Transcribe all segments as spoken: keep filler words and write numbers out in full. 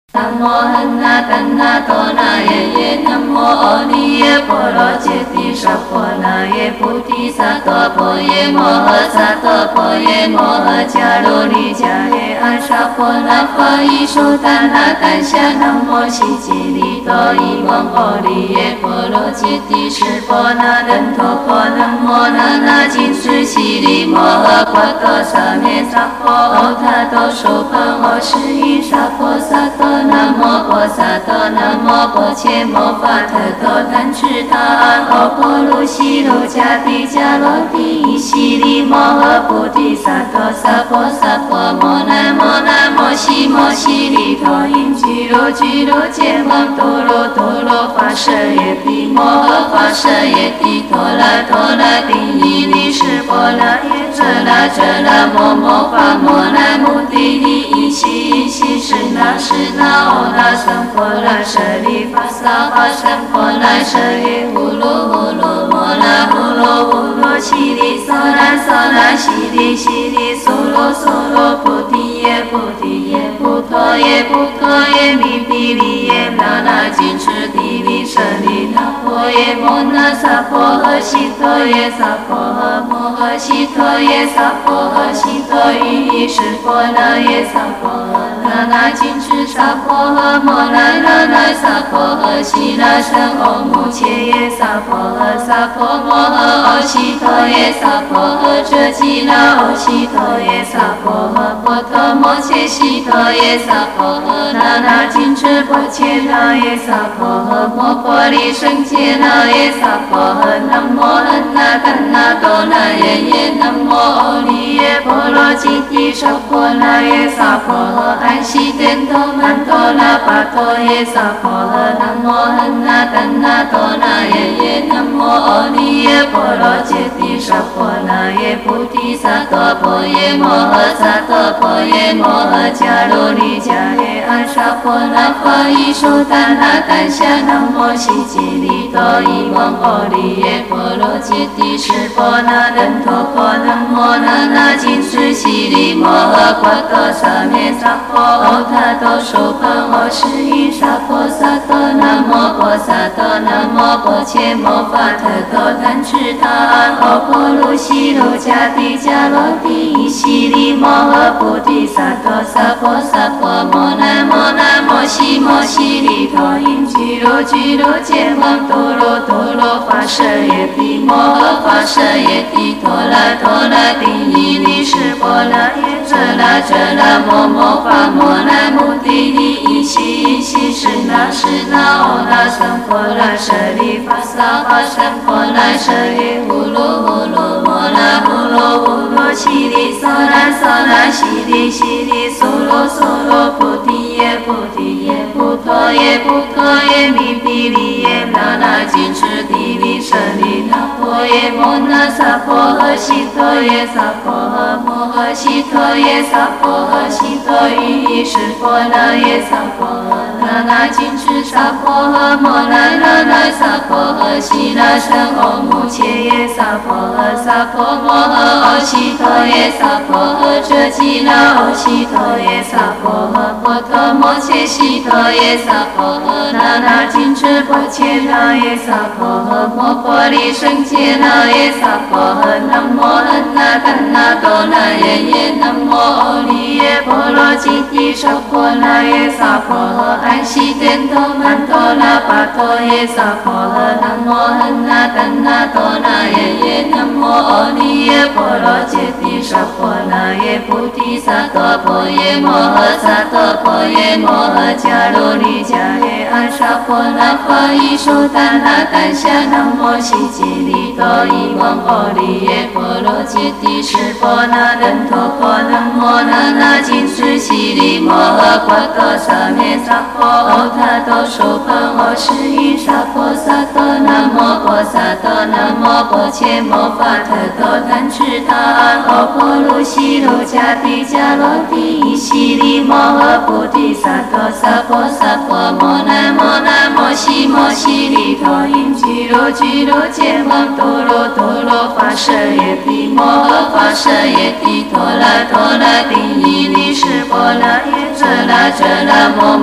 南无汉那达那多那耶耶，南无阿弥耶波罗揭谛萨婆那耶菩提萨埵婆耶摩诃萨埵婆耶摩诃迦卢尼迦耶阿萨婆那法伊苏达那丹夏南无悉吉利多伊翁阿利耶波罗揭谛释婆那人陀婆南无那那金斯悉利摩诃婆多萨灭萨婆欧他多苏盘我是依萨婆萨埵南无婆萨埵南无婆伽摩法特多贪吃他安欧婆卢悉卢迦帝迦罗帝伊悉利摩诃菩提萨埵萨婆萨婆摩那摩那摩悉摩悉利陀因居卢居卢揭蒙多罗多罗法舍耶帝摩诃法舍耶帝陀罗陀罗帝伊利释婆那耶遮那遮那摩摩法摩那摩帝利伊悉伊悉是那是那欧那僧婆那舍利法萨法僧婆那舍耶呼噜呼噜摩那呼噜呼噜悉利娑那娑那悉利悉利娑罗娑罗菩提耶菩提耶菩陀耶菩陀耶弥毗利耶那那金持地利舍利那婆耶摩那萨婆诃悉陀耶萨婆诃摩诃悉陀耶萨婆诃悉陀于意识婆那耶萨婆诃那那金持萨婆诃摩那那那萨婆诃悉那僧欧母切耶萨婆诃萨婆摩诃欧悉陀耶萨婆诃遮吉那欧悉陀耶萨婆诃波陀摩切悉陀耶萨婆诃那那金持婆切那耶萨婆诃摩婆利胜切那耶萨婆诃南无汉那达那多那耶耶南无阿利耶波罗揭谛萨婆那耶萨婆诃安悉天陀曼陀那巴陀耶萨婆诃南无汉那达那多那耶耶南无阿利耶波罗揭谛萨婆那耶菩提萨埵婆耶摩诃萨埵婆耶摩诃迦卢尼迦耶阿萨婆那法伊苏达那丹夏南无悉吉利多伊翁阿利耶波罗揭谛释婆那人陀婆南无那那金斯悉利摩诃婆多萨灭萨婆欧他多苏盘我是依萨婆萨埵南无婆萨埵南无婆伽摩法特多贪吃他安欧婆卢悉卢迦帝迦罗帝伊悉利摩诃菩提萨埵萨婆萨婆摩那摩那摩悉摩悉利陀因居卢居卢揭蒙多罗多罗法舍耶帝摩诃法舍耶帝陀罗陀罗帝伊利释婆那耶遮那遮那摩摩法摩那摩帝利伊悉伊悉是那是那欧那僧婆那舍利法萨法僧婆那舍耶呼噜呼噜摩那呼噜呼噜悉利娑那娑那悉利悉利娑罗娑罗菩提耶菩提耶菩陀耶菩陀耶弥毗利耶那那金持地利舍利那婆耶摩那萨婆诃悉陀耶萨婆诃摩诃悉陀耶萨婆诃悉陀于意识婆那耶萨婆诃那那金持萨婆诃摩那那那萨婆诃悉那僧欧母切耶萨婆诃萨婆摩诃欧悉陀耶萨婆诃遮吉那欧悉陀耶萨婆诃波陀摩切悉陀耶萨婆诃那那金持婆切那耶萨婆诃摩婆利胜切那耶萨婆诃南无汉那达那多那耶耶南无阿利耶波罗揭谛萨婆那耶萨婆诃安悉天陀曼陀那巴陀耶萨婆诃南无汉那达那多那耶耶南无阿利耶波罗揭谛萨婆那耶菩提萨埵婆耶摩诃萨埵婆耶摩诃迦卢尼迦耶阿萨婆那法伊苏达那丹夏南无悉吉利多伊翁阿利耶波罗揭谛释婆那人陀婆南无那那金斯悉利摩诃婆多萨灭萨婆欧他多苏盘我是依萨婆萨埵南无婆萨埵南无婆伽摩法特多贪吃他安欧婆卢悉卢迦帝迦罗帝伊悉利摩诃菩提萨埵萨婆萨婆摩那摩那摩悉摩悉利陀因居卢居卢揭蒙多罗多罗法舍耶帝摩诃法舍耶帝陀罗陀罗帝伊利释婆那耶遮那遮那摩摩法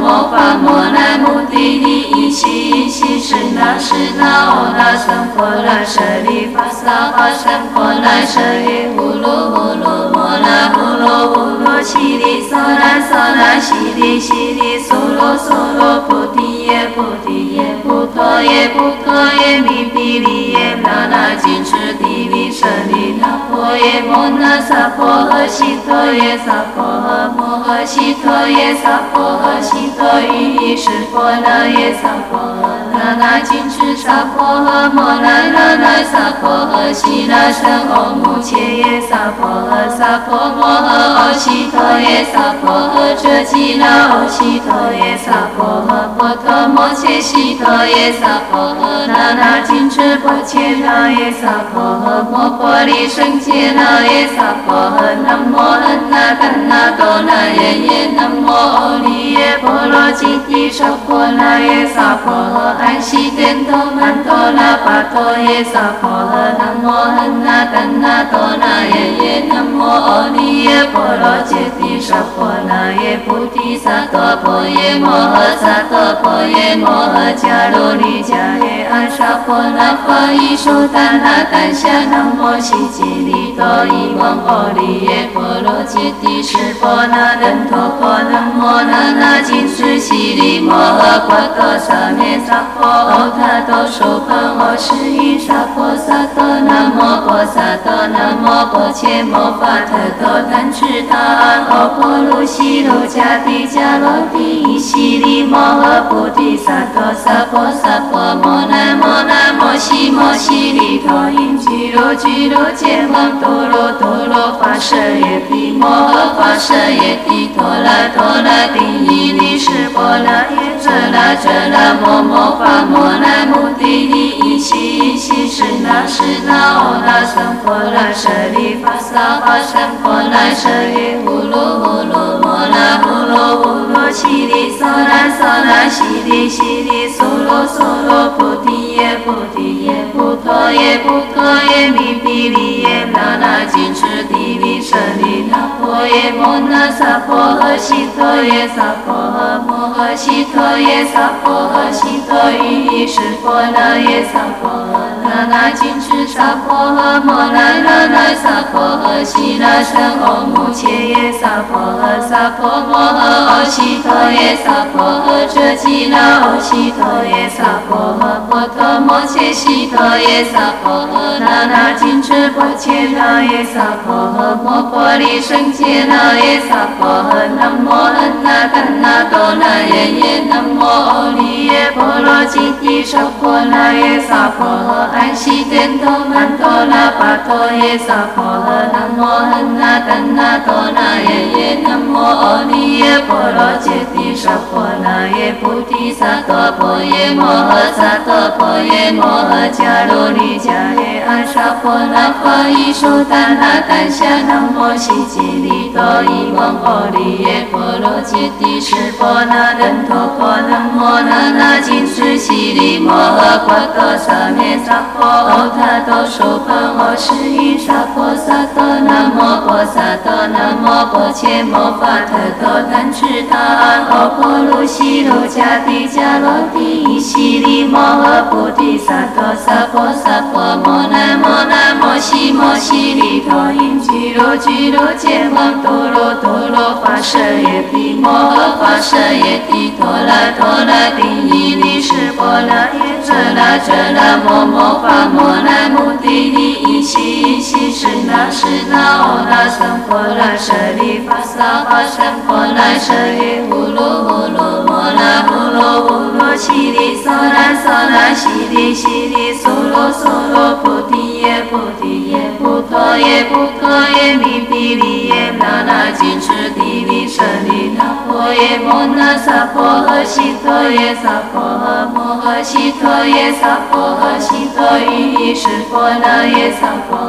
法摩那目的利益悉悉是那是那哦那僧婆那舍利法萨法僧婆那舍耶呼噜呼噜摩那呼噜呼噜悉利娑那娑那悉利悉利娑罗娑罗菩提耶菩提耶不可耶不可耶弥毗利耶那那金持地利舍利那婆耶摩那萨婆诃悉陀耶萨婆诃摩诃悉陀耶萨婆诃悉陀于意识婆那耶萨婆诃那那金持萨婆诃摩那那那萨婆诃悉那僧唵目切耶萨婆诃萨婆摩诃唵悉陀耶萨婆诃遮吉那唵悉陀耶萨婆诃波陀摩切悉陀耶萨婆诃那那金持波切那耶萨婆诃摩婆利胜切那耶萨婆诃南无安那丹那多那耶耶南无阿利耶波罗吉提舍婆那耶萨婆诃安悉天陀曼陀那巴陀耶萨婆诃南无安那丹那多那耶耶南无阿利耶波罗吉提舍婆那耶菩提萨埵婆耶摩诃萨埵婆耶摩诃迦卢利迦耶阿沙婆那法伊输丹那丹夏南无悉吉利多伊王阿利耶波罗吉提舍婆那等陀婆南无那那金持悉利摩诃波多萨灭萨婆欧他多受盘欧是因萨婆萨多南无婆萨多南无婆切摩法特多贪吃他安欧婆卢悉卢迦帝迦罗帝伊悉利摩诃菩提萨埵萨婆萨婆摩那摩那摩悉摩悉利陀因俱卢俱卢羯王多罗多罗法舍耶帝摩诃法舍耶帝陀罗陀罗帝伊利士波那耶遮那遮那摩摩法摩那目的利益悉悉是那是那哦那僧婆那舍利法萨法僧婆那舍耶呼噜呼噜摩那呼噜呼噜悉利娑那娑那悉利悉利娑罗娑罗菩提耶菩提耶不可耶不可耶弥毗利耶那那金持地利舍利那婆耶摩那萨婆诃悉陀耶萨婆诃摩诃悉陀耶萨婆诃悉陀于意识婆那耶萨婆诃那那金持萨婆诃摩那那那萨婆诃悉那僧唵目切耶萨婆诃萨婆摩诃唵悉陀耶萨婆诃遮吉那唵悉陀耶萨婆诃波陀摩切悉陀耶萨婆诃那那金持波切那耶萨婆诃摩婆利胜切那耶萨婆诃南无安那丹那多那耶耶南无阿利耶波罗吉提舍婆那耶萨婆诃安悉天陀曼陀那巴陀耶萨婆诃南无安那丹那多那耶耶南无阿利耶波罗吉提舍婆那耶菩提萨埵婆耶摩诃萨埵婆耶摩诃迦卢利迦耶阿沙婆那法伊输丹那丹夏南无悉吉利多伊王阿利耶波罗吉提舍婆那等陀婆南无那那金持悉利摩诃波多萨灭萨婆欧他多受盘欧是因萨婆萨多南无婆萨多南无婆切摩法特多贪吃他安欧婆卢悉卢迦帝迦罗帝伊悉利摩诃菩提萨埵萨婆萨婆摩那摩那摩悉摩悉利陀因俱卢俱卢羯王多罗多罗法舍耶帝摩诃法舍耶帝陀罗陀罗帝伊利士波那耶遮那遮那摩摩法摩那目的利益悉悉是那是那哦那僧婆那舍利法萨法僧婆那舍耶呼噜呼噜摩那呼噜呼噜悉利娑那娑那悉利悉利娑罗娑罗菩提耶菩提耶不可耶不可耶弥毗利耶那那金持地利舍利那婆耶摩那萨婆诃悉陀耶萨婆诃摩诃悉陀耶萨婆诃悉陀于意识婆那耶萨婆诃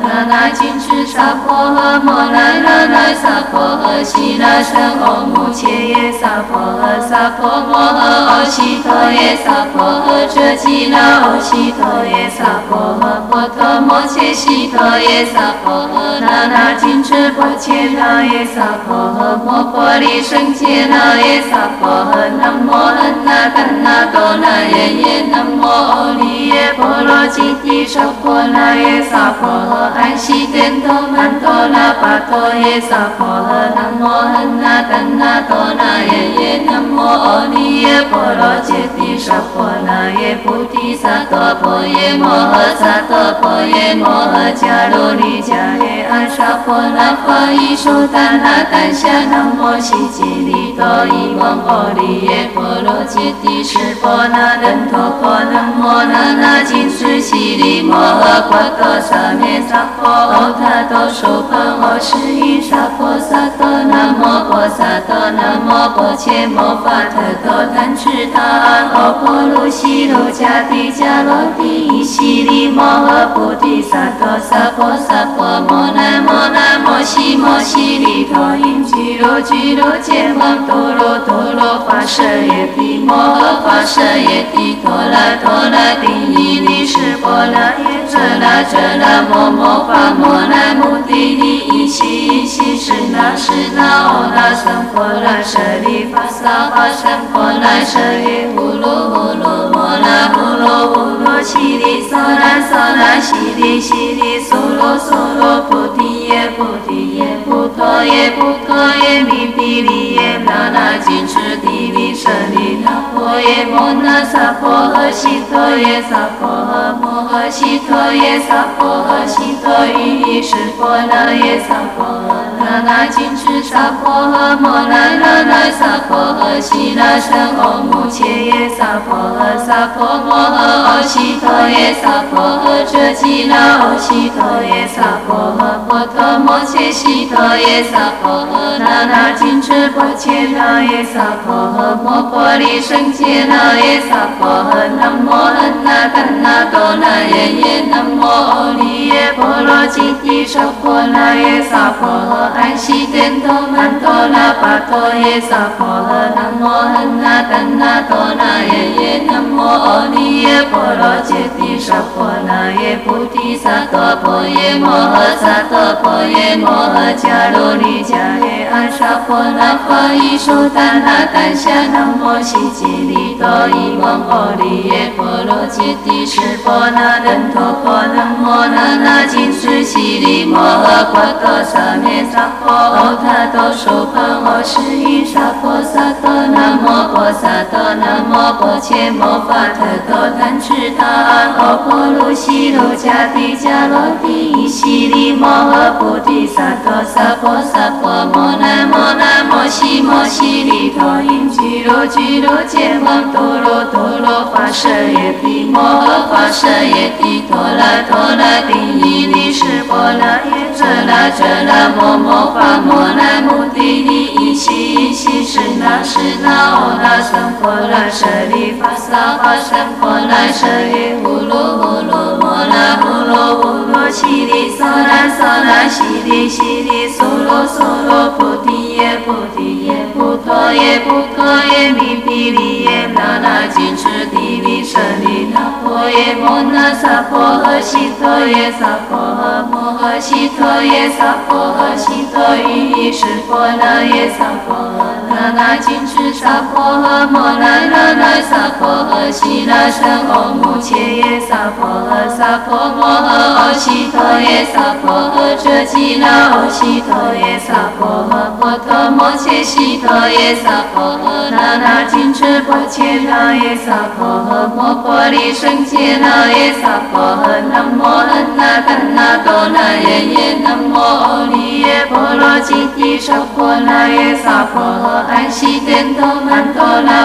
那那金翅萨婆诃，摩那那那萨婆诃，悉那胜欧姆切耶萨婆诃，萨婆摩诃欧悉陀耶萨婆诃，遮吉那欧悉陀耶萨婆诃，波陀摩切悉陀耶萨婆诃，那那金翅波切那耶萨婆诃，摩婆利胜揭那耶萨婆诃，南无安那丹那多那耶耶，南无欧利耶波罗吉提舍婆那耶萨婆诃，安悉颠陀曼陀那巴陀耶萨婆诃，南无安那丹那多那耶耶，南无欧利耶波罗揭提舍婆那耶菩提萨埵婆耶摩诃萨埵婆耶摩诃迦卢尼迦耶阿沙婆那法伊输达那丹夏南无悉吉利多伊翁欧利耶波罗揭提舍婆那登陀婆南无那那金翅悉利摩诃波多萨灭萨婆欧他多输盘欧释伊沙婆萨埵南无婆萨埵南无婆切摩法特多贪吃他安欧婆卢悉卢迦提迦罗提伊悉利摩诃菩提萨埵萨婆萨婆摩那摩那摩悉摩悉利陀因俱卢俱卢揭王多罗多罗法舍耶帝摩诃法舍耶帝陀罗陀罗帝伊利士波那耶遮那遮那摩摩法摩那摩帝利伊悉伊悉是那是那欧那僧婆那舍利法萨法僧婆那舍耶呼噜呼噜摩那呼噜呼噜悉利娑那娑那悉利悉利娑罗娑罗菩提耶菩提耶菩陀耶菩陀耶弥毗利耶那那金翅地利舍利那婆耶摩那萨婆诃悉陀耶萨婆诃摩诃悉陀耶萨婆诃悉陀喻意识婆那耶萨婆诃那那金翅萨婆诃摩那那那萨婆诃悉那胜欧姆切耶萨婆诃萨婆摩诃欧悉陀耶萨婆诃遮吉那欧悉陀耶萨婆诃波陀摩切悉陀耶萨婆诃那那金翅波切那耶萨婆诃摩婆利胜揭那耶萨婆诃南无安那丹那多那耶耶南无欧利耶波罗吉提舍婆那耶萨婆诃安悉颠陀曼陀那巴陀耶萨婆诃南无安那丹那多那耶耶南无欧利耶波罗揭提舍婆那耶菩提萨埵婆耶摩诃萨埵婆耶摩诃迦卢尼迦耶阿沙婆那法伊输达那丹夏南无悉吉利多伊翁欧利耶波罗揭提舍婆那登陀婆南无那那金翅悉利摩诃波多萨灭萨婆欧他多输盘欧释伊沙婆萨埵南无婆萨埵南无婆切摩法特多贪吃他安欧婆卢悉卢迦提迦罗提伊悉利摩诃菩提萨埵萨婆萨婆摩那摩那摩悉摩悉利陀因俱卢俱卢揭王多罗多罗法舍耶帝摩诃法舍耶帝陀罗陀罗帝伊利士波那耶遮那遮那摩摩法摩那摩帝利伊悉伊悉是那是那欧那僧婆那舍利法萨法僧婆那舍耶呼噜呼噜摩那呼噜呼噜悉利娑那娑那悉利悉利娑罗娑罗菩提耶菩提耶菩陀耶菩陀耶弥毗利耶那那金翅地利舍利那婆耶摩那萨婆诃悉陀耶萨婆诃摩诃悉陀耶萨婆诃悉陀喻意识婆那耶萨婆诃那那金翅萨婆诃摩那那那萨婆诃悉那胜欧姆切耶萨婆诃萨婆摩诃欧悉陀耶萨婆诃遮吉那欧悉陀耶萨婆诃波陀摩切悉陀耶萨婆诃那那金翅波切那耶萨婆诃摩婆利胜揭那耶萨婆诃南无安那丹那多那耶耶南无欧利耶波罗吉提舍婆那耶萨婆诃安悉颠陀曼陀那巴陀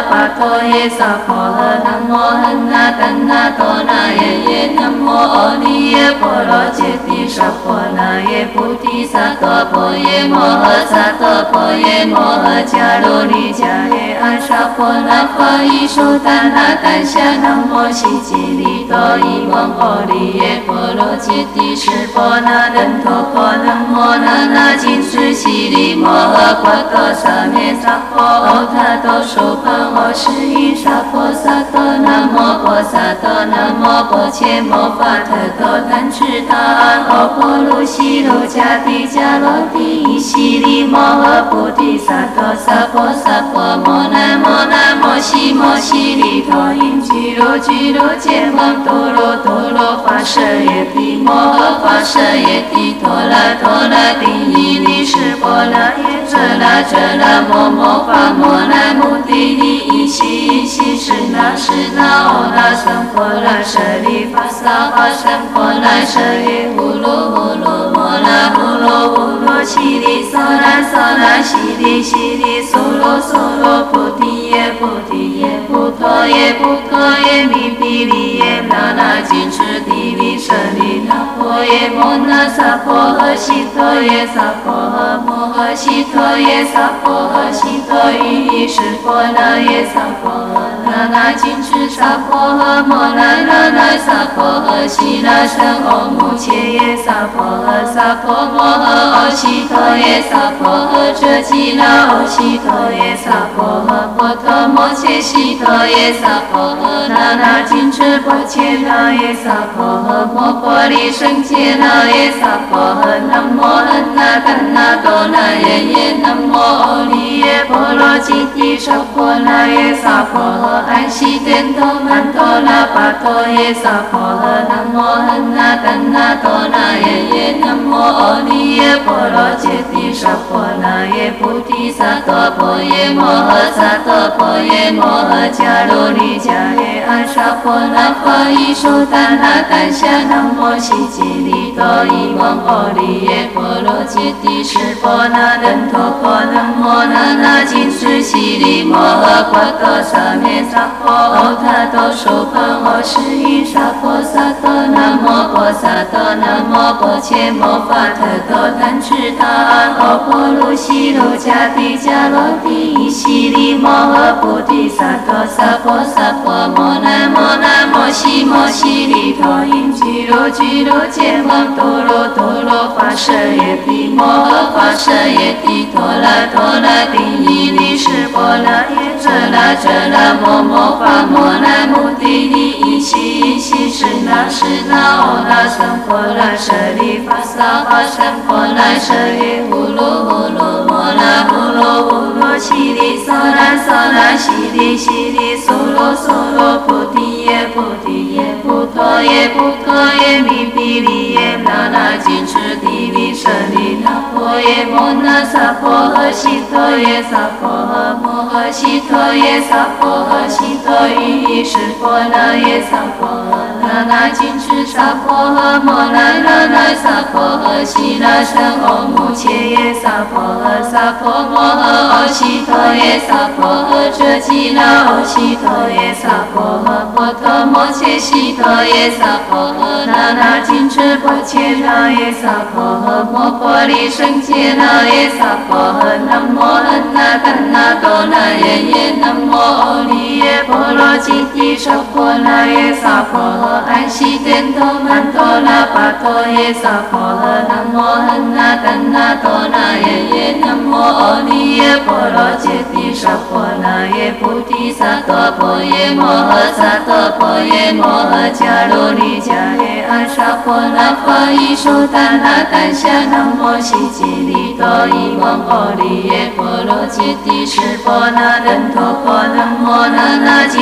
婆耶萨婆诃，南无汉那怛那多那耶耶，南无阿利耶波罗揭谛萨婆那耶菩提萨埵婆耶摩诃萨埵婆耶摩诃迦卢尼迦耶阿萨婆那法伊苏达那丹夏南无悉吉利多伊翁阿利耶波罗揭谛释婆那登陀婆南无那那金斯悉利摩诃波多萨咩萨婆欧他多苏盘欧释因萨婆萨多南无婆萨多南无婆伽摩法特多贪吃他安欧婆卢悉卢迦帝迦罗帝伊悉利摩诃菩提萨埵萨婆萨婆摩那摩那摩悉摩悉利陀因俱卢俱卢揭蒙多罗多罗法舍耶帝摩诃法舍耶帝陀罗陀罗帝伊利释婆那耶遮那遮那摩摩法摩那摩帝利伊悉伊悉释那释那欧那僧婆那舍利法萨法僧婆那舍耶呼噜呼噜摩那呼噜呼噜悉利娑那娑那悉利悉利娑罗娑罗菩提耶菩提耶菩陀耶菩陀耶弥毗利耶那那金持地利舍利那婆耶摩那萨婆诃悉陀耶萨婆诃摩诃悉陀耶萨婆诃悉陀喻意释婆那耶萨婆诃那那金持萨婆诃摩那那那萨婆诃悉那僧欧目切耶萨婆诃萨婆摩诃欧悉陀耶萨婆诃遮吉那欧悉陀耶萨婆诃波陀摩切悉陀耶萨婆诃那那金持婆切那耶萨婆诃摩婆利胜切那耶萨婆诃南无汉那怛那多那耶耶南无阿利耶波罗揭谛萨婆那耶萨婆诃安悉颠陀曼陀那巴陀耶萨婆诃南无汉那怛那多那耶耶南无阿利耶波罗揭谛萨婆那耶菩提萨埵婆耶摩诃萨埵婆耶摩诃迦卢尼迦耶阿萨婆那法伊苏达那丹夏南无悉吉利多伊翁阿利耶波罗揭谛释婆那登陀婆南无那那金斯悉利摩诃波多萨咩萨婆欧他多苏盘欧释因萨婆萨多南无婆萨多南无婆伽摩法特多贪吃他安欧婆卢悉卢迦帝迦罗帝伊悉利摩诃菩提萨埵萨婆萨婆摩那摩那摩悉摩悉利陀因俱卢俱卢揭蒙多罗多罗法舍耶帝摩诃法舍耶帝陀罗陀罗帝伊利释婆那耶遮那遮那摩摩法摩那摩帝利伊悉伊悉释那释那欧那僧婆那舍利法萨法僧婆那舍耶呼噜呼噜摩那呼噜呼噜悉利娑那娑那悉利悉利娑罗娑罗菩提耶菩提耶菩陀耶菩陀耶弥毗利耶那那金持地利舍利那婆耶摩那萨婆诃悉陀耶萨婆诃摩诃悉陀耶萨婆诃悉陀喻意释婆那耶萨婆诃那那金持萨婆诃摩那那那萨婆诃悉那僧欧目切耶萨婆诃萨婆摩诃欧悉陀耶萨婆诃遮吉那欧悉陀耶萨婆诃波陀摩切悉陀耶萨婆诃那那金持婆切那耶萨婆诃摩婆利胜切那耶萨婆诃南无汉那怛那多那耶耶南无阿利耶波罗揭谛萨婆那耶萨婆诃安悉颠陀曼陀那巴陀耶萨婆诃南无汉那怛那多那耶耶南无阿利耶波罗揭谛萨婆那耶菩提萨埵婆耶摩诃萨埵婆耶摩诃迦卢尼迦耶阿萨婆那法伊苏达那丹夏南无悉吉利多伊翁阿利耶波罗揭谛释婆那登陀婆南无那那金斯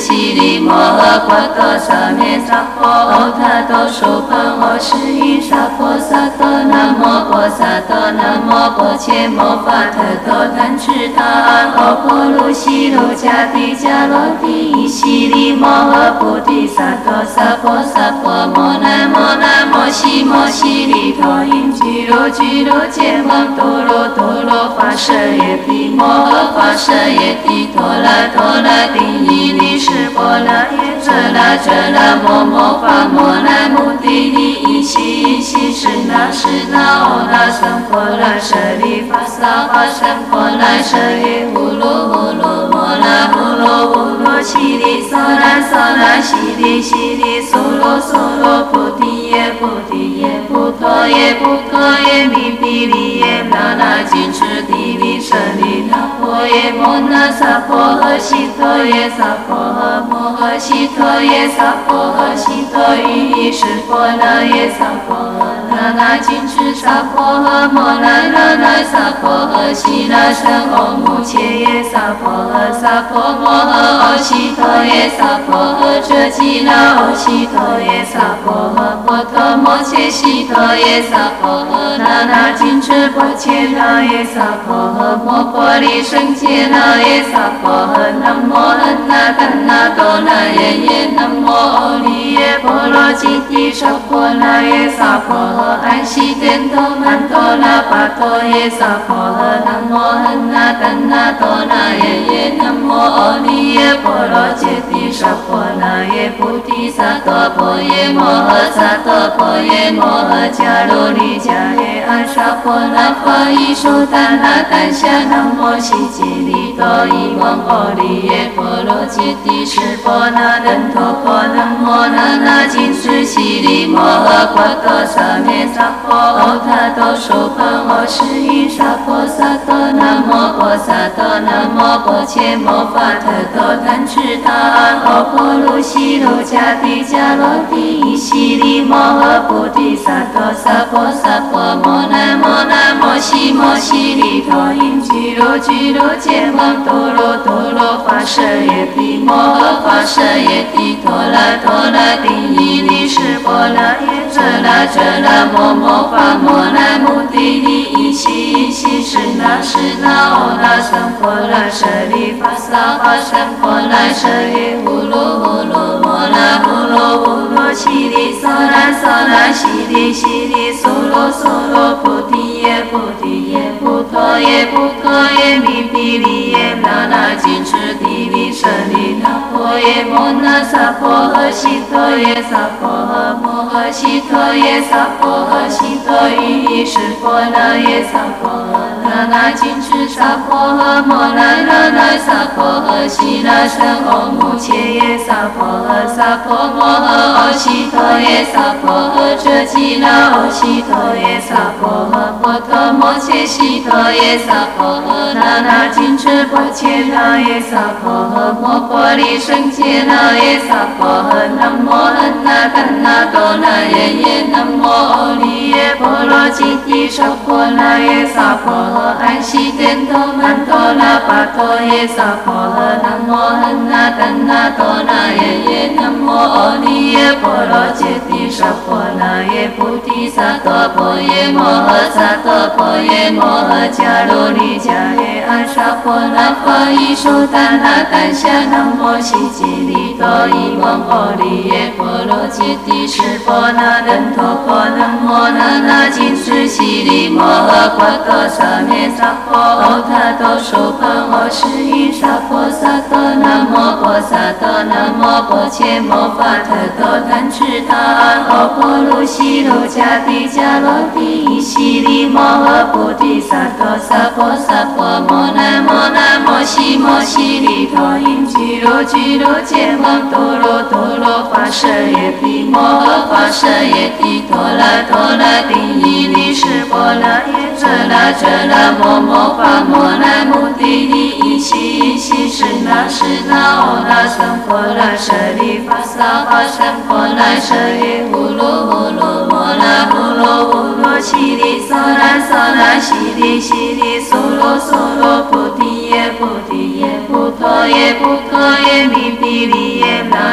悉利摩诃波多萨咩萨婆欧他多娑盘我是依萨婆萨多南无婆萨多南无婆伽摩法特多贪吃他欧婆卢悉卢迦帝迦罗帝依悉利摩诃菩提萨多萨婆萨婆摩那摩那摩悉摩悉利陀因俱卢俱卢羯摩多罗多罗法舍耶帝摩诃法舍耶帝陀罗陀罗帝依利是波罗耶遮那遮那摩摩法摩那摩帝利依悉依悉是那是那欧那僧婆那舍利法萨法僧婆那舍耶呼噜呼噜摩那呼噜呼噜悉利娑那娑那悉利悉利娑罗娑罗菩提耶菩提耶菩陀耶菩陀耶弥毗利耶那那金持地利舍利那婆耶摩那萨婆诃悉陀耶萨婆诃摩诃悉陀耶萨婆诃悉陀于依是婆那耶萨婆诃那那金持萨婆诃摩那那那萨婆诃悉那僧欧母切耶萨婆诃萨婆摩诃欧悉陀耶萨婆诃遮吉那欧悉陀耶萨婆诃波陀摩切悉陀耶萨婆诃那那金持波切那耶萨婆诃摩婆利胜切那耶萨婆诃南无安那丹那多那耶耶南无欧利耶波罗吉提舍婆那耶萨婆诃安悉殿多曼多那巴陀耶萨婆诃南无安那丹那多那耶耶南无欧利耶波罗吉提舍婆那耶菩提萨埵婆耶摩诃萨埵婆耶摩诃迦卢利迦耶阿沙婆那法伊输丹那丹夏南无悉吉利多伊蒙欧利耶波罗吉提舍婆那人陀婆南无那那金持悉利摩诃波多萨咩萨婆欧他多娑盘我是依萨婆萨多南无婆萨多南无婆伽摩法特多贪吃他欧婆卢悉卢迦帝迦罗帝依悉利摩诃菩提萨埵萨婆萨婆摩那摩那摩悉摩悉利陀因俱卢俱卢羯摩多罗多罗法舍耶帝摩诃法舍耶帝陀罗陀罗帝依利是波罗耶遮那遮那摩摩法摩那摩帝利依悉依悉是那是那欧那僧婆那舍利法萨法僧婆那舍耶呼噜呼噜摩那呼噜呼噜悉利娑那娑那悉利悉利娑罗娑罗菩提耶菩提耶菩陀耶菩陀耶弥毗利耶那那金持地利舍利那婆耶摩那萨婆诃悉陀耶萨婆诃摩诃悉陀耶萨婆诃悉陀于依是婆那耶萨婆诃那那金持萨婆诃摩那那那萨婆诃悉那僧欧母切耶萨婆诃萨婆摩诃欧悉陀耶萨婆诃遮吉那欧悉陀耶萨婆诃波陀摩切悉陀耶萨婆诃那那金持波切那耶萨婆诃摩婆利胜切那耶萨婆诃南无安那丹那多那耶耶南无欧利耶波罗吉提舍婆那耶萨婆诃安悉殿多曼多那巴陀耶萨婆诃南无安那丹那多那耶耶南无欧利耶波罗吉提舍婆那耶菩提萨埵婆耶摩诃萨埵婆耶摩诃迦卢利迦耶阿沙婆那法伊输丹那丹夏南无悉吉利多伊蒙欧利耶波罗吉提舍婆那人陀婆南无那那金持悉利摩诃波多萨咩萨婆欧他多娑盘我是依萨婆萨多南无婆萨多南无婆伽摩法特多贪吃他欧婆卢悉卢迦帝迦罗帝依悉利摩诃菩提萨埵萨婆萨婆摩那摩那摩悉摩悉利陀因俱卢俱卢羯摩多罗多罗法舍耶帝摩诃法舍耶帝陀罗陀罗帝依利是波罗耶遮那遮那摩摩法摩那摩帝利依悉依悉是那是那欧那僧婆那舍利法萨法僧婆那舍耶呼噜呼噜摩那呼噜呼噜悉利娑那娑那悉利悉利娑罗娑罗菩提耶菩提耶菩陀耶菩陀耶弥毗利耶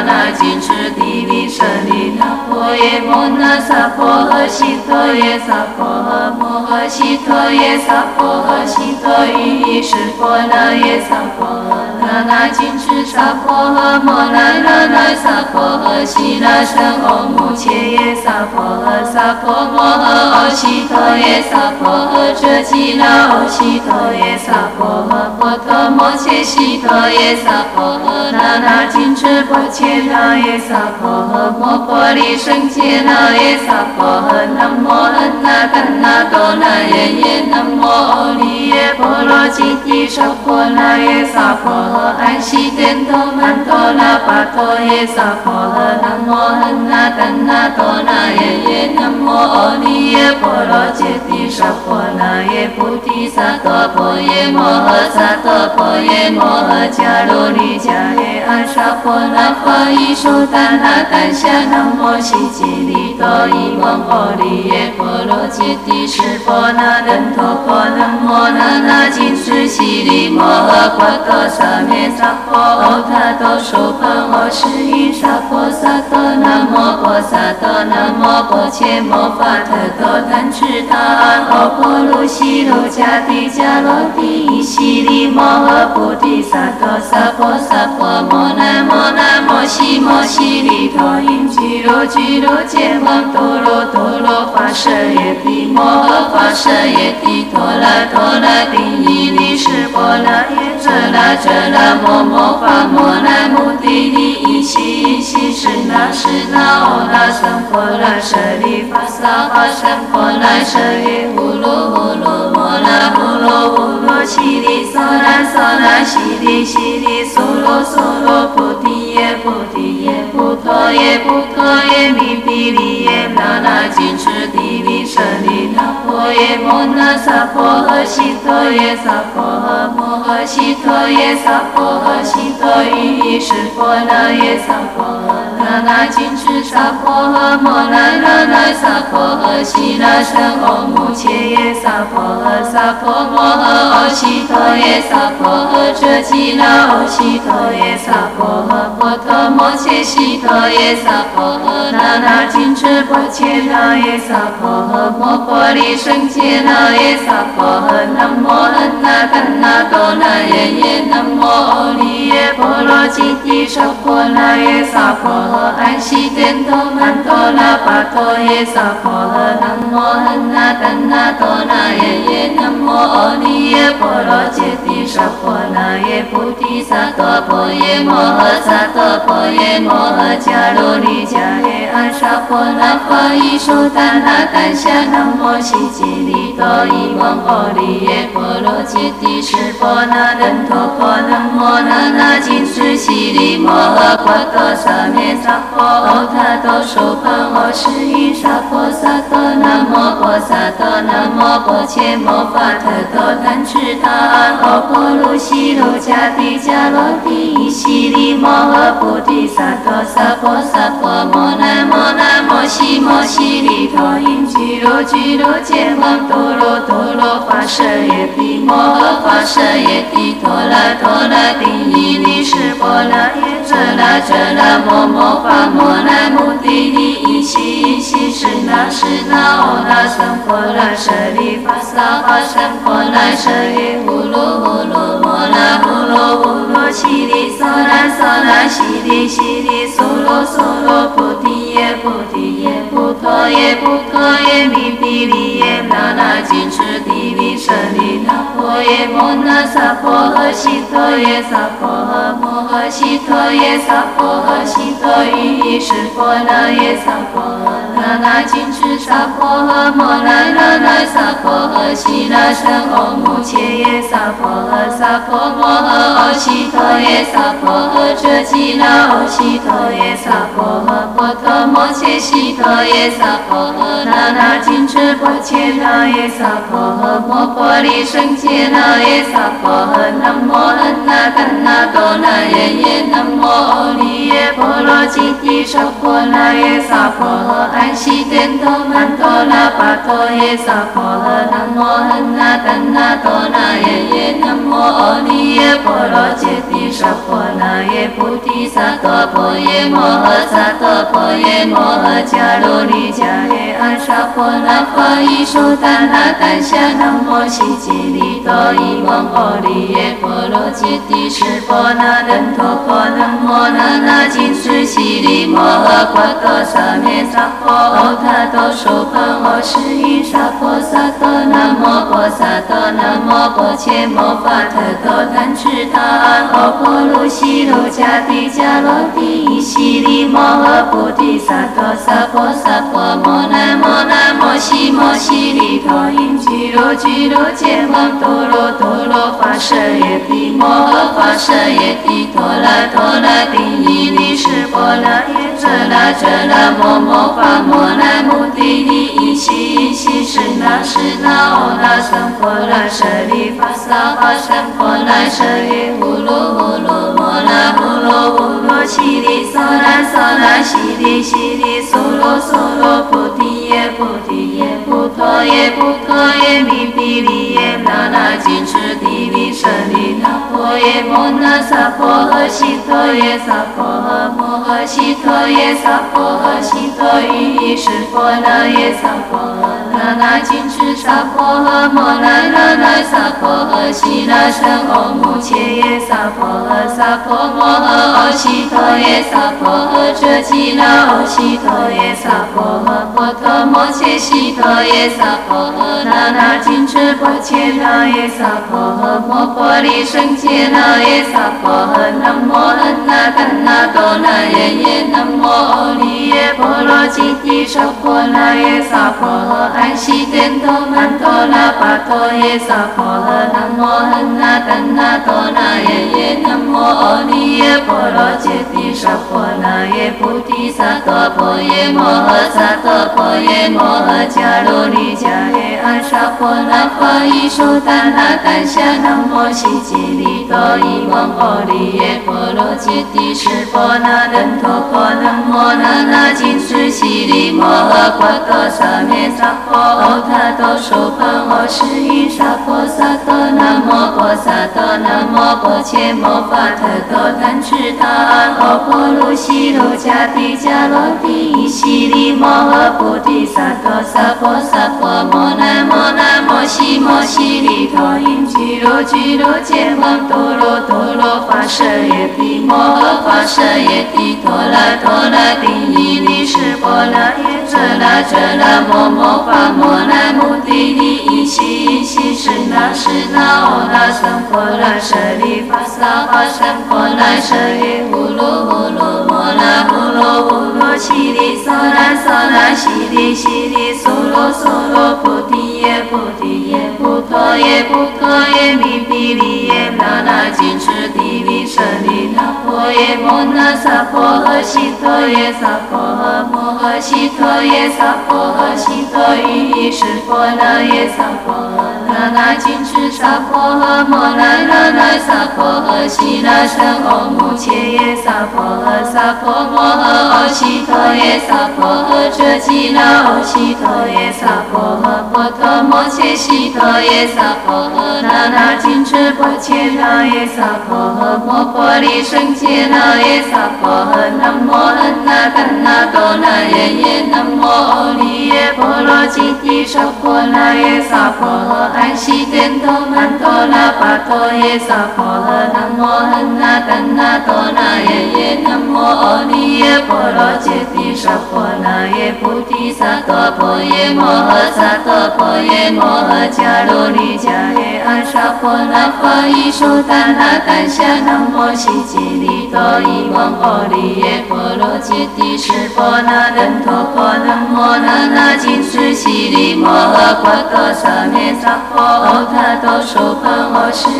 那金翅地利舍利那婆耶摩那萨婆诃悉陀耶萨婆诃摩诃悉陀耶萨婆诃悉陀于是婆那耶萨婆诃那那金翅萨婆诃摩那那那萨婆诃悉那胜欧母切耶萨婆诃萨婆摩诃欧悉陀耶萨婆诃遮吉那欧悉陀耶萨婆诃波陀摩切悉陀耶萨婆诃那那金翅波切那耶萨婆诃摩婆利胜切那耶萨婆诃南无恩那怛那多那耶耶南无欧利耶波罗吉提舍婆那耶萨婆诃安悉殿陀曼陀那巴陀耶萨婆诃南无恩那怛那多那耶耶南无欧利耶波罗吉提舍婆那耶菩提萨埵婆耶摩诃萨埵婆耶摩诃迦卢利迦耶阿沙婆那法伊输达那丹夏南无悉吉利多伊蒙欧利耶波罗吉提舍婆那登陀婆南无那那金翅悉利摩诃婆多萨灭萨婆欧他多输盘欧是依萨婆萨埵南无婆萨埵南无婆切摩法特多贪吃他安欧婆卢悉卢迦帝迦罗帝伊悉利摩诃菩提萨埵萨婆萨婆摩那摩那摩悉摩悉利陀因俱卢俱卢羯王多罗多罗法舍耶帝摩诃法舍耶帝陀罗陀罗帝伊利是婆那耶遮那遮那摩摩法摩那目的利伊悉伊悉是那是那欧那僧婆那舍利法萨法僧婆那舍耶呼噜呼噜摩那呼噜呼噜悉利娑那娑那悉利悉利娑罗娑罗菩提耶菩提耶菩陀耶菩陀耶弥毗利耶那那金翅地利舍利那婆耶摩那萨婆诃悉陀耶萨婆诃摩诃悉陀耶萨婆诃悉陀于是婆那耶萨婆诃那那金翅萨婆诃摩那那那萨婆诃悉那胜欧母切耶萨婆诃萨婆摩诃欧悉陀耶萨婆诃遮吉那欧悉陀耶萨婆诃波陀摩切悉陀耶萨婆诃那那金翅波切那耶萨婆诃摩婆利胜切那耶萨婆诃南无恩那怛那多那耶耶南无欧利耶波罗吉提舍婆那耶萨婆诃安悉殿陀曼陀那巴陀耶萨婆诃南无恩那怛那多那耶耶南无欧利耶波罗吉提舍婆那耶菩提萨埵婆耶摩诃萨埵婆耶摩诃迦卢利迦耶阿沙婆那法伊输达那丹夏南无悉吉利多伊蒙欧利耶波罗吉提舍婆那登陀婆南无那那金翅悉利摩诃婆多萨灭萨婆欧他多输盘欧是依萨婆萨埵南无婆萨埵南无婆切摩法特多贪吃他安欧婆卢悉卢迦帝迦罗帝伊悉利摩诃菩提萨埵萨婆萨婆摩那摩那摩悉摩悉利陀因俱卢俱卢羯王多罗多罗法舍耶帝摩诃法舍耶帝陀罗陀罗帝伊利是婆那耶遮那遮那摩摩法摩那目的利伊悉伊悉是那是那欧那僧婆那舍利法萨法僧婆那舍耶呼噜呼噜摩那呼噜呼噜悉利娑那娑那悉利悉利娑罗娑罗菩提耶菩提耶菩陀耶菩陀耶弥毗利耶那那金翅地利舍利那婆耶摩那萨婆诃悉陀耶萨婆诃摩诃悉陀耶萨婆诃悉陀于是婆那耶萨婆诃那那金翅萨婆诃摩那那那萨婆诃悉那胜欧母切耶萨婆诃萨婆摩诃欧悉陀耶萨婆诃遮吉那欧悉陀耶萨婆诃波陀摩切悉陀耶萨婆诃那那金翅波切那耶萨婆诃摩婆利胜切那耶萨婆诃南无恩那怛那多那耶耶南无欧利耶波罗罗揭谛娑婆那耶娑婆诃，安悉颠陀曼陀罗跋陀耶娑婆诃，南无汉那怛那多那耶耶，南无阿弥耶婆罗揭谛娑婆那耶菩提萨埵婆耶摩诃萨埵婆耶摩诃迦卢尼迦耶阿沙婆那法伊说达那丹夏南无悉吉利多伊蒙阿利耶婆罗揭谛释婆那登陀婆南无那那金斯悉利摩诃瓜多萨咩萨婆欧他多娑婆诃世依萨婆萨埵南无婆萨埵南无婆伽摩法特多贪吃他安欧婆卢悉卢迦帝迦罗帝伊悉利摩诃菩提萨埵萨婆萨婆摩那摩那摩悉摩悉利陀因俱卢俱卢揭蒙多罗多罗法舍耶帝摩诃法舍耶帝陀罗陀罗帝伊利释婆那耶遮那遮那摩摩法摩那摩帝利伊悉伊悉是那是那欧那僧婆那舍利法萨法僧婆那舍耶呼噜呼噜摩那呼噜呼噜悉利娑那娑那悉利悉利娑罗娑罗菩提耶菩提耶菩陀耶菩陀耶弥毗利耶那那金持地利舍利那婆耶摩那萨婆诃悉陀耶萨婆诃摩诃悉陀耶萨婆诃悉陀喻意释婆那耶萨婆诃那那金持萨婆诃摩那那那萨婆诃悉那僧欧母切耶萨婆诃萨婆摩诃欧悉陀耶萨婆诃遮吉那欧悉陀耶萨婆诃婆陀摩切悉陀耶萨婆诃那那金持婆切那耶萨婆诃摩婆利胜切那耶萨婆诃南无汉那怛那多那耶耶南无阿利耶婆罗揭谛娑婆那耶萨婆诃安悉颠陀曼陀罗跋陀耶萨婆诃南无汉那怛那多那耶耶南无阿利耶婆罗揭谛娑婆那耶菩提萨埵婆耶摩诃萨埵婆耶摩诃迦卢尼迦耶阿沙婆那法伊说达那丹夏南无悉吉利多伊蒙阿利耶婆罗揭谛释婆那登陀婆南无那那金斯悉利摩诃瓜多萨咩萨婆欧他多娑婆诃世依萨婆萨埵南无婆萨埵南无婆伽摩法特多贪吃他安欧婆卢悉卢迦帝迦罗帝伊悉利摩诃菩提萨埵萨婆萨婆摩那摩那摩悉摩悉利陀因俱卢俱卢揭蒙多罗多罗法舍耶帝摩诃法舍耶帝陀罗陀罗帝伊利释婆那耶遮那遮那摩摩法摩那摩帝利伊悉伊悉是那是那欧那僧婆那舍利法萨法僧婆那舍耶呼噜呼噜摩那呼噜呼噜悉利娑那娑那悉利悉利娑罗娑罗菩提耶菩提耶菩陀耶菩陀耶弥毗利耶那那金持地利舍利那婆耶摩那萨婆诃悉陀耶萨婆诃摩诃悉陀耶萨婆诃悉陀喻意释婆那耶萨婆诃那那金持萨婆诃摩那那那萨婆诃悉那僧欧母切耶萨婆诃萨婆摩诃欧悉陀耶萨婆诃遮吉那欧悉陀耶萨婆诃婆陀摩切悉陀耶萨婆诃那那金持婆切那耶萨婆诃摩婆利胜切那耶萨婆诃南无汉那怛那多那耶耶南无阿利耶婆罗揭谛娑婆那耶萨婆诃安悉颠陀曼陀罗跋陀耶萨婆诃南无汉那怛那多那耶耶南无阿利耶婆罗揭谛娑婆那耶菩提萨埵婆耶摩诃萨埵婆耶摩诃迦卢尼迦耶阿沙婆那法伊说达那丹夏南无悉吉利多伊蒙阿利耶婆罗揭谛释婆那登陀婆南无那那金斯悉利摩诃瓜多萨咩萨婆欧他多娑婆诃世依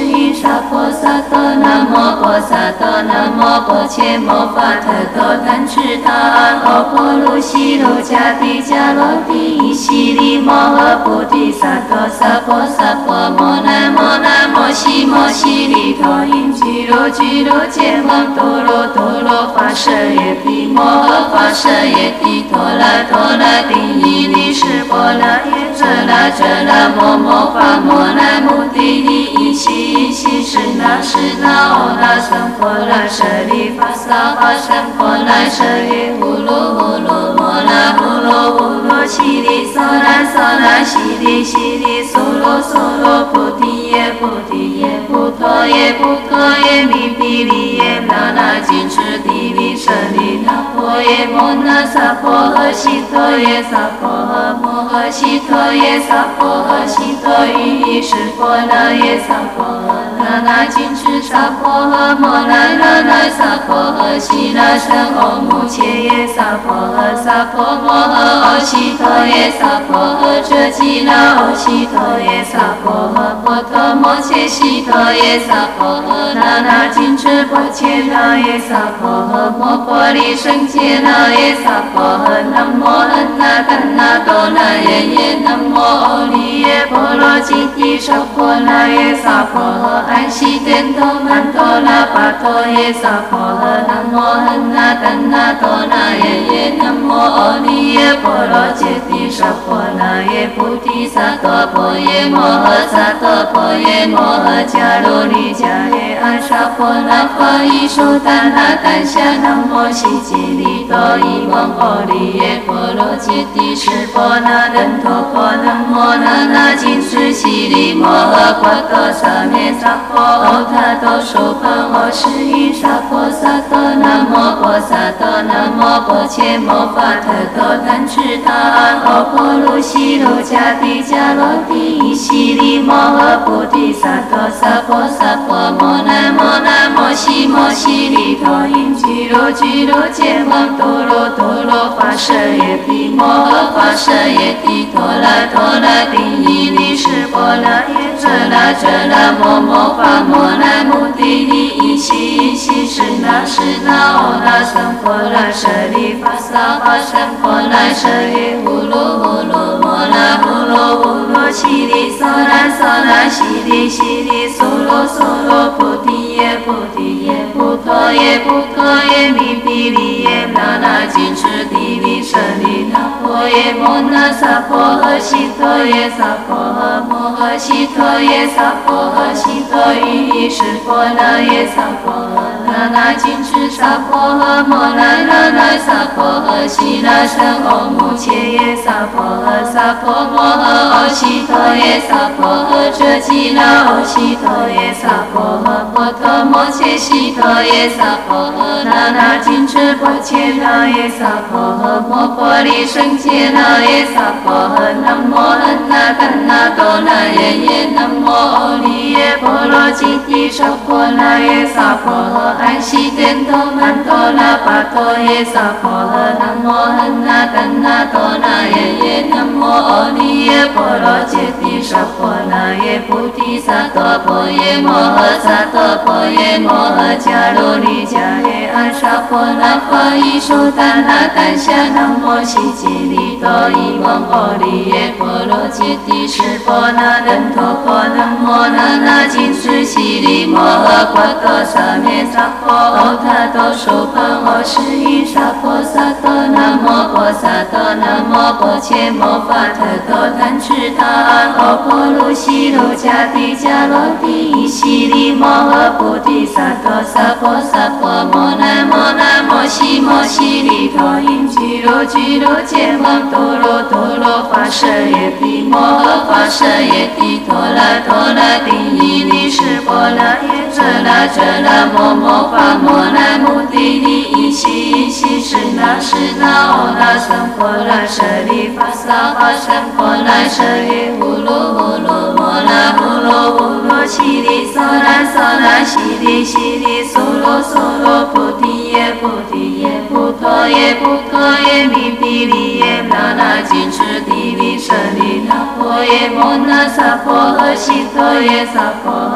萨婆萨多，南无婆萨多，南无婆伽摩法特多贪吃他安阿婆卢西卢迦帝迦罗帝伊西里摩诃菩提萨多萨婆萨婆摩那摩那摩西摩西里陀因居罗居罗揭摩多罗多罗法舍耶帝摩诃法舍耶帝陀罗陀罗帝伊利湿婆罗耶遮那遮那摩摩法摩那摩帝利伊西伊西是那是那哦那僧婆那舍利法萨法僧婆那舍耶呼噜呼噜摩那呼噜呼噜悉利娑那娑那悉利悉利娑罗娑罗菩提耶菩提耶菩陀耶菩陀耶弥毗利耶那那金持地利舍利那婆耶摩那萨婆诃悉陀耶萨婆诃摩诃悉陀耶萨婆诃悉陀于是婆那耶萨婆诃那那金持萨婆诃摩那那那萨婆诃悉那僧欧母切耶萨婆诃萨婆摩诃欧悉陀耶萨婆诃遮吉那欧悉陀耶萨婆诃婆陀摩切悉陀耶萨婆诃那那金持婆切那耶萨婆诃摩婆利胜切那耶萨婆诃南无安那丹那多那耶耶南无欧利耶波罗吉提舍婆那耶萨婆诃安悉颠陀曼陀那巴陀耶萨婆诃南无安那丹那多那耶耶南无欧利耶波罗吉提舍婆那耶菩提萨埵婆耶摩诃萨埵婆耶摩诃迦卢利迦耶阿萨婆那法伊输达那丹夏南无悉吉利多伊翁欧利耶波罗吉提舍婆那人陀婆南无那那金持悉利摩诃婆多萨灭萨婆欧他多输盘欧是依萨婆萨多南无婆萨多南无婆伽摩法特多贪吃他安欧婆卢西卢迦帝迦罗帝伊西里摩诃菩提萨埵萨婆萨婆摩那摩那摩西摩西里陀因居罗居罗揭摩多罗多罗法舍耶帝摩诃法舍耶帝陀罗陀罗帝伊利湿婆罗耶遮那遮那摩摩法摩那摩帝利伊西伊西是那是那哦那僧婆那舍利法萨法僧婆那舍耶呼噜呼噜摩那呼噜呼噜悉利娑那娑那悉利悉利娑罗娑罗菩提耶菩提耶菩陀耶菩陀耶弥毗利耶那那金持地利舍利那婆耶摩那萨婆诃悉陀耶萨婆诃摩诃悉陀耶萨婆诃悉陀于是婆那耶萨婆诃那那金持萨婆诃摩那那那萨婆诃悉那僧欧母切耶萨婆诃萨婆摩诃欧悉陀耶萨婆诃遮吉那欧悉陀耶萨婆诃婆陀摩切悉陀耶萨婆诃那那金持婆切那耶萨婆诃摩婆利胜切那耶萨婆诃南无安那丹那多那耶耶南无欧利耶波罗吉提舍婆那耶萨婆诃安悉颠陀曼陀那巴陀耶萨婆诃南无安那丹那多那耶耶南无欧利耶波罗吉提舍婆那耶菩提萨埵婆耶摩诃萨埵婆耶摩诃迦卢利迦耶阿萨婆那法伊输达那丹夏南无悉吉利多伊翁欧利耶波罗吉提舍婆那人陀婆南无那那金持悉利摩诃婆多萨灭萨婆欧他多输盘欧是依萨婆萨多南无婆萨多南无婆伽摩法特多贪吃他安欧婆卢西卢迦帝迦罗帝伊西里摩诃菩提萨埵萨婆萨婆摩那摩那摩西摩西里陀因居罗居罗揭摩多罗多罗法舍耶帝摩诃法舍耶帝陀罗陀罗帝伊利湿婆罗耶遮那遮那摩摩法摩那摩帝利伊西伊西是那是那哦那僧婆那舍利法萨法僧婆那舍耶呼噜呼噜摩那呼噜呼噜悉利娑那娑那悉利悉利娑罗娑罗菩提耶菩提耶菩陀耶菩陀耶弥毗利耶那那金持地利舍利那婆耶摩那萨婆诃悉陀耶萨婆诃摩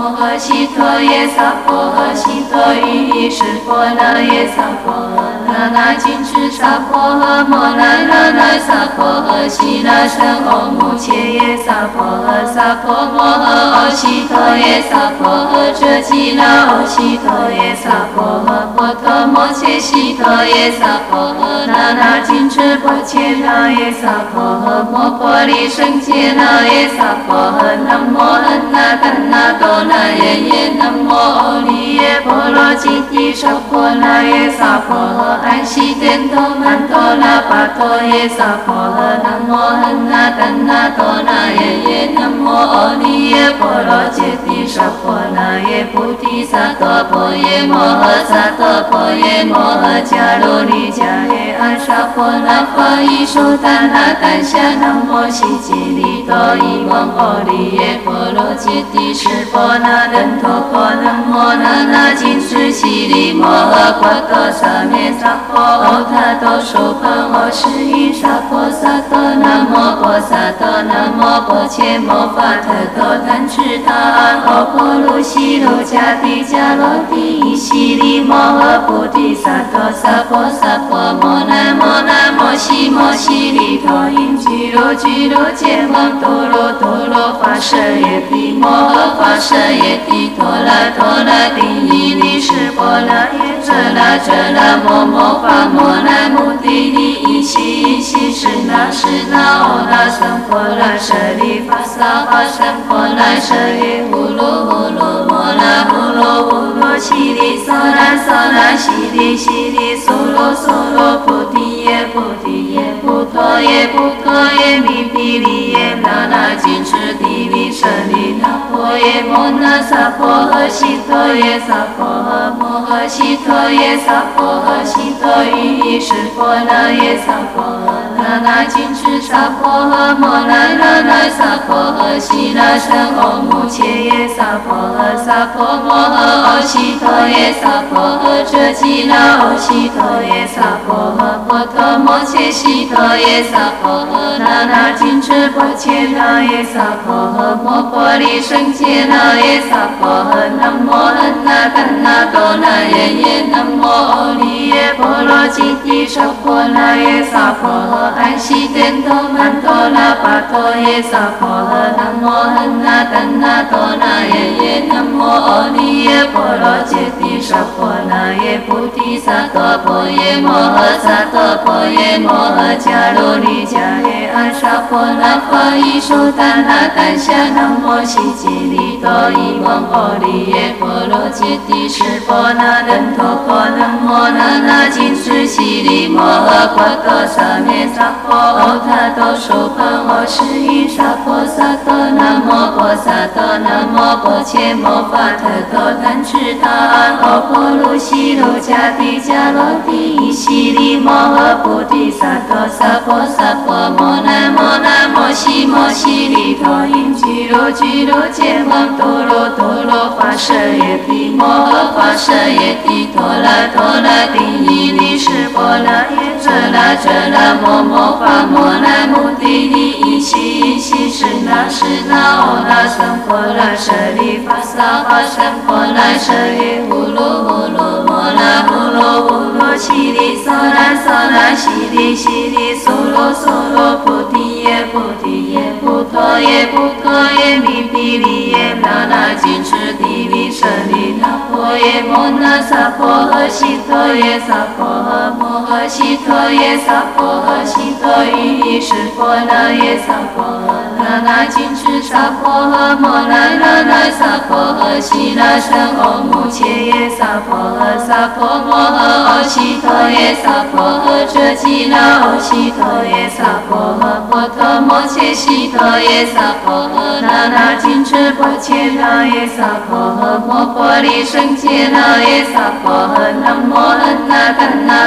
摩诃悉陀耶萨婆诃悉陀喻意释婆那耶萨婆诃那那金翅萨婆诃摩那那那萨婆诃悉那胜欧母切耶萨婆诃萨婆摩诃欧悉陀耶萨婆诃遮吉那欧悉陀耶萨婆诃波陀摩切悉陀耶萨婆诃那那金翅波切那耶萨婆诃摩婆利胜切那耶萨婆诃南无安那丹那多那耶耶南无欧利耶波罗吉提舍婆那耶萨婆诃安悉殿陀曼陀那巴陀耶萨婆诃南无安那丹那多那耶耶南无欧利耶波罗吉提舍婆那耶菩提萨埵婆耶摩诃萨埵婆耶摩诃迦卢尼迦耶阿沙婆那法伊输达那丹夏南无悉吉利多伊蒙欧利耶波罗吉提舍婆那登陀婆南无那那金翅悉利摩诃波多萨灭萨婆欧他多输盘欧释伊萨婆萨埵南无婆萨埵南无婆切摩法特多贪吃他安欧婆卢悉卢迦帝迦罗帝伊悉利摩诃菩提萨埵萨婆萨婆摩那摩那摩悉摩悉利陀因俱卢俱卢揭蒙多罗多罗法舍耶帝摩诃法舍耶帝陀罗陀罗帝伊利释婆那耶遮那遮那摩摩法摩那摩帝利伊悉伊悉是那是那欧那僧婆那舍利法萨法僧婆那舍耶呼噜呼噜摩那呼噜呼噜悉利娑那娑那悉利悉利娑罗娑罗菩提耶菩提耶菩陀耶菩陀耶弥毗利耶那那金翅地利舍利那婆耶摩那萨婆诃悉陀耶萨婆诃摩诃悉陀耶萨婆诃悉陀喻意释婆那耶萨婆诃那那金翅萨婆诃摩那那那萨婆诃悉那胜欧母切耶萨婆诃萨婆摩诃欧悉陀耶萨婆诃遮吉那欧悉陀耶萨婆诃波陀摩切悉陀耶萨婆诃那那金翅波切那耶萨婆诃摩婆利胜切那耶萨婆诃南无安那丹那多那耶耶南无欧利耶波罗吉提舍婆那耶萨婆诃安悉殿陀曼陀那巴陀耶萨婆诃南无安那丹那多那耶耶南无欧利耶波罗吉提舍婆那耶菩提萨埵婆耶摩诃萨埵婆耶摩诃迦卢尼迦耶阿沙婆那法伊输达那丹夏南无悉吉利多伊蒙欧利耶波罗吉提舍婆那登陀婆南无那那金翅悉利摩诃波多萨灭萨婆欧他多输盘欧释伊萨婆萨埵南无婆萨埵南无婆切摩法特多贪吃他安欧婆卢悉卢迦帝迦罗帝伊悉利摩诃菩提萨埵萨婆萨婆摩那摩那摩悉摩悉利陀因俱卢俱卢揭蒙多罗多罗法舍耶帝摩诃法舍耶帝陀罗陀罗帝伊利释婆那耶遮那遮那摩摩法摩那摩帝利伊悉伊悉是那是那欧那僧婆那舍利法萨法僧婆那舍耶呼噜呼噜摩那呼噜呼噜悉利娑那娑那悉利悉利娑罗娑罗菩提耶菩提耶菩陀耶菩陀耶弥毗利耶那那金翅地利舍利那婆耶摩那萨婆诃悉陀耶萨婆诃摩诃悉陀耶萨婆诃悉陀喻意释婆那耶萨婆诃那那金翅萨婆诃摩那那那萨婆诃悉那胜欧母切耶萨婆诃萨婆摩诃欧悉陀耶萨婆诃遮吉那欧悉陀耶萨婆诃波陀摩切悉陀耶萨婆诃那那金翅波切那耶萨婆诃摩婆利胜切那耶萨婆诃南无安那丹那多那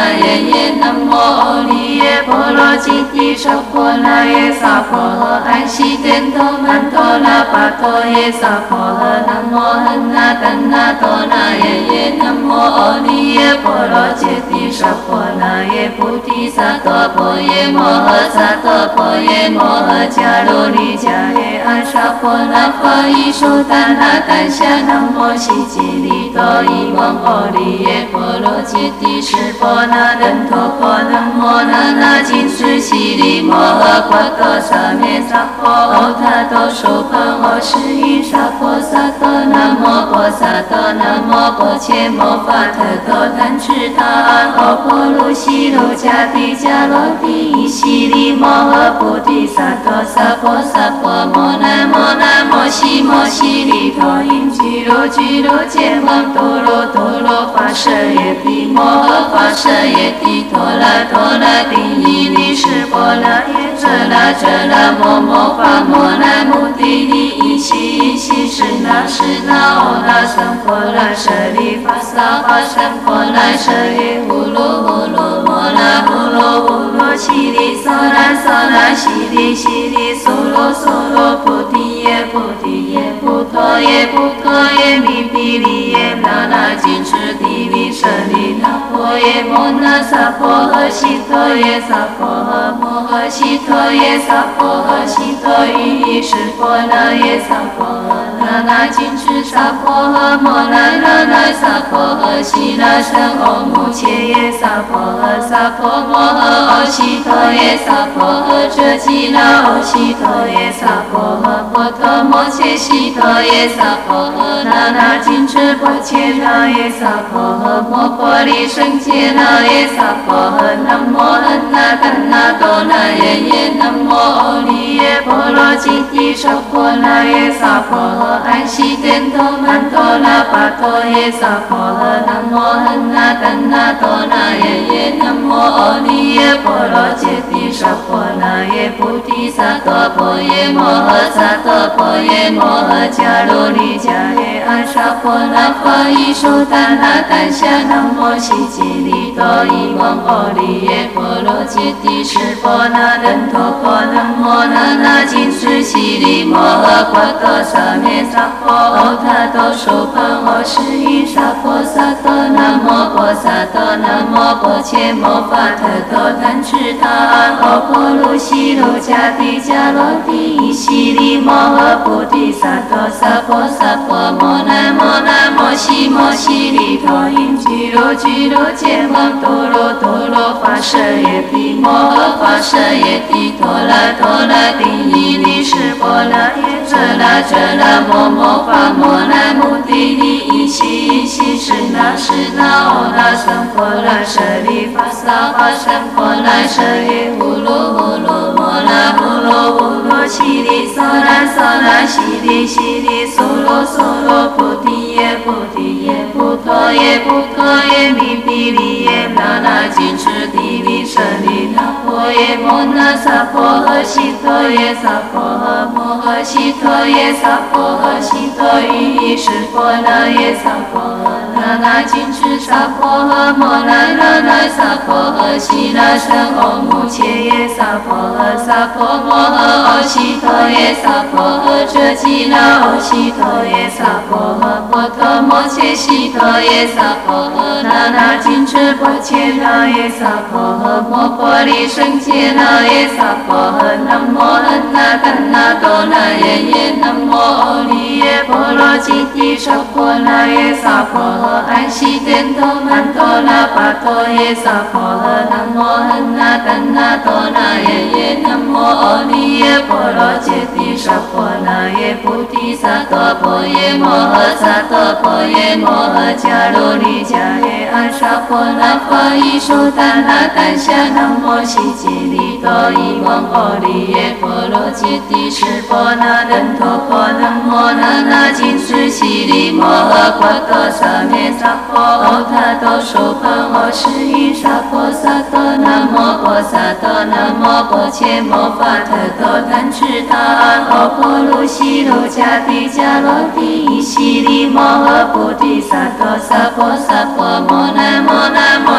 那耶耶南无阿弥耶波罗揭谛娑婆那耶萨婆诃。安悉颠陀曼陀罗巴陀耶萨婆诃。南无汉那怛那多那耶耶南无阿弥耶波罗揭谛娑婆那耶菩提萨埵婆耶摩诃萨埵婆耶摩诃迦卢尼迦耶阿沙婆那法伊苏丹那丹夏南无悉吉利多伊蒙阿利耶波罗揭谛释婆那人陀婆南无那那金斯悉利摩诃婆多萨咩萨婆欧他多苏婆欧释因萨婆萨多南无婆萨多南无婆伽摩法特多贪吃他安欧婆卢悉卢迦帝迦罗帝伊悉利摩诃菩提萨埵萨婆萨婆摩那摩那摩悉摩悉利陀因俱卢俱卢羯摩多罗多罗法舍耶帝摩诃法舍耶帝陀罗陀罗帝伊利释婆那耶遮那遮那摩摩法摩那摩帝利伊悉伊悉释那释那欧那僧婆那舍利法萨法僧婆那舍耶呼噜呼噜摩那呼噜呼噜悉利娑那娑那悉利悉利娑罗娑罗菩提耶菩提耶菩陀耶菩陀耶弥毗利耶那那金持地利舍利那婆耶摩那萨婆诃悉陀耶萨婆诃摩诃悉陀耶萨婆诃悉陀喻意释婆那耶萨婆诃那那金持萨婆诃摩那那那萨婆诃悉那僧欧母切耶萨婆诃萨婆摩诃欧悉陀耶萨婆诃遮吉那欧悉陀耶萨婆诃婆陀摩切悉陀耶萨婆诃那那金持婆切那耶萨婆诃摩婆利胜切那耶萨婆诃南无汉那怛那多那耶耶南无阿弥耶波罗揭谛娑婆那耶萨婆诃。安悉颠陀曼陀罗巴陀耶萨婆诃。南无汉那怛那多那耶耶南无阿弥耶波罗揭谛娑婆那耶菩提萨埵婆耶摩诃萨埵婆耶摩诃迦卢尼迦耶阿沙婆那法伊苏丹那丹夏南无悉吉利多伊蒙阿利耶波罗揭谛释婆那人陀婆南无那那金斯悉利摩诃婆多萨咩萨婆欧他多苏婆欧释因萨婆萨多南无婆萨多南无婆伽摩法特多贪吃他安欧婆卢悉卢迦帝迦罗帝伊悉利摩诃菩提萨埵萨婆萨婆摩那摩那摩悉摩悉利陀因俱卢俱卢羯摩多罗多罗法舍耶帝摩诃法舍耶帝陀罗陀罗帝伊利释婆那耶遮那遮那摩摩法摩那摩帝利伊悉伊悉释那释那欧那僧婆那舍利法萨法僧婆那舍耶呼噜呼噜摩那呼噜呼噜悉利娑那娑那悉利悉利娑罗娑罗菩提耶菩提耶菩陀耶菩陀耶弥毗利耶那那金持地利舍利那婆耶摩那萨婆诃悉陀耶萨婆诃摩诃悉陀耶萨婆诃悉陀喻意释婆那耶萨婆诃那那金持萨婆诃摩那那那萨婆诃悉那僧欧母切耶萨婆诃萨婆摩诃欧悉陀耶萨婆诃遮吉那欧悉陀耶萨婆诃婆陀摩切悉陀耶萨婆诃那那金持婆切那耶萨婆诃摩婆利胜切那耶萨婆诃南无汉那怛那多那耶耶南无阿弥耶波罗揭谛娑婆那耶萨婆诃。安悉颠陀曼陀罗巴陀耶萨婆诃。南无汉那怛那多那耶耶南无阿弥耶波罗揭谛娑婆那耶菩提萨埵婆耶摩诃萨埵婆耶摩诃迦卢尼迦耶阿沙婆那法伊苏丹那丹夏南无悉吉利多伊蒙阿利耶波罗揭谛释婆那人陀婆南无那那金斯悉利摩诃婆多萨咩萨婆欧他多苏婆欧释因萨婆萨多南无婆萨多南无婆伽摩法特多贪吃他安欧婆卢悉卢迦帝迦罗帝伊悉利摩诃菩提萨埵萨婆萨婆摩那摩那摩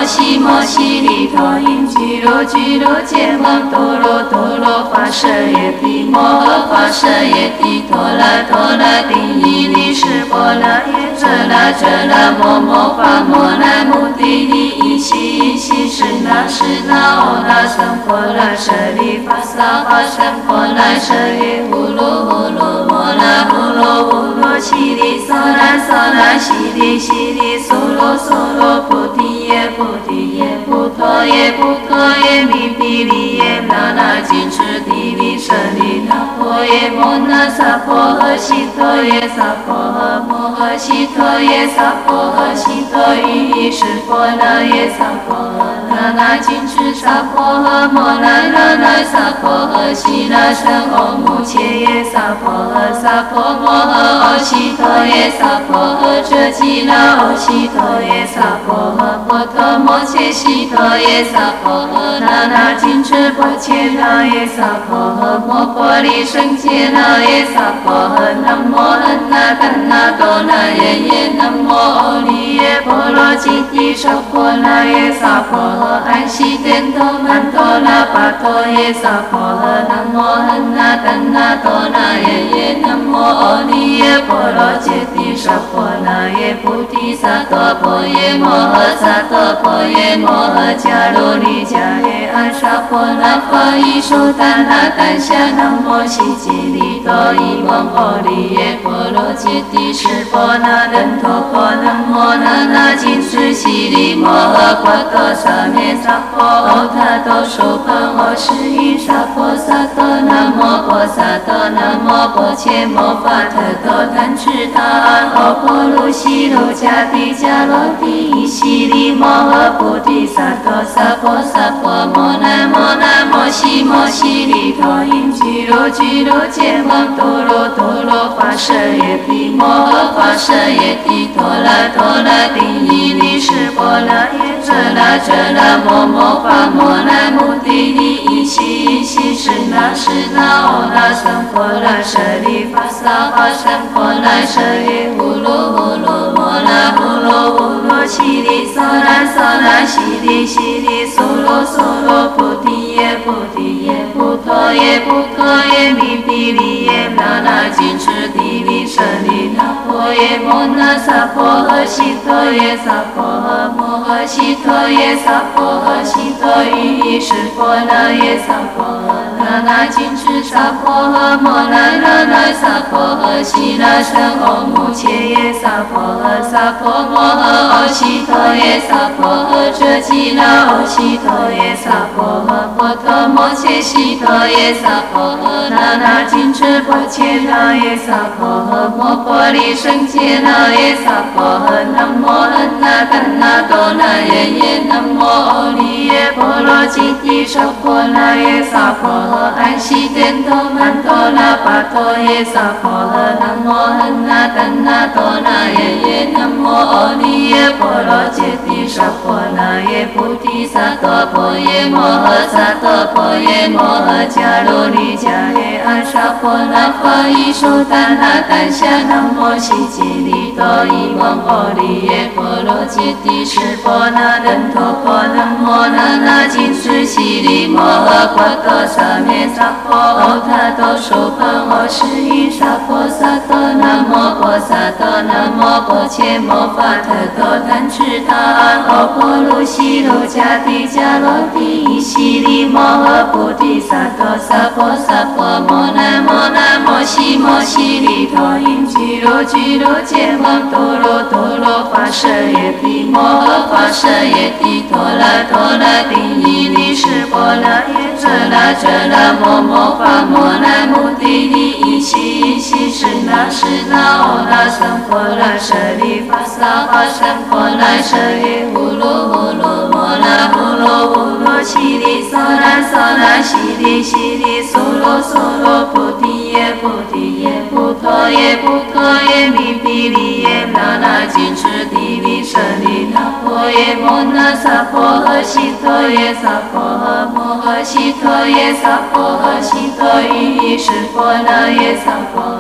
摩西摩西利陀因俱卢俱卢羯王多罗多罗发舍耶帝摩诃发舍耶帝陀罗陀罗帝伊利湿婆罗耶遮那遮那摩摩发摩那摩帝利伊悉伊悉是那是那欧那僧婆那舍利发萨发僧婆那舍耶呼噜呼噜摩那呼噜呼噜悉利娑那娑那悉利悉利娑罗娑罗菩提耶菩提耶菩陀耶菩陀耶弥毗利耶那那金持地利舍利那婆耶摩那萨婆诃悉陀耶萨婆诃摩诃悉陀耶萨婆诃悉陀于意识婆那耶萨婆诃那那金持萨婆诃摩那那那萨婆诃悉那僧欧母切耶萨婆诃萨婆摩诃欧悉陀耶萨婆诃遮吉那欧悉陀耶萨婆诃波陀摩切悉陀耶萨婆诃那那金持婆切那耶萨婆诃摩婆利胜切那耶萨婆诃南无安那丹那多那耶耶南无欧利耶波罗吉提舍婆那耶萨婆诃安悉天陀曼陀那巴陀耶萨婆诃南无安那丹那多那耶耶南无欧利耶波罗吉提舍婆那耶菩提萨埵婆耶摩诃萨埵婆耶摩诃迦卢利迦耶阿沙婆那法伊说丹那丹夏南无悉吉利多伊蒙欧利耶波罗吉提湿婆那人陀婆南无那那金持悉利摩诃婆多萨灭萨婆欧他多输盘欧是伊萨婆萨多南无婆萨多南无婆切摩法特多贪吃他安欧婆卢悉卢迦帝迦罗帝伊悉利摩诃菩提萨埵萨婆萨婆摩那摩那摩悉摩悉利陀因俱卢俱卢羯王多罗多罗发舍耶帝摩诃发舍耶帝陀罗陀罗帝伊利湿婆罗耶遮那遮那摩摩发摩那摩帝利伊悉伊悉是那是那欧那僧婆那舍利发萨发僧婆那舍耶呼噜呼噜摩那呼噜呼噜悉利娑那娑那悉利悉利娑罗娑罗菩提耶菩提耶菩陀耶菩陀耶弥毗利耶那那金持地利舍利那婆耶摩那萨婆诃悉陀耶萨婆诃摩诃悉陀耶萨婆诃悉陀于意识婆那耶萨婆诃那那金持萨婆诃摩那那那萨婆诃悉那僧欧母切耶萨婆诃萨婆摩诃欧悉陀耶萨婆诃遮吉那欧悉陀耶萨婆诃波陀摩切悉陀耶萨婆诃那那金持婆切那耶萨婆诃摩婆利胜切那耶萨婆诃南无安那丹那多那耶耶南无欧利耶波罗吉提舍婆那耶萨婆诃安悉天陀曼陀那巴陀耶萨婆诃南无安那丹那多那耶耶南无欧利耶波罗吉提舍婆那耶菩提萨埵婆耶摩诃萨埵婆耶摩诃迦卢利迦耶阿沙婆那法伊说丹那丹夏南无悉吉利多伊蒙欧利耶波罗吉提湿婆那人陀婆南无那那金持悉利摩诃婆多萨灭萨婆欧他多输盘欧是伊萨婆萨多南无婆萨多南无婆切摩法特多贪吃他安欧婆卢悉卢迦帝迦罗帝伊悉利摩诃菩提萨埵萨婆萨婆摩那摩那摩悉摩悉利陀因俱卢俱卢羯王多罗多罗发舍耶帝摩诃发舍耶帝陀罗陀罗帝伊利湿婆罗耶遮那遮那摩摩发摩那摩帝利伊悉伊悉是那是那欧那僧婆那舍利发萨发僧婆那舍耶呼噜呼噜摩那呼噜呼噜悉利娑那娑那悉利悉利娑罗娑罗菩提耶菩提耶菩陀耶菩陀耶弥毗利耶那那金持地利舍利那婆耶摩那萨婆诃悉陀耶萨婆诃摩诃悉陀耶萨婆诃悉陀于意识婆那耶萨婆诃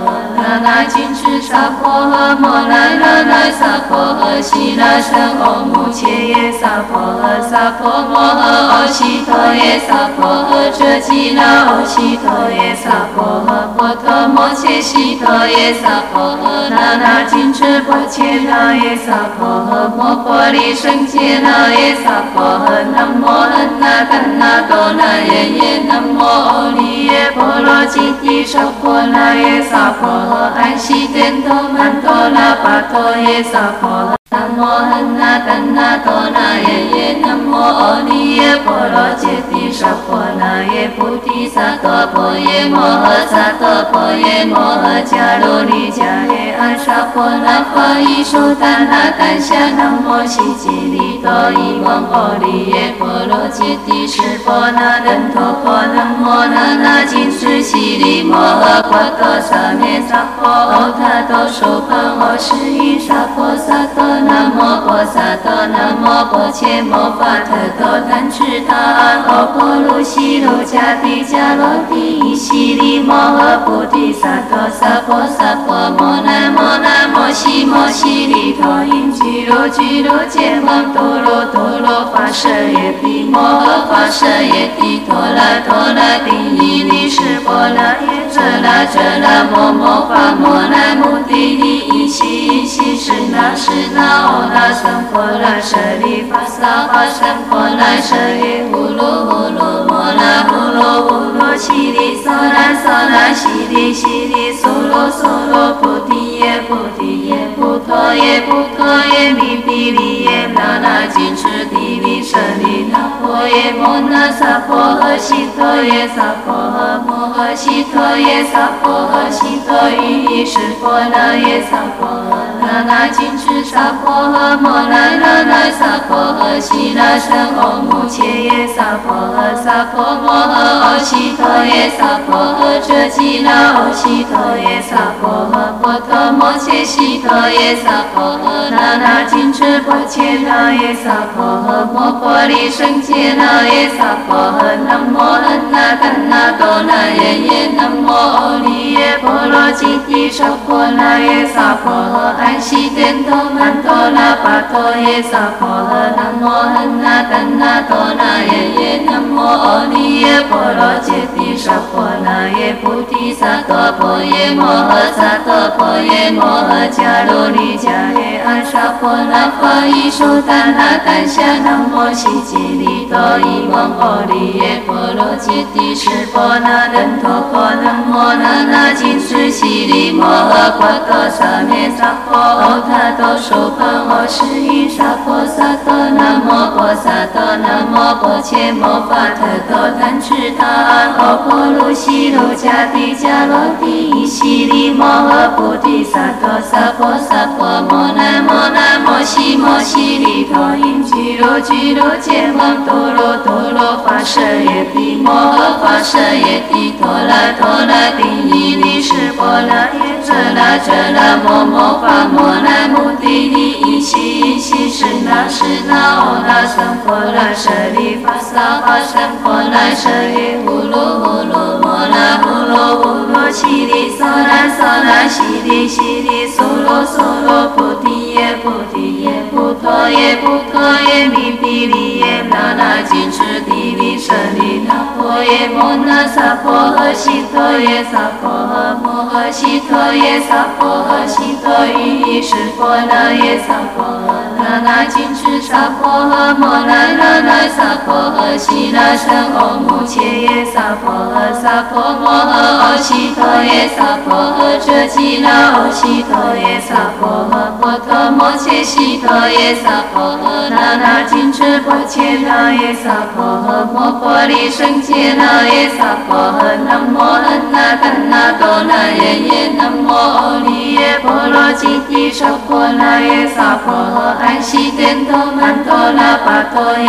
那那金翅萨婆诃，摩那那那萨婆诃，悉那僧唵母切耶萨婆诃，萨婆摩诃阿悉陀耶萨婆诃，遮吉那阿悉陀耶萨婆诃，波陀摩切悉陀耶萨婆诃，那那金翅波切那耶萨婆诃，摩婆利胜切那耶萨婆诃，南无安那丹那多那耶耶，南无阿利耶波罗揭谛娑婆那耶萨婆诃，安悉天陀曼陀那巴陀耶萨婆诃。南无安那丹那多那耶耶，南无阿利耶波罗揭谛娑婆那耶，菩提萨埵婆耶摩诃萨埵婆耶摩诃迦卢利迦耶阿萨婆那法伊苏丹那丹夏，南无悉吉利多伊翁阿利耶波罗揭谛释婆那等陀婆，南无那那金翅悉利摩诃波多萨灭萨婆欧他多苏盘欧释依萨婆萨埵。南无婆萨埵，南无婆伽摩法特多贪吃他安欧婆卢悉卢迦帝迦罗帝伊悉利摩诃菩提萨埵萨婆萨婆摩那摩那摩悉摩悉利陀因俱卢俱卢羯摩多罗多罗法舍耶帝摩诃法舍耶帝陀罗陀罗帝伊利释婆那耶遮那遮那摩摩法摩那摩帝利伊悉伊悉释那释那欧那僧婆那舍利法萨法僧婆那舍耶呼噜呼噜摩那呼噜呼噜悉利娑那娑那悉利悉利娑罗娑罗菩提耶菩提耶菩陀耶菩陀耶弥毗利耶那那金翅地利舍利那婆耶摩那萨婆诃悉陀耶萨婆诃摩诃悉陀耶萨婆诃悉陀喻意释婆那耶萨婆诃那那金翅萨婆诃摩那那那萨婆诃悉那僧唵母切耶萨婆诃萨婆摩诃阿悉陀耶萨婆诃遮吉那阿悉陀耶萨婆诃波陀摩切悉陀耶萨婆诃那那金翅波切那耶萨婆诃摩婆利胜切那耶萨婆诃南无安那丹那多那耶耶南无阿利耶波罗揭谛娑婆那耶萨婆诃安悉天陀曼陀那巴陀耶萨婆诃南无安那丹那多那耶耶南无阿利耶波罗揭谛娑婆那耶菩提萨埵婆耶摩诃萨埵婆耶摩诃迦卢利迦耶阿萨婆那法伊苏丹那丹夏，南无悉吉利多伊翁阿利耶波罗揭谛释婆那等陀婆，南无那那金翅悉利摩诃波多萨灭萨婆欧他多苏盘欧释依萨婆萨埵南无婆萨埵南无婆伽摩法特多贪吃他安欧婆卢悉卢迦帝迦罗帝伊悉利摩诃菩提萨埵萨婆萨婆摩那摩那摩悉摩悉利陀因俱卢俱卢羯摩多罗多罗法舍耶帝摩诃法舍耶帝陀罗陀罗帝伊利释婆那耶遮那遮那摩摩法摩那摩帝利伊悉伊悉释那释那欧那僧婆那舍利法萨法僧婆那舍耶呼噜呼噜摩那呼噜呼噜悉利娑那娑那悉利悉利娑罗娑罗菩提耶菩提耶菩陀耶菩陀耶弥毗利耶那那金翅地利舍利那婆耶摩那萨婆诃悉陀耶萨婆诃摩诃悉陀耶萨婆诃悉陀喻意释婆那耶萨婆诃那那金翅萨婆诃摩那那那萨婆诃悉那僧唵母切耶萨婆诃萨婆摩诃阿悉陀耶萨婆诃遮吉那阿悉陀耶萨婆诃波陀摩切悉陀耶萨婆诃那那金翅波切那耶萨婆诃摩婆利胜切那耶萨婆诃南无安那丹那多那耶耶南无阿利耶波罗揭谛娑婆那耶萨婆诃安悉天陀曼陀那巴陀耶萨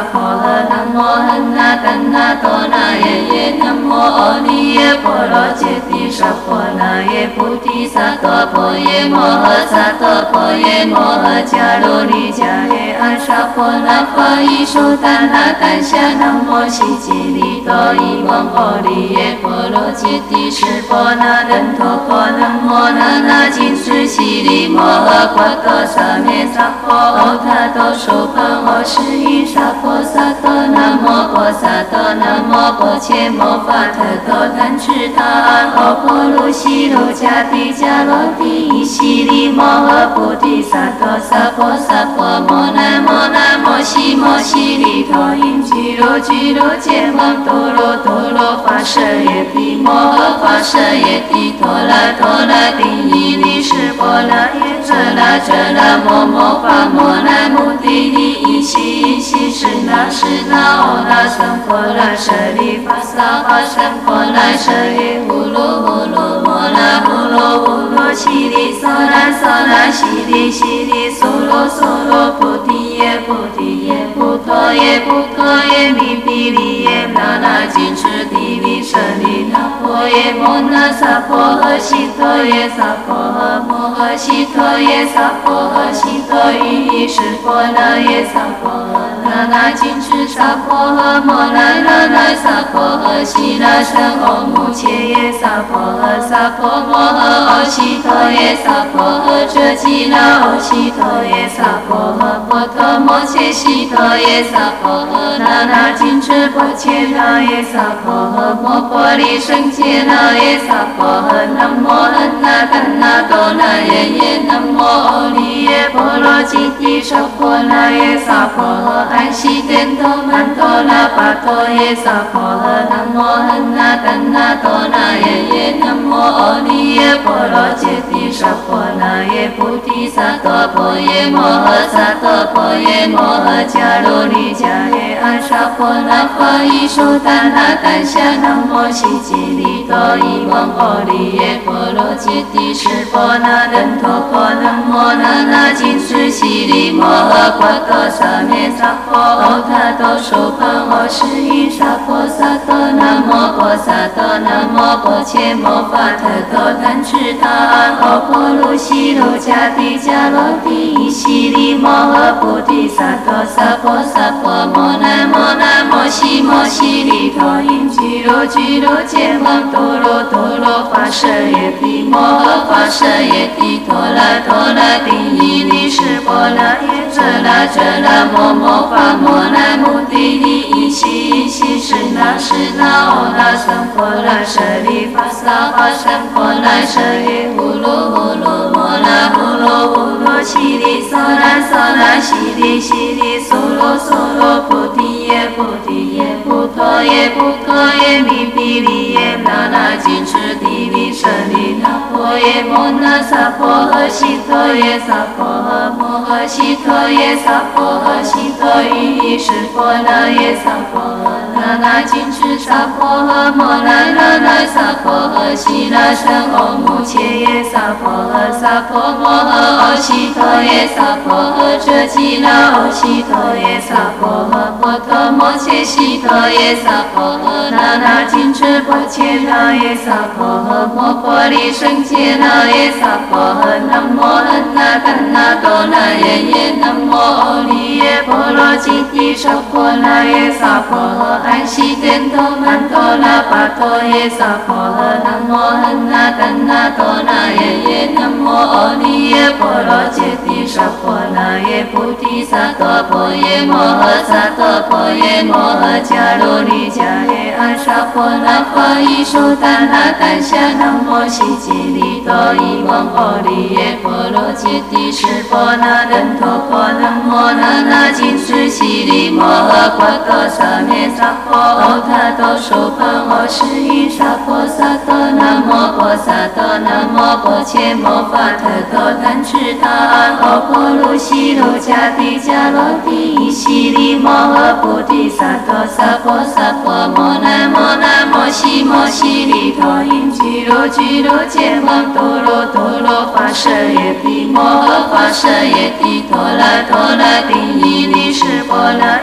婆诃。南无汉那怛那多那耶耶。南无阿利耶婆罗揭谛萨婆那耶菩提萨埵婆耶摩诃萨埵婆耶摩诃迦卢尼迦耶阿萨婆那法伊苏丹那丹夏。南无悉吉利多伊蒙阿利耶婆罗揭谛释婆那等陀婆。南无那那金斯悉利摩诃婆多萨咩萨婆欧他多苏盘我是因萨婆萨多。南无婆萨多南无婆伽摩法特多贪吃他安欧婆卢悉卢迦帝迦罗帝伊悉利摩诃菩提萨埵萨婆萨婆摩那摩那摩悉摩悉利陀因俱卢俱卢揭摩多罗多罗法舍耶帝摩诃法舍耶帝陀罗陀罗帝伊利释婆那耶遮那遮那摩摩法摩那摩帝利伊悉伊悉释那释那欧那僧婆那舍利法萨法僧婆那舍耶呼噜呼噜摩那呼噜呼噜悉利娑那娑那悉利悉利娑罗娑罗菩提耶菩提耶菩陀耶菩陀耶弥毗利耶那那金持地利舍利那婆耶摩那萨婆诃悉陀耶萨婆诃摩诃悉陀耶萨婆诃悉陀喻意释婆那耶萨婆诃那那金持萨婆诃摩那那那萨婆诃悉那僧欧穆切耶萨婆诃萨婆摩诃欧悉陀耶萨婆诃遮吉那欧悉陀耶萨婆诃波陀摩切悉陀耶萨婆诃那那金持婆切那耶萨婆诃摩婆利胜切那耶萨婆诃南无汉那怛那多那耶耶南无阿利耶婆罗揭谛萨婆那耶萨婆诃安悉殿陀曼陀那巴陀耶萨婆诃南无汉那怛那多那耶耶南无阿利耶婆罗揭谛萨婆那耶菩提萨埵婆耶摩诃萨埵婆耶摩诃迦卢尼迦耶阿萨婆那法伊苏丹那丹夏。南无悉吉利多伊蒙阿利耶婆罗揭谛释婆那等陀婆。南无那那金斯悉利摩诃婆多萨咩萨婆欧他多苏盘我是因萨婆萨多。南无婆萨多南无婆伽摩法特多贪吃他安欧婆卢悉卢迦帝迦罗帝伊悉利摩诃菩提萨埵萨婆萨婆摩那摩那摩悉摩悉利陀因俱卢俱卢揭摩多罗多罗法舍耶帝摩诃法舍耶帝陀罗陀罗帝伊利释婆那耶遮那遮那摩摩法摩那摩帝利伊悉伊悉释那释那欧那僧婆那舍利法萨法僧婆那舍耶呼噜呼噜摩那呼噜呼噜悉利娑那娑那悉利悉利娑罗娑罗菩提耶菩提耶菩陀耶菩陀耶弥毗利耶那那金持地利舍利那婆耶摩那萨婆诃悉陀耶萨婆诃摩诃悉陀耶萨婆诃悉陀喻意释婆那耶萨婆诃那那金持萨婆诃摩那那那萨婆诃悉那僧欧穆切耶萨婆诃萨婆摩诃欧悉陀耶萨婆诃遮吉那欧悉陀耶萨婆诃波陀摩切悉陀耶萨婆诃那那金持婆切那耶萨婆诃摩婆利胜切那耶萨婆诃南无汉那怛那多那耶耶南无阿利耶婆罗揭谛萨婆那耶萨婆诃安悉殿陀曼陀那巴陀耶萨婆诃南无汉那怛那多那耶耶南无阿利耶婆罗揭谛萨婆那耶菩提萨埵婆耶摩诃萨埵婆耶摩诃迦卢尼迦耶阿萨婆那法伊苏丹那丹夏。南无悉吉利多伊蒙阿利耶婆罗揭谛释婆那等陀婆。南无那那金斯悉利摩诃婆多萨咩萨婆欧他多苏盘我是因萨婆萨多。南无婆萨多南无婆伽摩法特多贪吃他安欧婆卢悉卢迦帝迦罗帝伊悉利摩诃菩提萨埵萨婆萨婆摩那摩那摩悉摩悉利陀因俱卢俱卢揭摩多罗多罗法舍耶帝摩诃法舍耶帝陀罗陀罗帝伊利释婆那耶遮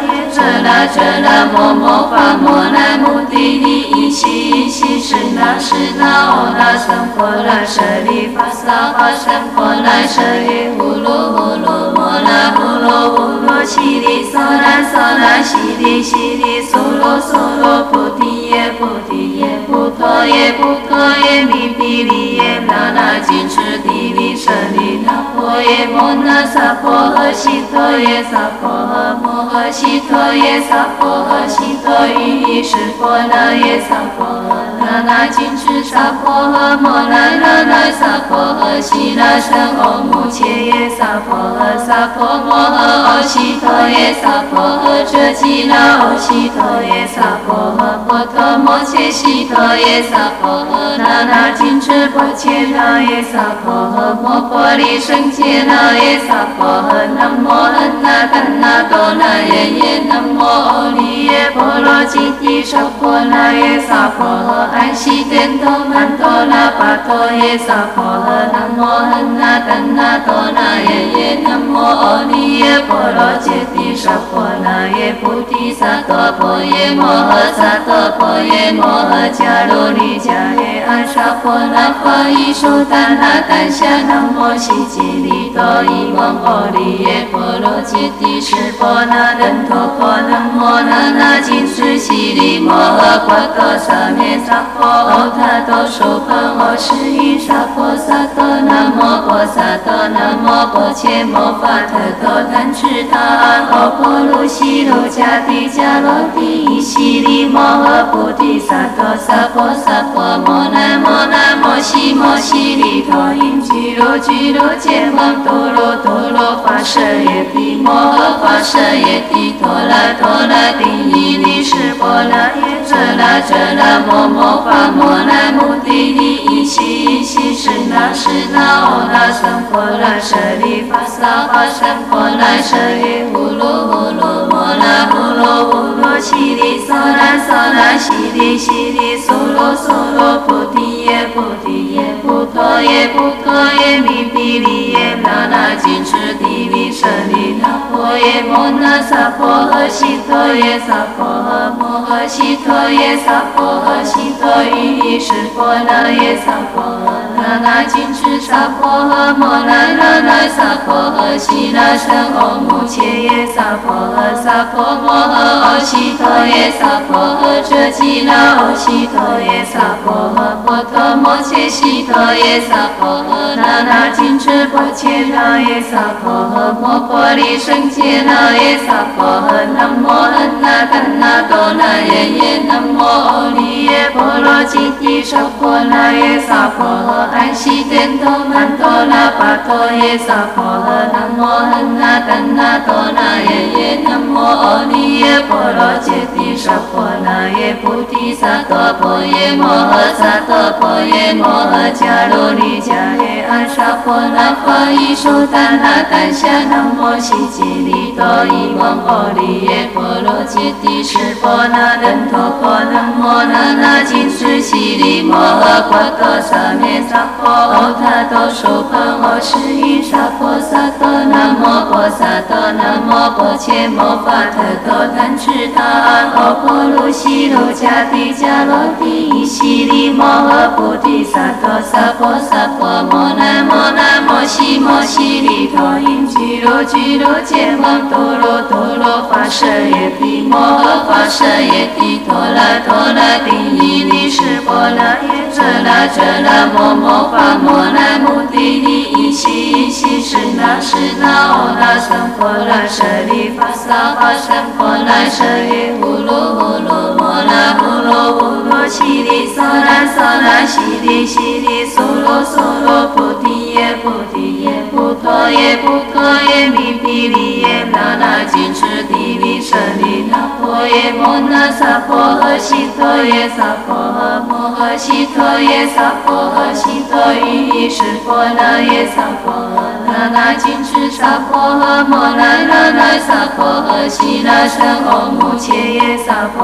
那遮那摩摩发摩那目的利益西依西是那是那哦那僧婆那舍利发萨发僧婆那舍耶呼噜呼噜摩那呼噜呼噜悉利娑那娑那悉利悉利娑罗娑罗菩提耶菩提耶菩陀耶菩陀耶弥毗利耶那那金持地利舍利那婆耶摩那萨婆诃悉陀耶萨婆诃摩诃悉陀耶萨婆诃悉陀于意识婆那耶萨婆诃那那金持萨婆诃摩那那那萨婆诃悉那僧唵目切耶萨婆诃萨婆摩诃唵悉陀耶萨婆诃遮吉那唵悉陀耶萨婆诃婆陀摩切悉陀耶萨婆诃那那金持婆切那耶萨婆诃摩婆利胜切那耶萨婆诃南无安那丹那多那耶耶南无阿利耶波罗揭谛娑婆那耶萨婆诃安悉殿多曼多那巴多耶萨婆诃南无安那丹那多那耶耶南无阿利耶波罗揭谛娑婆那耶菩提萨埵婆耶摩诃萨埵婆耶摩诃迦卢利迦耶阿萨婆那法伊苏丹那丹夏南无悉吉利多伊王阿利耶波罗揭谛释婆那人陀婆南无那那金持悉利摩诃婆多萨灭萨婆欧他多苏盘欧释依萨婆萨多南无婆萨多南无婆切摩法特多贪吃他安欧婆卢悉卢迦帝迦罗帝伊悉利摩诃菩提萨埵萨婆萨婆摩那摩那摩悉摩悉利陀因俱卢俱卢揭王多罗多罗发舍耶帝摩诃发舍耶帝陀罗陀罗帝伊利释婆那耶遮那遮那摩摩发摩那目的利益西依西是那是那哦那僧婆那舍利发萨发僧婆那舍耶呼噜呼噜摩那呼噜呼噜悉利娑那娑那悉利悉利娑罗娑罗菩提耶菩提耶菩陀耶菩陀耶弥毗利耶那那金持地利舍利那婆耶摩那萨婆诃悉陀耶萨婆诃摩诃悉陀耶萨婆诃悉陀于意识婆那耶萨婆诃那那金持萨婆诃摩那那那萨婆诃悉那僧唵目切耶萨婆诃萨婆摩诃唵悉陀耶萨婆诃遮吉那唵悉陀耶萨婆诃婆陀摩切悉陀耶萨婆诃那那金持婆切那耶萨婆诃摩婆利胜切那耶萨婆诃南无安那丹那多那耶耶南无阿利耶波罗揭谛娑婆那耶萨婆诃安悉殿多曼多那巴多耶萨婆诃南无安那丹那多那耶耶南无阿利耶波罗揭谛娑婆那耶菩提萨埵婆耶摩诃萨埵婆耶摩诃迦卢利迦耶阿萨婆那法伊苏丹那丹夏南无悉吉利多伊王阿利耶波罗揭谛释婆那人陀婆南无那那金持悉利摩诃婆多萨灭萨婆欧他多苏盘欧释依萨婆萨多南无婆萨多南无婆切摩法特多贪吃他安欧婆卢悉卢迦帝迦罗帝伊悉利摩诃菩提萨埵萨婆萨婆摩那摩那摩悉摩悉利陀因俱卢俱卢揭王多罗多罗发舍耶帝摩诃发舍耶帝陀罗陀罗帝伊利释婆那耶遮那遮那摩摩发摩那目的利益西依西是那是那哦那僧婆那舍利发萨发僧婆那舍耶呼噜呼噜摩那呼噜呼噜悉利娑那娑那悉利悉利娑罗娑罗菩提耶菩提耶菩陀耶菩陀耶弥毗利耶那那金持地利舍利那婆耶摩那萨婆诃悉陀耶萨婆诃摩诃悉陀耶萨婆诃悉陀于意识婆那耶萨婆诃那那金持萨婆诃摩那那那萨婆诃悉那僧唵目切耶萨婆诃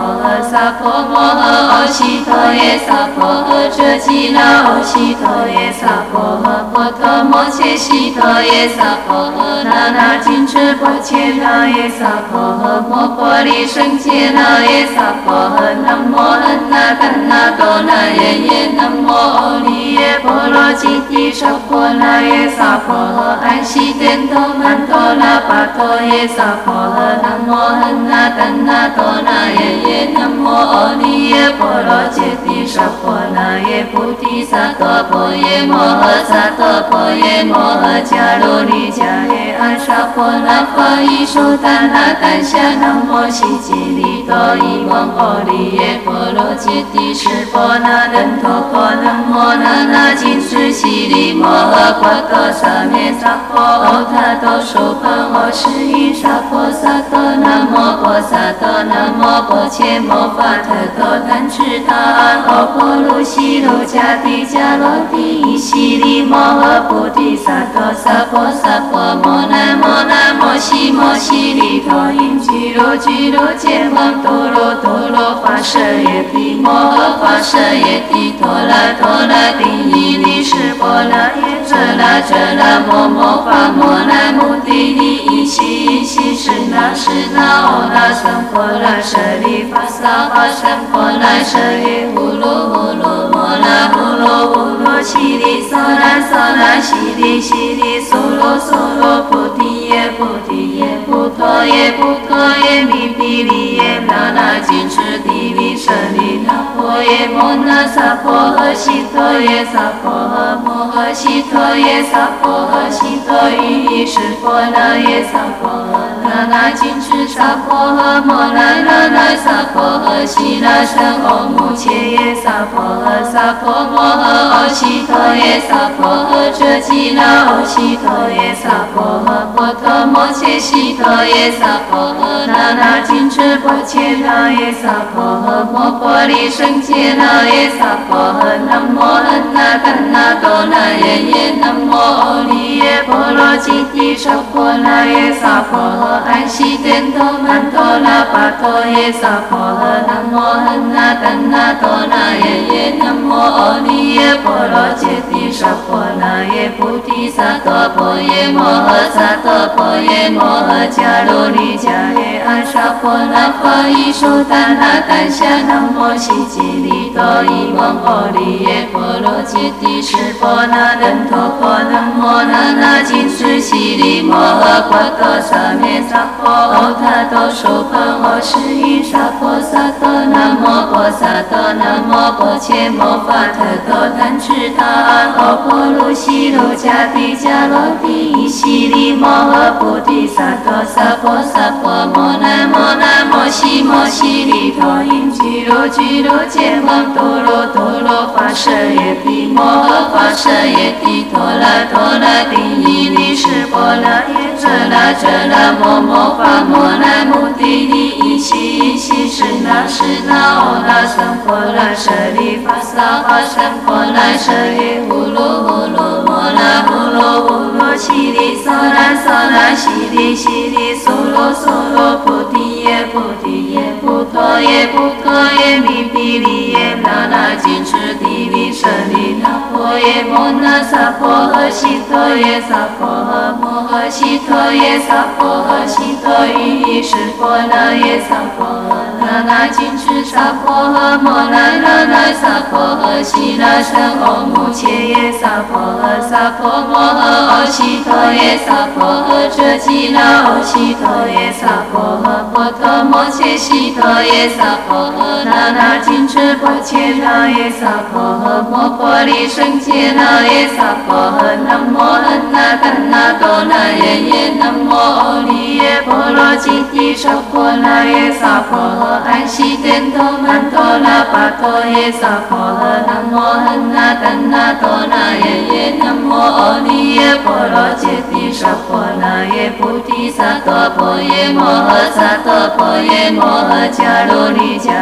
萨婆摩诃阿悉陀耶萨婆诃遮吉那阿悉陀耶萨婆诃波陀摩切悉陀耶萨婆诃那那金持波切那耶萨婆诃摩婆利胜切那耶萨婆诃南无安那丹那多那耶耶南无阿利耶波罗吉提舍婆那耶萨婆诃安悉殿陀曼陀那巴陀耶萨婆诃南无安那丹那多那耶耶南无阿利耶波罗揭谛舍婆那耶菩提萨埵婆耶摩诃萨埵婆耶摩诃迦卢尼迦耶阿沙婆那法伊输达那丹夏南无悉吉利多伊王阿利耶波罗揭谛舍婆那等陀婆南无那那金持悉利摩诃波多萨灭萨婆欧他多输盘阿释伊沙婆萨埵南无婆萨埵南无婆切摩法特多贪吃他安阿婆卢悉卢迦帝迦罗帝伊悉利摩诃菩提萨埵萨婆萨婆摩那摩那摩悉摩悉利陀因俱卢俱卢揭王多罗多罗法舍耶帝摩诃法舍耶帝陀罗陀罗帝伊利士波那耶遮那遮那摩摩法摩那目的利伊悉伊悉是那是那哦那僧婆那舍利法萨法僧婆那舍耶呼噜呼噜摩那呼噜呼噜悉利娑那娑那悉利悉利娑罗娑罗菩提耶菩提耶菩陀耶菩陀耶弥毗利耶那那金持地利舍利那婆耶摩那萨婆诃悉陀耶萨婆诃摩诃悉陀耶萨婆诃悉陀于意识婆那耶萨婆诃那那金持萨婆诃摩那那那萨婆诃悉那胜欧母切耶萨婆诃萨婆摩诃阿悉陀耶萨婆诃遮吉那阿悉陀耶萨婆诃波陀摩切悉陀耶萨婆诃那那金持波切那耶萨婆诃摩婆利胜切那耶萨婆诃南无安那丹那多那耶耶南无阿利耶波罗吉提舍婆那耶萨婆诃安悉殿陀曼陀那巴陀耶萨婆诃南无安那丹那多那耶耶南无阿利耶波罗揭谛舍婆那耶菩提萨埵婆耶摩诃萨埵婆耶摩诃迦卢尼迦耶阿沙婆那法伊输达那丹夏南无悉吉利多伊王阿利耶波罗揭谛舍婆那等陀婆南无那那金持悉利摩诃波多萨灭萨婆欧他多输盘阿释伊沙婆萨埵南无婆萨埵南无婆切摩法特多贪吃他安阿婆卢悉卢迦帝迦罗帝伊悉利摩诃菩提萨埵萨婆萨婆摩那摩那摩悉摩悉利陀因俱卢俱卢揭王多罗多罗法舍耶帝摩诃法舍耶帝陀罗陀罗帝伊利士波那耶遮那遮那摩摩法摩那目的利伊悉伊悉是那是那哦那僧婆那舍利法萨法僧婆那舍耶呼噜呼噜摩那呼噜呼噜悉利娑那娑那悉利悉利娑罗娑罗菩提耶菩提耶菩陀耶菩陀耶弥毗利耶那那金持地利舍利那婆耶摩那萨婆诃悉陀耶萨婆诃摩诃悉陀耶萨婆诃悉陀于意识婆那耶萨婆诃那那金持萨婆诃摩那那那萨婆诃悉那胜欧母切耶萨婆诃萨婆摩诃阿悉陀耶萨婆诃遮吉那阿悉陀耶萨婆诃波陀摩切悉陀耶萨婆诃那那金持波切那耶萨婆诃摩婆利胜切那耶萨婆诃南无安那丹那多那耶耶南无阿利耶波罗吉提舍婆那耶萨婆诃安悉殿陀曼陀那巴陀耶萨婆诃南无安那丹那多那耶耶南无阿利耶波罗揭谛舍婆那耶菩提萨埵婆耶摩诃萨埵婆耶摩诃迦卢尼迦耶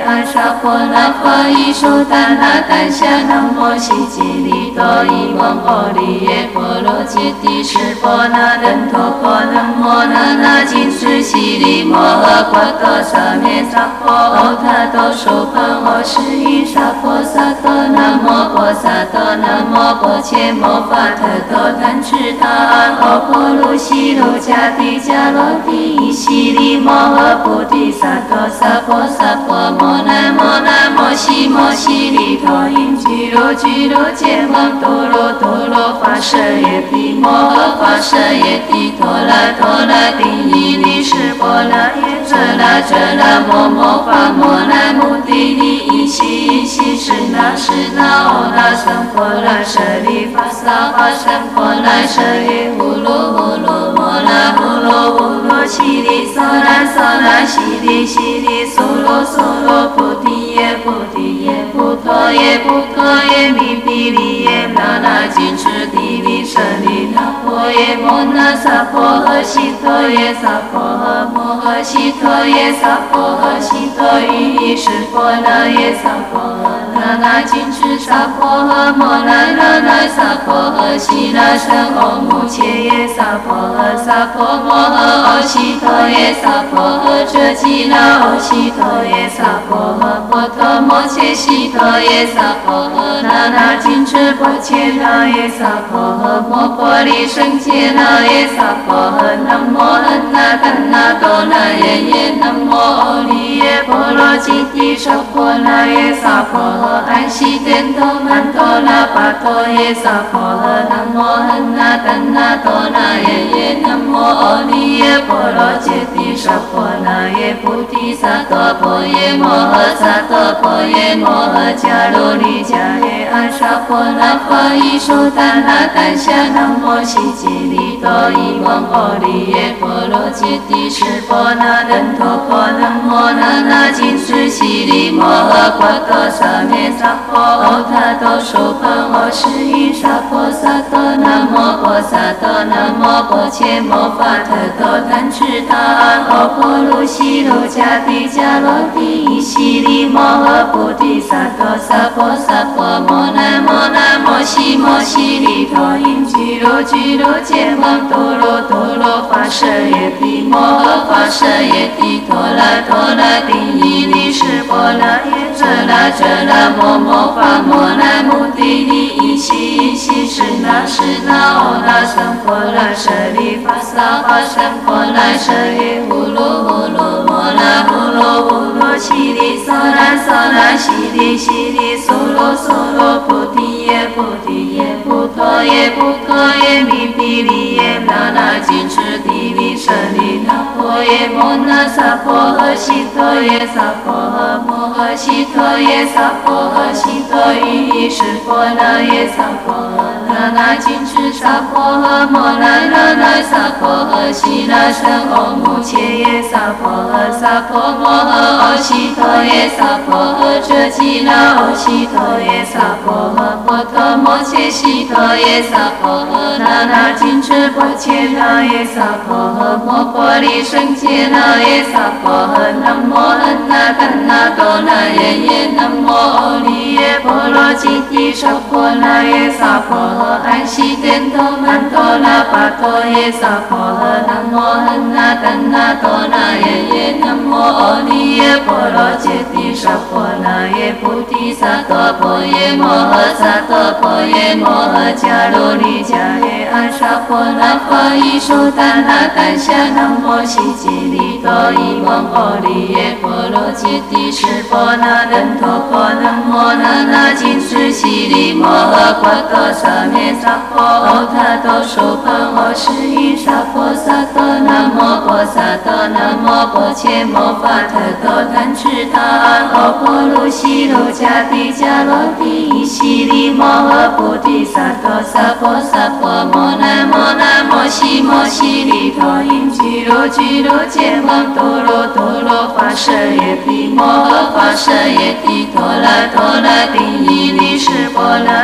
阿萨婆那法伊说达那丹夏南无悉吉利多伊蒙阿利耶波罗揭谛释波那登陀婆南无那那金斯悉利摩诃婆多萨灭萨婆欧他多受盘欧是因萨婆萨多南无婆萨多南无婆切摩法特多贪吃他安欧婆卢悉卢迦帝迦罗帝伊悉利摩诃菩提萨多萨婆萨婆摩那摩那摩悉摩悉利陀因居罗居罗揭蒙多罗多罗法舍耶帝摩诃法舍耶帝陀罗陀罗帝伊利释波那耶遮那遮那摩摩法摩那目的地伊悉伊悉是那是那欧那僧婆那舍利法萨法僧婆那舍耶呼噜呼噜摩那呼噜呼噜悉利娑那娑那悉利悉利娑罗娑罗菩提耶菩提耶菩陀耶菩陀耶弥毗利耶那那金持地利舍利那婆耶摩那萨婆诃悉陀耶萨婆诃摩诃悉陀耶萨婆诃悉陀于释波那耶萨婆诃那那金持萨婆诃摩那那那萨婆诃悉那僧欧目切耶萨婆诃萨婆摩诃欧悉陀耶萨婆诃遮吉那欧悉陀耶萨婆诃波陀摩切悉陀耶萨婆诃那那金持波切那耶萨婆诃摩婆利胜切那耶萨婆诃南无恩那丹那多那耶耶南无阿利耶波罗揭谛舍婆那耶萨婆诃安悉天陀曼陀那巴陀耶萨婆诃南无恩那丹那多那耶耶南无阿利耶波罗揭谛舍婆那耶菩提萨埵婆耶摩诃萨埵婆耶摩诃迦卢利迦耶阿萨婆那法伊说达那丹夏南无悉吉利多伊蒙阿利耶波罗揭谛释波那登陀婆南无那那金斯悉利摩诃婆多萨灭萨婆欧他多受盘欧是因萨婆萨多南无婆萨多南无婆切摩法特多贪吃他安欧婆卢悉卢迦帝迦罗帝伊悉利摩诃菩提萨埵萨婆萨婆摩那摩那摩悉摩悉利陀因居罗居罗揭蒙多罗多罗法舍耶帝摩诃法舍耶帝陀罗陀罗帝伊利释波那耶遮那遮那摩摩法摩那目的地伊悉伊悉是那是那欧那僧婆那舍利法萨法僧婆那舍耶呼噜呼噜摩那呼噜呼噜悉利娑那娑那悉利悉利娑罗娑罗菩提耶菩提耶菩陀耶菩陀耶弥毗利耶那那金持地利舍利那婆耶摩那萨婆诃悉陀耶萨婆诃摩诃悉陀耶萨婆诃悉陀于释波那耶萨婆诃那那金持萨婆诃摩那那那萨婆诃悉那僧欧目切耶萨婆诃萨婆摩诃欧悉陀耶萨婆诃遮吉那欧悉陀耶萨婆诃波陀摩切悉陀耶萨婆诃那那金持波切那耶萨婆诃摩婆利胜切那耶萨婆诃南无恩那丹那多那耶耶南无阿利耶波罗揭谛舍婆那耶萨婆诃安悉天陀曼陀那巴陀耶萨婆诃南无恩那丹那多那耶耶南无阿利耶波罗揭谛舍婆那耶菩提萨埵婆耶摩诃萨埵婆耶摩诃迦卢利迦耶阿萨婆那法伊说达那丹夏南无悉吉利多伊蒙阿利耶波罗揭谛释波那登陀婆南无那那金斯悉利摩诃婆多萨灭萨婆欧他多受盘欧是因萨婆萨多南无婆萨多南无婆切摩法特多贪吃他安欧婆卢悉卢迦帝迦罗帝伊悉利摩诃菩提萨埵萨婆萨婆摩那摩那摩悉摩悉利陀因居罗居罗揭蒙多罗多罗法舍耶帝摩诃法舍耶帝陀罗陀罗帝伊利释波那耶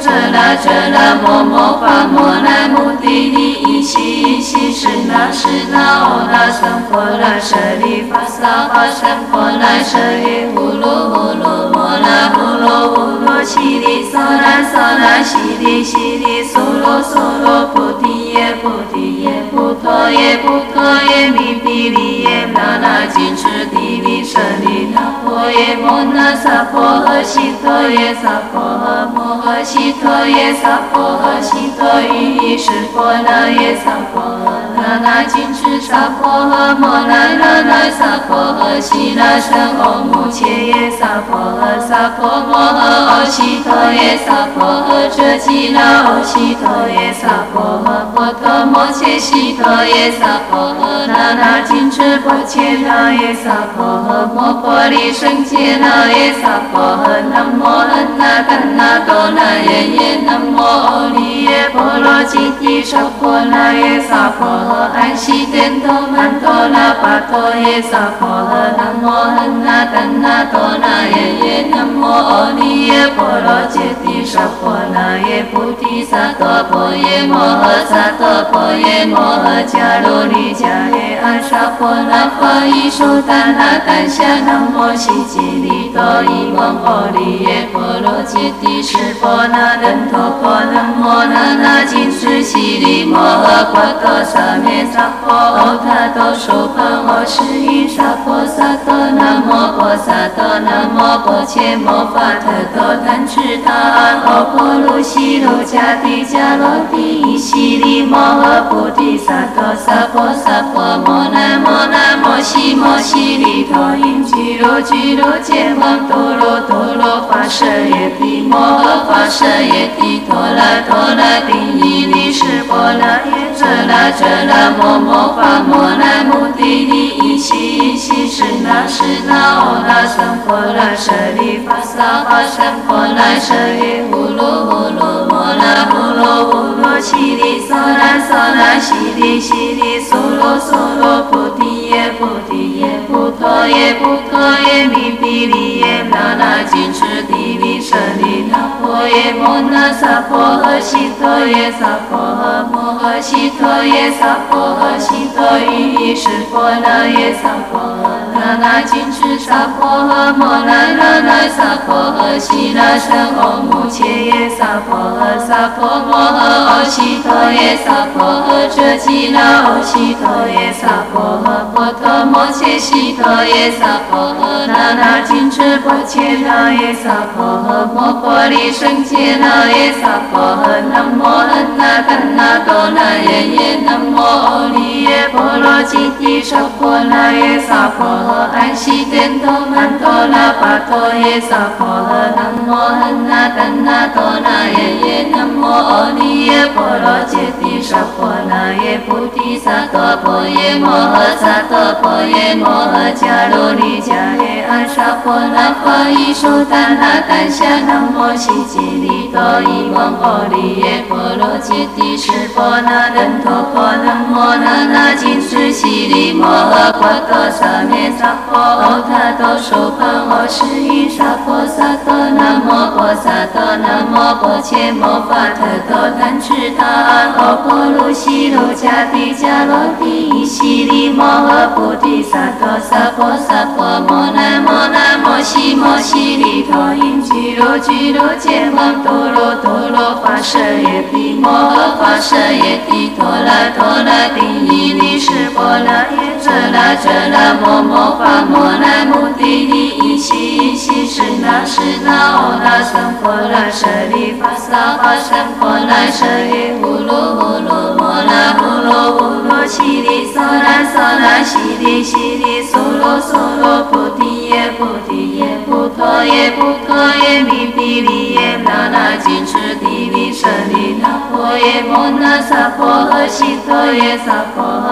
遮那遮那摩摩发摩那目的利一西一西是那是那哦那僧婆那舍利发萨发僧婆那舍耶呼噜呼噜摩那呼噜呼噜悉利娑那娑那悉利悉利娑罗娑罗菩提耶菩提耶菩陀耶菩陀耶弥毗利耶那那金持地利舍利那婆耶摩那萨婆诃悉陀耶萨婆诃摩诃悉陀耶萨婆诃悉陀于意识婆那耶萨婆诃那那金持萨婆诃摩那那那萨婆诃悉那僧唵目切耶萨婆诃萨婆摩诃唵悉陀耶萨婆诃遮吉那唵悉陀耶萨婆诃波陀摩切悉陀耶萨婆诃那那金持波切那耶萨婆诃摩婆利胜切那耶萨婆诃南无安那丹那多那耶耶南无阿利耶波罗吉提舍婆那耶萨婆诃安悉颠陀曼陀那巴陀耶萨婆诃南无安那丹那多那耶耶南无阿利耶波罗吉提舍婆那耶菩提萨埵婆耶摩诃萨埵婆耶摩诃迦卢利迦耶阿沙婆那法伊输达那丹夏南无悉吉利多伊蒙阿利耶波罗揭谛室婆那人陀婆南无那那金持悉利摩诃波多萨灭萨婆欧他多输盘我是因萨婆萨多南无婆萨多南无婆切摩法特多贪吃他安欧婆卢悉卢迦帝迦罗帝伊悉利摩诃菩提萨埵萨婆萨婆摩那摩那摩悉摩悉利陀因俱卢俱卢揭蒙多罗多罗法舍耶帝摩诃法舍耶帝陀罗陀罗帝伊利室婆那耶遮那遮那摩摩发摩那目的利一西一西是那是那哦那僧婆那舍利发萨发僧婆那舍耶呼噜呼噜摩那呼噜呼噜悉利娑那娑那悉利悉利娑罗娑罗菩提耶菩提耶菩陀耶菩陀耶弥毗利耶那那金持地利舍利那婆耶摩那萨婆诃悉陀耶萨婆诃摩诃悉陀耶萨婆诃悉陀于意识婆那耶萨婆诃那那金持萨婆诃摩那那那萨婆诃悉那僧唵目切耶萨婆诃萨婆摩诃唵悉陀耶萨婆诃遮吉那唵悉陀耶萨婆诃波陀摩切悉陀耶萨婆诃那那金持波切那耶萨婆诃摩婆利胜切那耶萨婆诃南无安那丹那多那耶耶南无阿利耶波罗吉提舍婆那耶萨婆诃安悉颠陀曼陀那巴陀耶萨婆诃南无安那丹那多那耶耶南无阿利耶波罗揭谛舍婆那耶菩提萨埵婆耶摩诃萨埵婆耶摩诃迦卢利迦耶阿沙婆那法伊输达那丹夏南无悉吉利多伊蒙阿利耶波罗揭谛室婆那人陀婆南无那那金持悉利摩诃波多萨灭萨婆欧他多输盘我是因萨婆萨多南无婆萨多南无婆切摩法特多贪吃他安欧婆卢悉卢迦帝迦罗帝伊悉利摩诃菩提萨埵萨婆萨婆摩那摩那摩悉摩悉利陀因俱卢俱卢揭蒙多罗多罗法舍耶帝摩诃法舍耶帝陀罗陀罗帝伊利室婆那耶遮那遮那摩摩发摩那目的利一西一西是那是那哦那僧婆那舍利发萨发僧婆那舍耶呼噜呼噜摩那呼噜呼噜悉利娑那娑那悉利悉利娑罗娑罗菩提耶菩提耶菩陀耶菩陀耶弥毗利耶那那金持地利舍利那婆耶摩那萨婆诃悉陀耶萨婆诃摩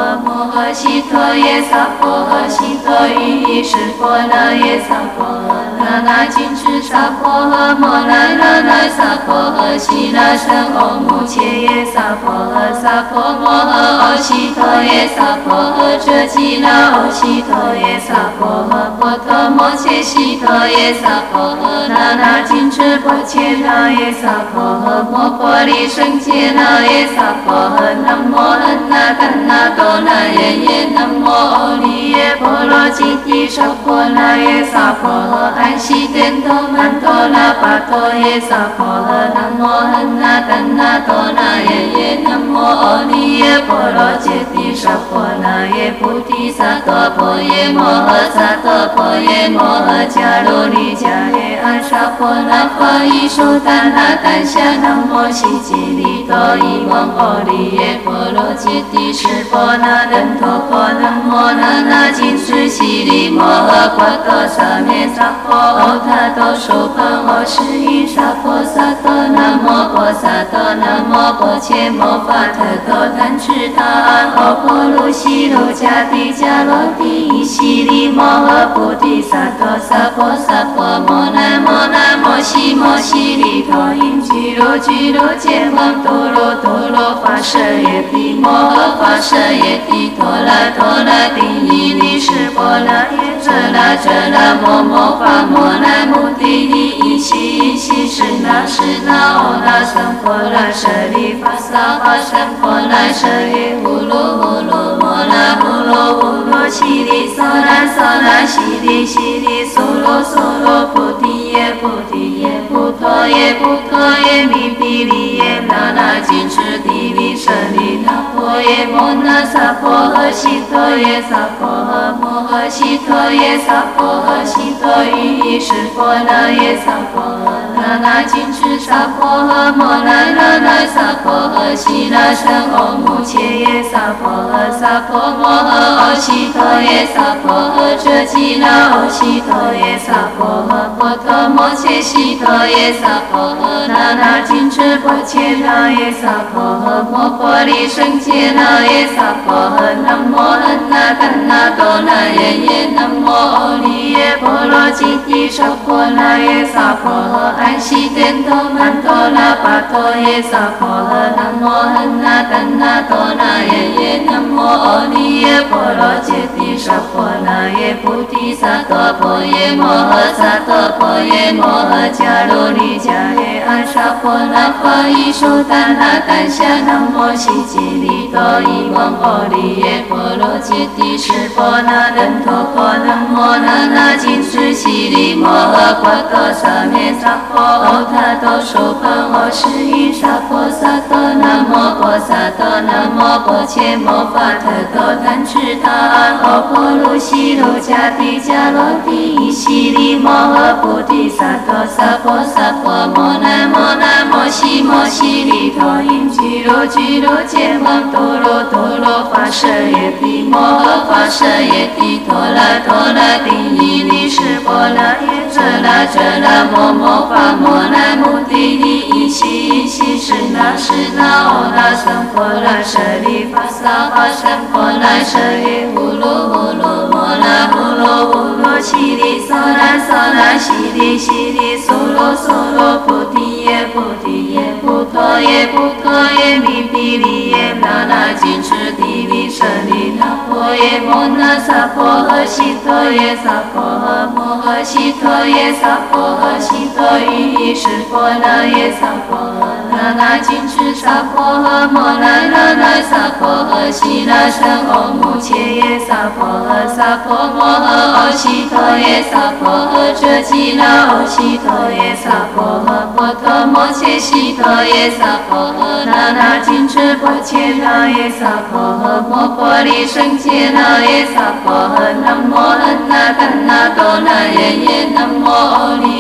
摩诃悉陀耶萨婆诃悉陀喻意释婆那耶萨婆诃那那金翅萨婆诃摩那那那萨婆诃悉那胜欧母切耶萨婆诃萨婆摩诃欧悉陀耶萨婆诃遮吉那欧悉陀耶萨婆诃波陀摩切悉陀耶萨婆诃那那金翅婆切那耶萨婆诃摩婆利胜切那耶萨婆诃南无安那丹那多那耶耶南无欧利耶波罗吉提舍婆那耶萨婆诃安悉殿陀曼陀那巴陀耶萨婆诃南无安那丹那多那耶耶南无欧利耶波罗吉提舍婆那耶菩提萨埵婆耶摩诃萨埵婆耶摩诃迦卢利迦耶阿沙婆那法伊输丹那丹夏南无悉吉利多伊王欧利耶波罗吉提舍婆那人陀婆南无那那金翅悉利摩诃波多萨灭萨婆欧他多输盘欧释伊沙婆萨埵南无婆萨埵南无婆切摩法特多贪吃他安欧婆卢悉卢迦帝迦罗帝伊悉利摩诃菩提萨埵萨婆萨婆摩那摩那摩悉摩悉利陀因俱卢俱卢羯王多罗多罗法舍耶帝摩诃法舍耶帝陀罗陀罗帝伊利释婆那耶遮那遮那摩摩法摩那摩帝利伊悉伊悉释那释那欧那僧婆那舍利法萨法僧婆那舍耶呼噜呼噜摩那呼噜呼噜悉利娑那娑那悉利悉利娑罗娑罗菩提耶菩提耶菩陀耶菩陀耶弥毗利耶那那金翅地利舍利那婆耶摩那萨婆诃悉陀耶萨婆诃摩诃悉陀耶萨婆诃悉陀喻意释婆那耶萨婆诃那那金翅萨婆诃摩那那那萨婆诃悉那胜欧母切耶萨婆诃萨婆摩诃欧悉陀耶萨婆诃遮吉那欧悉陀耶萨婆诃波陀摩切悉陀耶萨婆诃那那金翅婆切那耶萨婆诃摩婆利胜切那耶萨婆诃南无安那丹那多那耶耶南无欧利耶波罗吉提舍婆那耶萨婆诃安悉殿陀曼陀那巴陀耶萨婆诃南无安那丹那多那耶耶南无欧利耶波罗吉提舍婆那耶菩提萨埵婆耶摩诃萨埵婆耶摩诃迦卢利迦耶阿沙婆那法伊输丹那丹夏南无悉吉利多伊王欧利耶波罗吉提舍婆那人陀婆南无那那金翅悉利摩诃波多萨灭萨婆欧他多输盘欧释伊沙婆萨埵南无婆萨埵南无婆切摩法特多贪吃他安欧婆卢悉卢迦帝迦罗帝伊悉利摩诃菩提萨埵萨婆萨婆摩那摩那摩悉摩悉利陀因俱卢俱卢羯王多罗多罗法舍耶帝摩诃法舍耶帝陀罗陀罗帝伊利释婆那耶遮那遮那摩摩法摩那摩帝利伊悉伊悉释那释那欧那僧婆那舍利法萨法僧婆那舍耶呼噜呼噜摩那呼噜呼噜悉利娑那娑那悉利悉利娑罗娑罗菩提耶菩提耶菩陀耶菩陀耶弥毗利耶那那金翅地利舍利那婆耶摩那萨婆诃悉陀耶萨婆诃摩诃悉陀耶萨婆诃悉陀喻意释婆那耶萨婆诃那那金翅萨婆诃摩那那那萨婆诃悉那胜欧母切耶萨婆诃萨婆摩诃欧悉陀耶萨婆诃遮吉那欧悉陀耶萨婆诃波陀摩切悉陀耶萨婆诃那那金翅婆切那耶萨婆诃摩婆利胜切那耶萨婆诃南无安那丹那多那耶耶南无欧利耶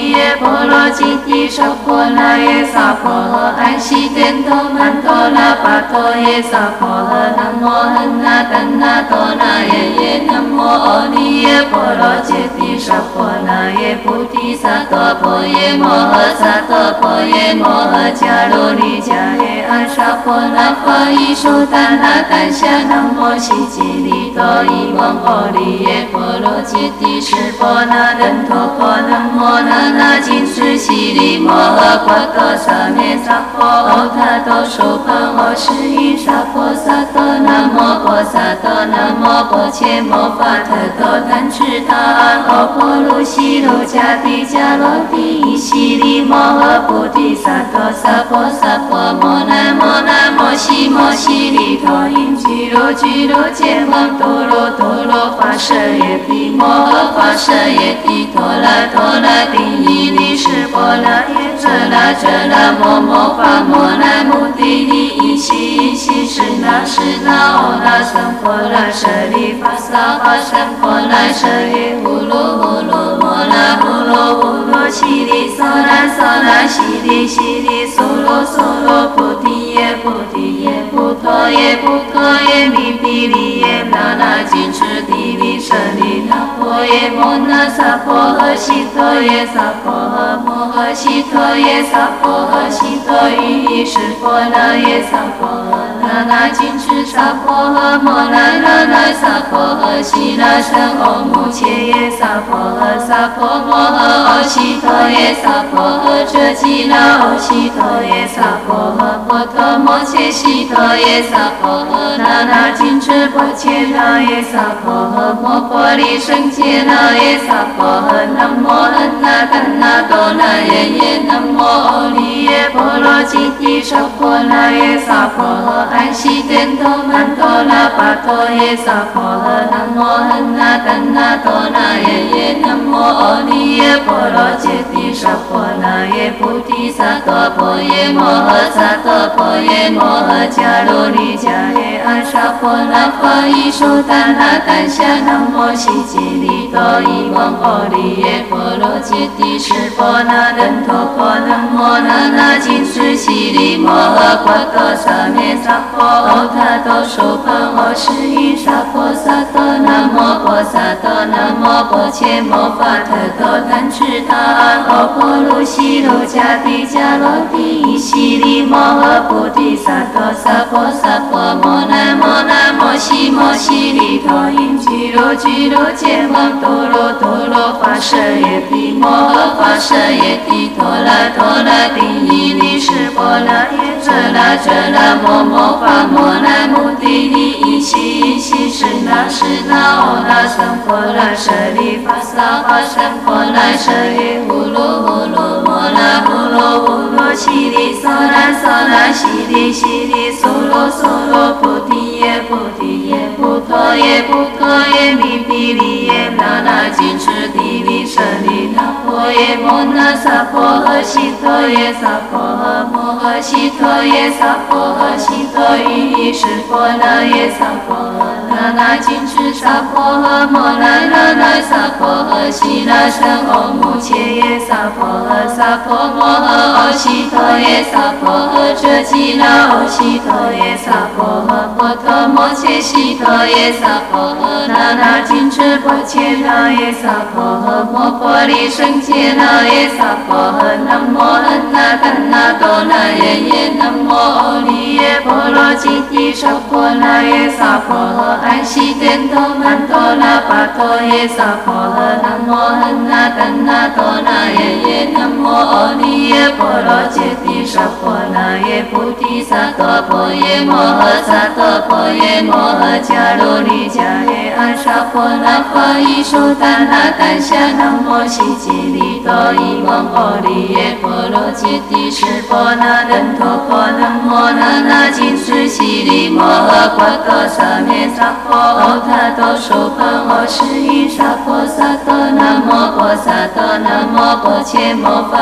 波罗揭谛娑婆那耶萨婆诃。安悉颠陀曼陀罗跋陀耶萨婆诃。南无汉那怛那多那耶耶。南无阿利耶波罗揭谛娑婆那耶菩提萨埵婆耶摩诃萨埵婆耶摩诃迦卢尼迦耶阿沙婆那法伊苏达那丹夏。南无悉吉利多伊蒙阿利耶波罗揭谛释婆那等陀婆。南无那那金斯悉利摩诃波多萨灭萨婆欧他多苏盘我是因萨婆萨多。南无婆萨多南无婆伽摩法特多怛侄他安欧婆卢悉卢迦帝迦罗帝伊悉利摩诃菩提萨埵萨婆萨婆摩那摩那摩悉摩悉利陀因俱卢俱卢羯王多罗多罗法舍耶帝摩诃法舍耶帝陀罗陀罗帝伊利释婆那耶遮那遮那摩摩法摩那摩帝利伊悉伊悉是那是那欧那僧婆那舍利法萨法僧婆那舍耶呼噜呼噜摩那呼噜呼噜悉利娑那娑那悉利悉利娑罗娑罗菩提耶菩提耶菩陀耶菩陀耶弥毗利耶那那金持地利舍利那婆耶摩那萨婆诃悉陀耶萨婆诃摩诃悉陀耶萨婆诃悉陀喻意释婆那耶萨婆诃那那金持萨婆诃摩那那那萨婆诃悉那僧欧母切耶萨婆诃萨婆摩诃欧悉陀耶萨婆诃遮吉那欧悉陀耶萨婆诃波陀摩切悉陀耶萨婆诃那那金持婆切那耶萨婆诃摩婆利胜切那耶萨婆诃南无汉那怛那多那耶耶南无阿利耶波罗揭谛娑婆那耶萨婆诃。安悉颠陀曼陀罗跋陀耶萨婆诃。南无汉那怛那多那耶耶南无阿利耶波罗揭谛娑婆那耶菩提萨埵婆耶摩诃萨埵婆耶摩诃迦卢尼迦耶阿沙婆那法伊苏达那丹夏。南无悉吉利多伊蒙阿利耶波罗揭谛释婆那等陀婆。南无那那金斯悉利摩诃波多萨灭萨婆欧他多苏盘我是因萨婆萨多。南无婆萨多南无婆伽摩法特多怛侄他安欧婆卢悉卢迦帝迦罗帝伊悉利摩诃菩提萨埵萨婆萨婆摩那摩那摩悉摩悉利陀因俱卢俱卢羯王多罗多罗法舍耶帝摩诃法舍耶帝陀罗陀罗帝伊利释婆那耶遮那遮那摩摩法摩那摩帝利伊悉伊悉是那是那欧那僧婆那舍利法萨法僧婆那舍耶呼噜呼噜摩那呼噜呼噜悉利娑那娑那悉利悉利娑罗娑罗菩提耶菩提耶菩陀耶菩陀耶弥毗利耶那那金持地利舍利那婆耶摩那萨婆诃悉陀耶萨婆诃摩诃悉陀耶萨婆诃悉陀喻意释婆那耶萨婆诃那那金持萨婆诃摩那那那萨婆诃悉那僧欧母切耶萨婆诃萨婆摩诃欧悉陀耶萨婆诃遮吉那欧悉陀耶萨婆诃波陀摩切悉陀耶萨婆诃那那金持婆切那耶萨婆诃摩婆利胜切那耶萨婆诃南无汉那怛那多那耶耶南无阿利耶波罗揭谛娑婆那耶萨婆诃。安悉颠陀曼陀罗跋陀耶萨婆诃。南无汉那怛那多那耶耶南无阿利耶波罗揭谛娑婆那耶菩提萨埵婆耶摩诃萨埵婆耶摩诃迦卢尼迦耶阿沙婆那法伊苏达那丹夏。南无悉吉利多伊蒙阿利耶波罗揭谛释婆那等陀婆。南无那那金斯悉利摩诃波多萨灭萨婆欧他多苏盘我是因萨婆萨多。南无婆萨多南无婆伽摩法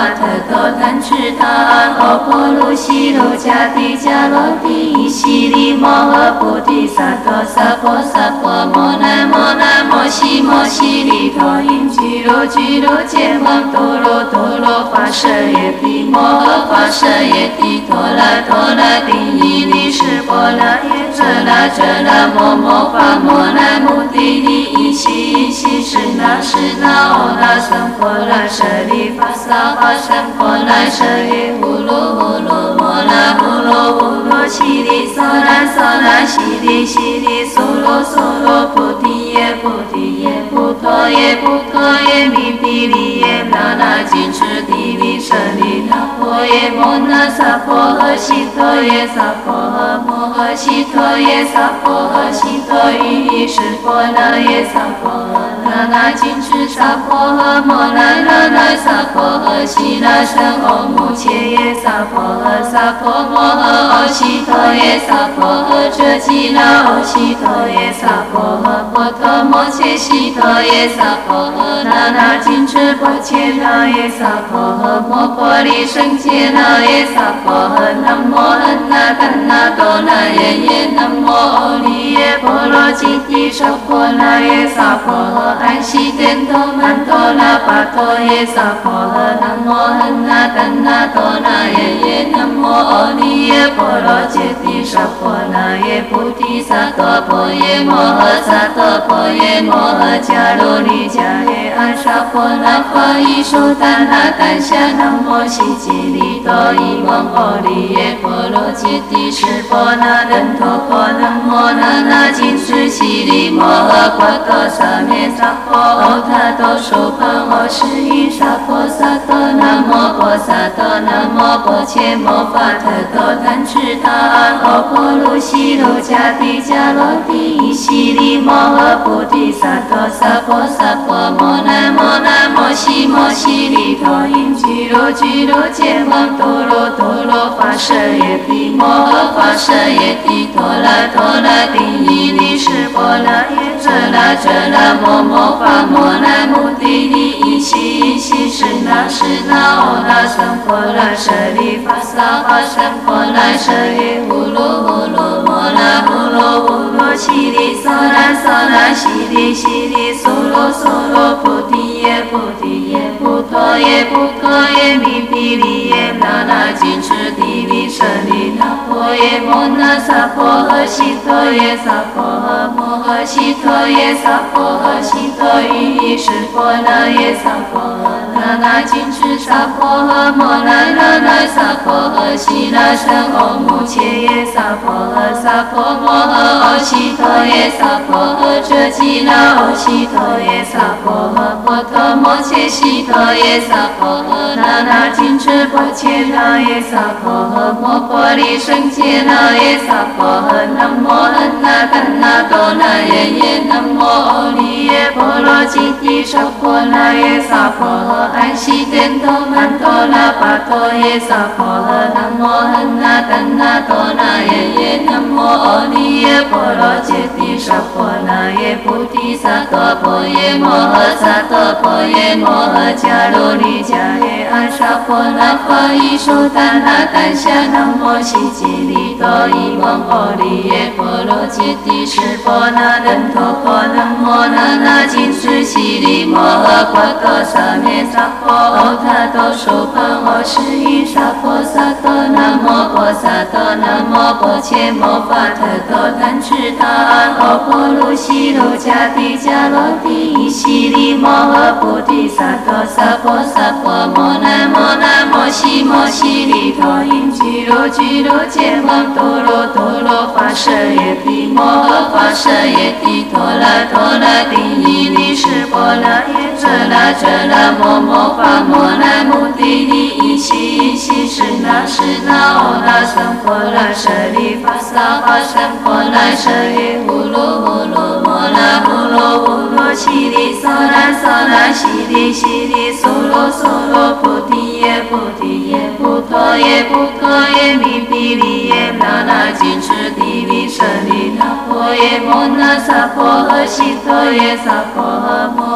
发特多贪吃他安欧婆卢西卢迦帝迦罗帝悉利摩诃菩提萨埵萨婆萨婆摩那摩那摩悉摩悉利陀因俱卢俱卢揭摩多罗多罗发舍耶帝摩诃发舍耶帝陀罗陀罗帝伊利湿婆那耶遮那遮那摩摩发摩那目的利依悉依悉是那是那欧那僧婆那舍利发萨发僧婆那舍耶呼噜呼噜摩那呼噜呼噜悉利娑那娑那悉利悉利娑罗娑罗菩提耶菩提耶菩陀耶菩陀耶弥毗利耶那那金持地利舍利那婆耶摩那萨婆诃悉陀耶萨婆诃摩诃悉陀耶萨婆诃悉陀于依湿婆那耶萨婆诃那那金持萨婆诃摩那那那萨婆诃悉那僧欧目切耶萨婆诃萨婆摩诃欧悉陀耶萨婆诃遮吉那欧悉陀耶萨婆诃婆陀摩切悉陀耶萨婆诃那那金持婆切那耶萨婆诃摩婆利胜切那耶萨婆诃南无安那丹那多那耶耶南无阿利耶波罗揭谛娑婆那耶萨婆诃安悉天陀曼陀那巴陀耶萨婆诃南无安那丹那多那耶耶南无阿利耶波罗揭谛娑婆那耶菩提萨埵婆耶摩诃萨埵婆耶摩诃迦卢利迦耶阿沙婆那法伊说达那丹夏南无悉吉利多伊蒙阿利耶波罗揭谛湿婆那人陀婆南无那那金持悉利摩诃婆多萨灭萨婆欧他多输盘欧是依萨婆萨埵南无婆萨埵南无婆切摩发特多贪吃他安欧婆卢西卢迦帝迦罗帝悉利摩诃菩提萨埵萨婆萨婆摩那摩那摩悉摩悉利陀因俱卢俱卢揭摩多罗多罗发舍耶帝摩诃发舍耶帝陀罗陀罗帝伊利湿婆那耶遮那遮那摩摩发摩那目的利依悉依悉是那是那欧那僧婆那舍利发萨发僧婆那舍耶呼噜呼噜摩那呼噜呼噜悉利娑那娑那悉利悉利娑罗娑罗菩提耶菩提耶菩陀耶菩陀耶弥毗利耶那那金持地利舍利那婆耶摩那萨婆诃悉陀耶萨婆诃摩诃悉陀耶萨婆诃悉陀于依湿婆那耶萨婆诃那那金持萨婆诃摩那那那萨婆诃悉那僧欧目切耶萨婆诃萨婆摩诃欧悉陀耶萨婆诃遮吉那欧悉陀耶萨婆诃婆陀摩切悉陀耶萨婆诃那那金持婆切那耶萨婆诃摩婆利胜切那耶萨婆诃南无安那丹那多那耶耶南无阿利耶波罗揭谛娑婆那耶萨婆诃安悉天陀曼陀那巴陀耶萨婆诃南无安那丹那多那耶耶南无阿利耶波罗揭谛娑婆那耶菩提萨埵婆耶摩诃萨埵婆耶摩诃迦卢利迦耶阿沙婆那法伊说达那丹夏南无悉吉利多伊蒙阿利耶波罗揭谛湿婆那人陀婆南无那那金持悉利摩诃婆多萨灭萨婆欧他多输盘欧是依萨婆萨埵南无婆萨埵南无婆切摩发特多贪吃他安欧婆卢西卢迦帝迦罗帝悉利摩诃菩提萨埵萨婆萨婆摩那摩那摩悉摩悉利陀因俱卢俱卢揭摩多罗多罗发舍耶帝摩诃发舍耶帝陀罗陀罗帝伊利湿婆那耶遮那遮那摩摩发摩那目的利依悉依悉是那是那欧那僧婆那舍利发萨发僧婆那舍耶呼噜呼噜摩那呼噜呼噜悉利娑那娑那悉利悉利娑罗娑罗菩提耶菩提耶菩陀耶菩陀耶弥毗利耶那那金持地利舍利那婆耶摩那萨婆诃悉陀耶萨婆诃摩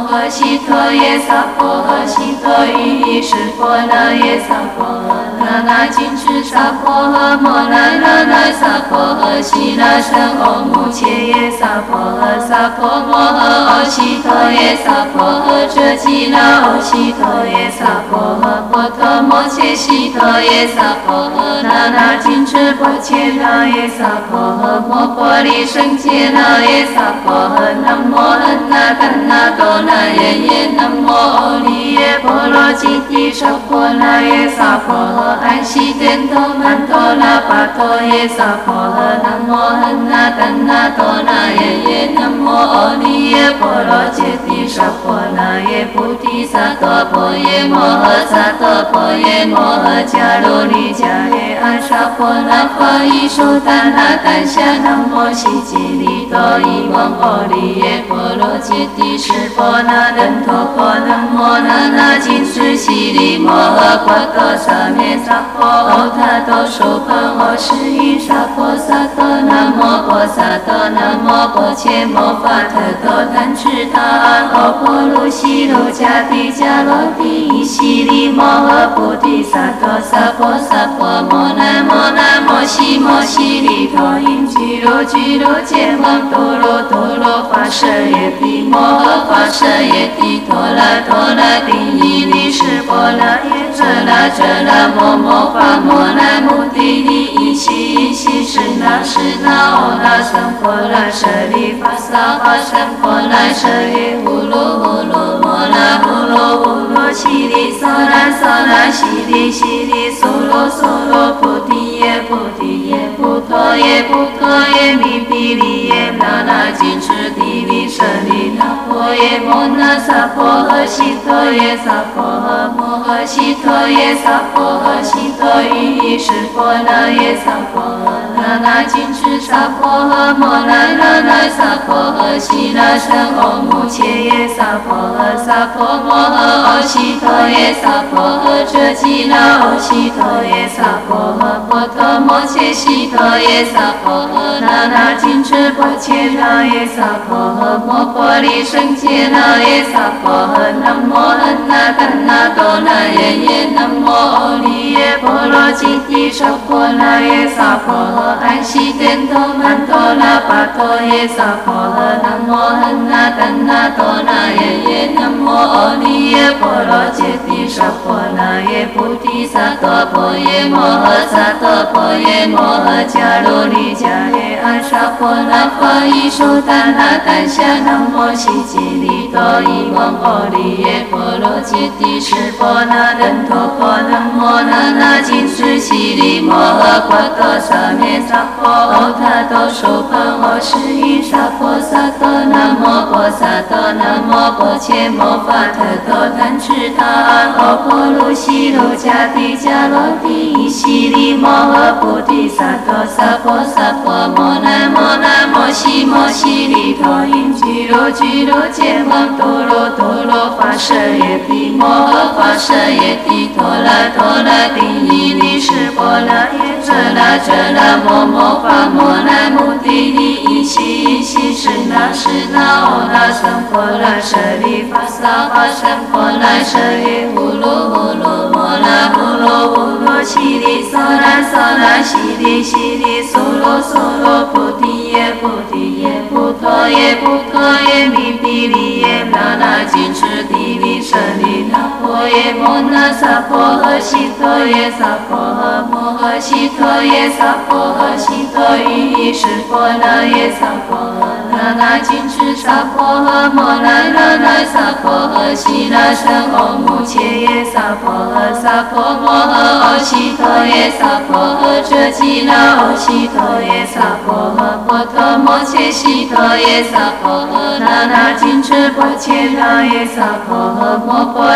诃悉陀耶萨婆诃悉陀喻意释婆那耶萨婆诃那那金翅萨婆诃摩那那那萨婆诃悉那胜欧母切耶萨婆诃萨婆摩诃欧悉陀耶萨婆诃遮吉那欧悉陀耶萨婆诃波陀摩切悉陀耶萨婆诃那那金翅婆切那耶萨婆诃摩婆利胜切那耶萨婆诃南无恩那怛那多那耶耶南无欧利耶波罗吉提舍婆那耶萨婆诃安悉颠陀曼陀那巴陀耶萨婆诃南无恩那怛那多那耶耶南无欧利耶波罗吉提舍婆那耶菩提萨埵婆耶摩诃萨埵婆耶摩诃迦卢利迦耶阿沙婆那法伊输达那丹夏南无悉吉利多伊王欧利耶波罗吉提舍婆那登陀婆南无那那金翅悉利摩诃波多萨灭萨婆欧他多输盘欧释伊沙婆萨埵南无婆萨埵南无婆切摩法特多贪吃他安欧婆卢悉卢迦帝迦罗帝伊悉利摩诃菩提萨埵萨婆萨婆摩那摩那摩悉摩悉利陀因俱卢俱卢羯王多罗多罗法舍耶帝摩诃法舍耶帝陀罗陀罗帝伊利释婆那耶遮那遮那摩摩法摩那目的利伊悉伊悉是那是那欧那僧婆那舍利法萨法僧婆那舍耶呼噜呼噜摩那呼噜呼噜悉利娑那娑那悉利悉利娑罗娑罗菩提耶菩提耶菩陀耶菩陀耶弥毗利耶那那金翅地利舍利那婆耶摩那萨婆诃悉陀耶萨婆诃摩诃悉陀耶萨婆诃悉陀喻意释婆那耶萨婆诃那那金翅萨婆诃摩那那那萨婆诃悉那胜欧母切耶萨婆诃萨婆摩诃欧悉陀耶萨婆诃遮吉那欧悉陀耶萨婆诃波陀摩切悉陀耶萨婆诃那那金翅婆切那耶萨婆诃摩婆利胜切那耶萨婆诃南无恩那怛那多那耶耶南无欧利耶波罗吉提舍婆那耶萨婆诃安悉颠陀曼陀那巴陀耶萨婆诃南无恩那怛那多那耶耶南无欧利耶波罗吉提舍婆那耶菩提萨埵婆耶摩诃萨埵婆耶摩诃迦卢利迦耶阿沙婆那法伊输达那丹夏南无悉吉利多伊王欧利耶波罗吉提舍婆那登陀婆南无那那金翅悉利摩诃波多萨灭萨婆欧他多输盘欧释伊沙婆萨埵南无婆萨埵南无婆切摩法特多贪吃他安欧婆卢悉卢迦帝迦罗帝伊悉利摩诃菩提萨埵萨婆萨婆摩那摩那摩悉摩悉利陀因俱卢俱卢羯王多罗多罗法舍耶帝摩诃法舍耶帝陀罗陀罗帝伊利释婆那耶遮那遮那摩摩法摩那目的利伊悉伊悉是那是那欧那僧婆那舍利法萨法僧婆那舍耶呼噜呼噜摩那呼噜呼噜悉利娑那娑那悉利悉利娑罗娑罗菩提耶菩提耶菩陀耶菩陀耶弥毗利耶那那金翅地利舍利那婆耶摩那萨婆诃悉陀耶萨婆诃摩诃悉陀耶萨婆诃悉陀喻意释婆那耶萨婆诃那那金翅萨婆诃摩那那那萨婆诃悉那胜欧母切耶萨婆诃萨婆摩诃欧悉陀耶萨婆诃遮吉那欧悉陀耶萨婆诃波陀摩切悉陀耶萨婆诃那那金翅婆切那耶萨婆诃摩婆利胜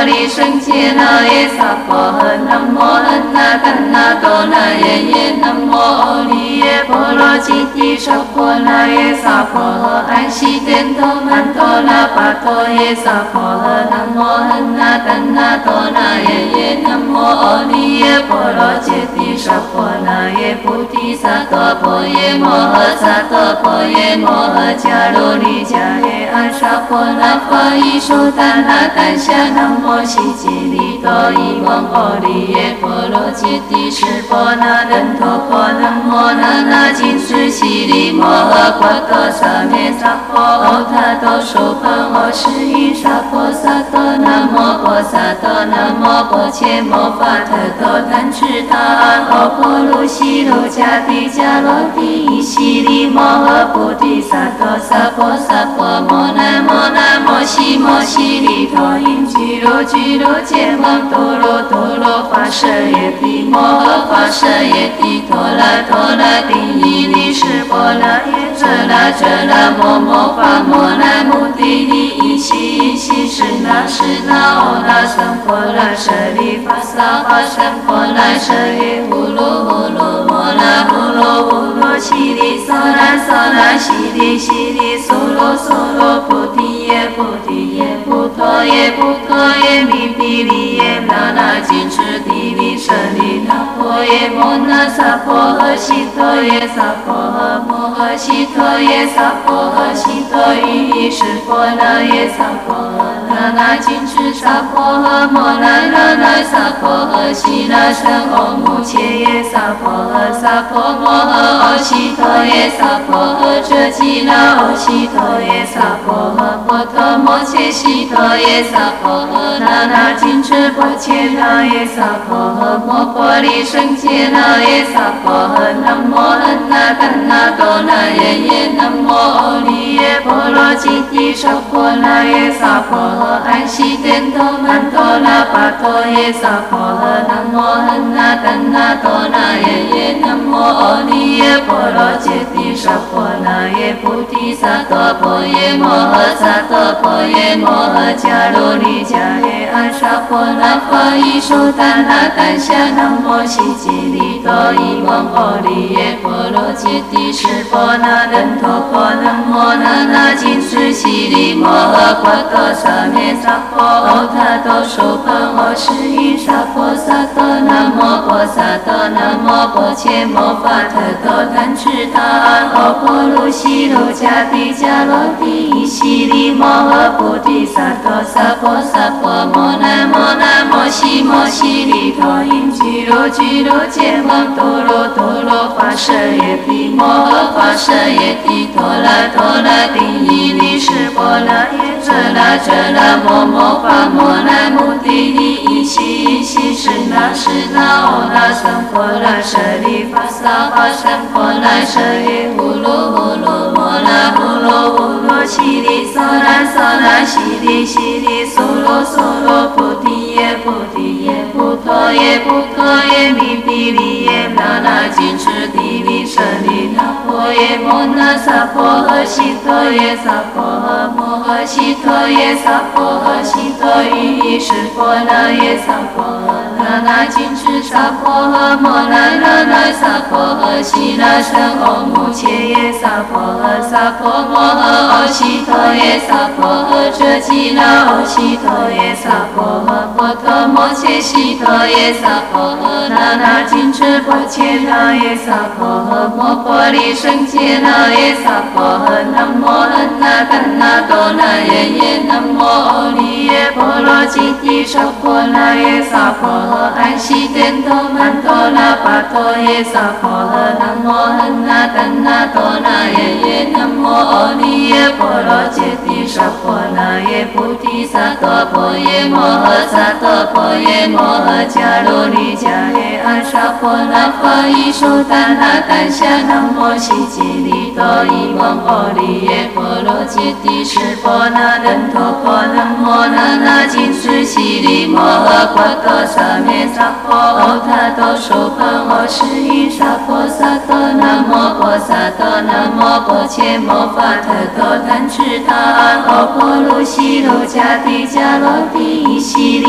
圣伽那耶萨婆诃。南无安那丹那多那耶耶。南无阿利耶波罗揭谛娑婆那耶萨婆诃。安悉天陀曼陀那跋陀耶萨婆诃。南无安那丹那多那耶耶。南无阿利耶波罗揭谛娑婆那耶菩提萨埵婆耶摩诃萨埵婆耶摩诃迦卢尼迦耶阿沙婆那法伊说达那丹夏南无悉吉利多伊蒙阿利耶波罗揭谛释婆那人陀婆南无那那金斯悉利摩诃波多萨咩萨婆欧他多苏盘欧释伊沙婆萨埵南无婆萨埵南无婆伽摩法特多贪吃他安欧婆卢悉卢迦帝迦罗帝伊悉利摩诃菩提萨埵萨婆萨婆摩那摩那摩悉摩悉利陀因俱卢俱卢羯摩多罗多罗法舍耶帝摩诃法舍耶帝陀罗陀罗帝伊利释婆那耶遮那遮那摩摩法摩那摩帝利伊悉伊悉释那释那欧那僧婆那舍利法萨法僧婆那舍耶呼噜呼噜摩那呼噜呼噜悉利娑那娑那悉利悉利娑罗娑罗菩提耶菩提耶菩陀耶菩陀耶弥毗利耶那那金持地利舍利那婆耶摩那萨婆诃悉陀耶萨婆诃摩诃悉陀耶萨婆诃悉陀喻意释婆那耶萨婆诃那那金持萨婆诃摩那那那萨婆诃悉那僧欧母切耶萨婆诃萨婆摩诃欧悉陀耶萨婆诃遮吉那欧悉陀耶萨婆诃波陀摩切悉陀耶萨婆诃那那金持婆切那耶萨婆诃摩婆利胜羯那耶萨婆诃南无安那丹那多那耶耶南无阿利耶波罗揭谛娑婆那耶萨婆诃安悉天陀曼陀那跋陀耶萨婆诃南无安那丹那多那耶耶南无阿利耶波罗揭谛娑婆那耶菩提萨埵婆耶摩诃萨埵婆耶摩诃迦卢尼迦耶阿沙婆那法伊说达那丹夏南无悉吉利多伊蒙阿利耶波罗揭谛释婆那人陀婆南无那那金斯悉利摩诃波多萨咩萨婆欧他多苏盘欧释伊沙婆萨埵南无婆萨埵南无婆伽摩法特多贪吃他安欧婆卢悉卢迦帝迦罗帝伊悉利摩诃菩提萨埵萨婆萨婆摩那摩那摩悉摩悉利陀因俱卢俱卢羯摩多罗多罗法舍耶帝摩诃法舍耶帝陀罗陀罗帝伊利释婆那耶遮那遮那摩摩法摩那摩帝利伊悉伊悉释那释那欧那僧婆那舍利法萨法僧婆那舍耶呼噜呼噜摩那呼噜呼噜悉利娑那娑那悉利悉利娑罗娑罗菩提耶菩提耶菩陀耶菩陀耶弥毗利耶那那金持地利舍利那婆耶摩那萨婆诃悉陀耶萨婆诃摩诃悉陀耶萨婆诃悉陀喻意释婆那耶萨婆诃那那金持萨婆诃摩那那那萨婆诃悉那僧欧母切耶萨婆诃萨婆摩诃欧悉陀耶萨婆诃遮吉那欧悉陀耶萨婆诃波陀摩切悉陀耶萨婆诃那那金持婆切那耶萨婆诃摩婆利胜羯那耶萨婆诃南无安那丹那多那耶耶南无阿利耶波罗揭谛娑婆那耶萨婆诃安悉天陀曼陀那跋陀耶萨婆诃南无安那丹那多那耶耶南无阿利耶波罗揭谛娑婆那耶菩提萨埵婆耶摩诃萨埵婆耶摩诃迦卢尼迦耶阿沙婆那法伊说达那丹夏南无悉吉利多伊蒙阿利耶波罗揭谛释婆那人陀婆南无那那金斯悉利摩诃波多萨咩萨婆欧他多苏盘欧释伊沙婆萨埵南无婆萨埵南无婆伽摩法特多贪吃他安欧婆卢悉卢迦帝迦罗帝伊悉利摩诃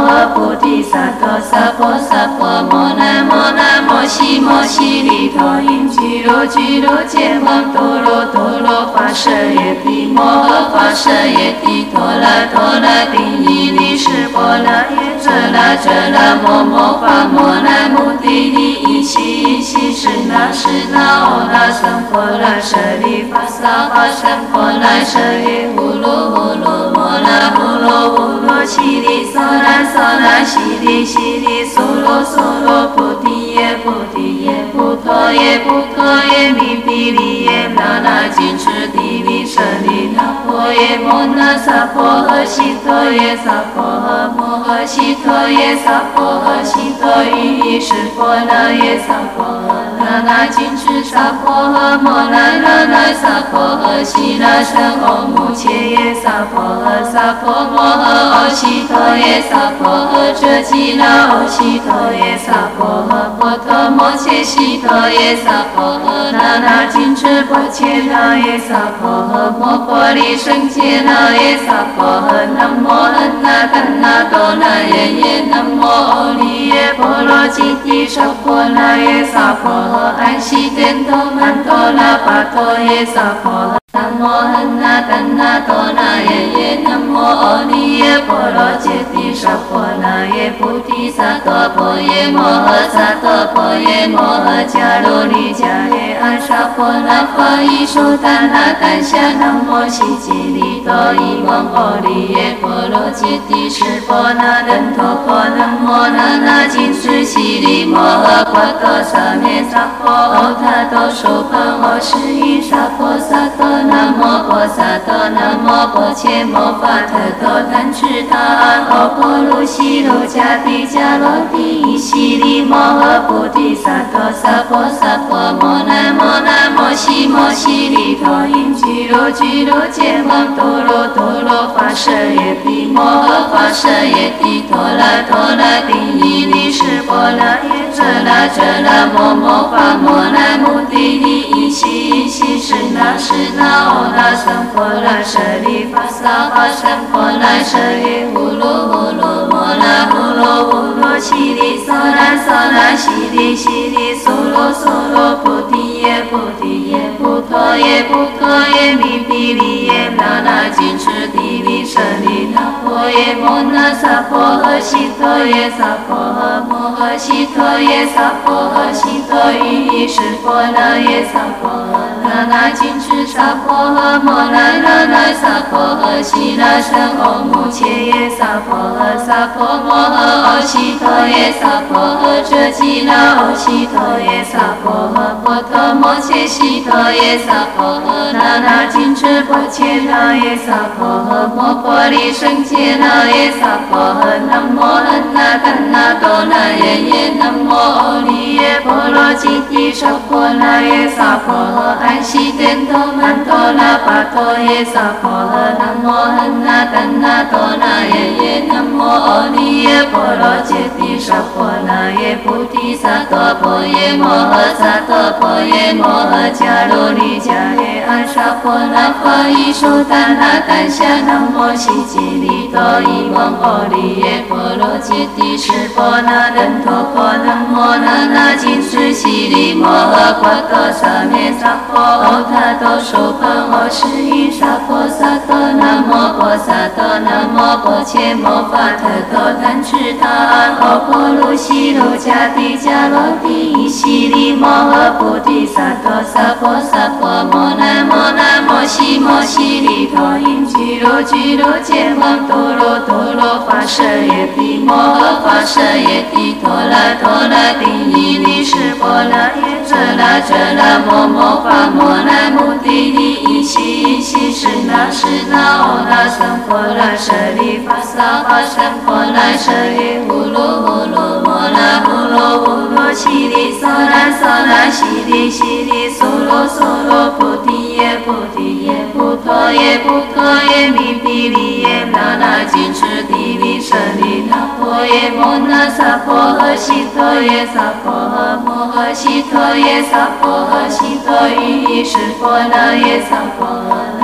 诃菩提萨埵萨婆萨婆摩南无南无悉摩悉利陀因俱卢俱卢羯摩多罗多罗跋舍耶帝摩诃跋舍耶帝陀罗陀罗丁伊利湿婆罗耶遮那遮那摩摩罚摩那目的利依悉依悉是那是那欧那僧婆那舍利法萨法僧婆那舍耶呼噜呼噜摩那呼噜呼噜悉利娑那娑那悉利悉利娑罗娑罗菩提耶菩提耶菩陀耶菩陀耶弥毗利耶那那金持地利舍利那婆耶摩那萨婆诃悉陀耶萨婆诃摩诃悉陀耶萨婆诃悉陀于依湿婆那耶萨婆诃那那金持萨婆诃摩那那那萨婆诃悉那僧欧目切耶萨婆诃萨婆摩诃欧悉陀耶萨婆诃遮吉那欧悉陀耶萨婆诃婆陀摩切悉陀耶萨婆诃那那金持婆切那耶萨婆诃摩婆利胜切那耶萨婆诃南无安那丹那多那耶耶南无阿利耶波罗揭谛娑婆那耶萨婆诃安悉殿多曼多那巴多耶萨婆诃南无安那丹那多那耶耶南无阿利耶波罗揭谛娑婆那耶菩提萨埵婆耶摩诃萨埵婆耶摩诃迦卢利迦耶阿萨婆那法伊苏丹那丹夏南无悉吉利多伊蒙阿利耶波罗揭谛湿婆那登陀婆南无那那金持悉利摩诃婆多萨咩萨婆欧他多苏婆欧释依萨婆萨埵南无婆萨埵南无婆切摩法特多贪吃他安欧婆卢悉卢迦帝迦罗帝依悉利摩诃菩提萨埵萨婆萨婆摩南无南无悉摩悉利陀因俱卢俱卢羯摩多罗多罗跋舍耶帝摩诃跋舍耶帝陀罗陀罗丁伊利湿婆罗耶遮那遮那摩摩罚摩那目的利依悉依悉是那是那欧那僧婆那舍利法萨法僧婆那舍耶呼噜呼噜摩那呼噜呼噜悉利娑那娑那悉利悉利娑罗娑罗菩提耶菩提耶菩陀耶菩陀耶弥毗利耶那那金持地利舍利那婆耶摩那萨婆诃悉陀耶萨婆诃摩诃悉陀耶萨婆诃悉陀于依湿婆那耶萨婆诃那那金持萨婆诃摩那那那萨婆诃悉那僧欧目切耶萨婆诃萨婆摩诃欧悉陀耶萨婆诃遮吉那欧悉陀耶萨婆诃婆陀摩切悉陀耶萨婆诃那那金持婆切那耶萨婆诃摩婆利胜切那耶萨婆诃南无安那丹那多那耶耶南无阿利耶波罗揭谛娑婆那耶萨婆诃安悉殿多曼多那巴多耶萨婆诃南无安那丹那多那耶耶南无阿利耶波罗揭谛娑婆那耶菩提萨埵婆耶摩诃萨埵婆耶摩诃迦卢利迦耶阿萨婆那法伊苏丹那丹夏南无悉吉利多伊蒙阿利耶波罗揭谛湿婆那登陀婆南无那那金持悉利摩诃婆多萨咩萨婆欧他多苏婆欧释依萨婆萨埵南无婆萨埵南无婆切摩法特多贪吃他安欧婆卢悉卢迦帝迦罗帝依悉利摩诃菩提萨埵萨婆萨婆摩南无南无悉摩悉利陀因俱卢俱卢羯摩多罗多罗跋舍耶帝摩诃跋舍耶帝陀罗陀罗丁伊利湿婆罗耶遮那遮那摩摩罚摩那目的利依悉依悉是那是那欧那僧婆那舍利法萨法僧婆那舍耶呼噜呼噜摩那呼噜呼噜悉利娑那娑那悉利悉利娑罗娑罗菩提耶菩提耶菩陀耶菩陀耶弥毗利耶那那金持地利舍利那婆耶摩那萨婆诃悉陀耶萨婆诃摩诃悉陀耶萨婆诃悉陀于依湿婆那耶萨婆诃那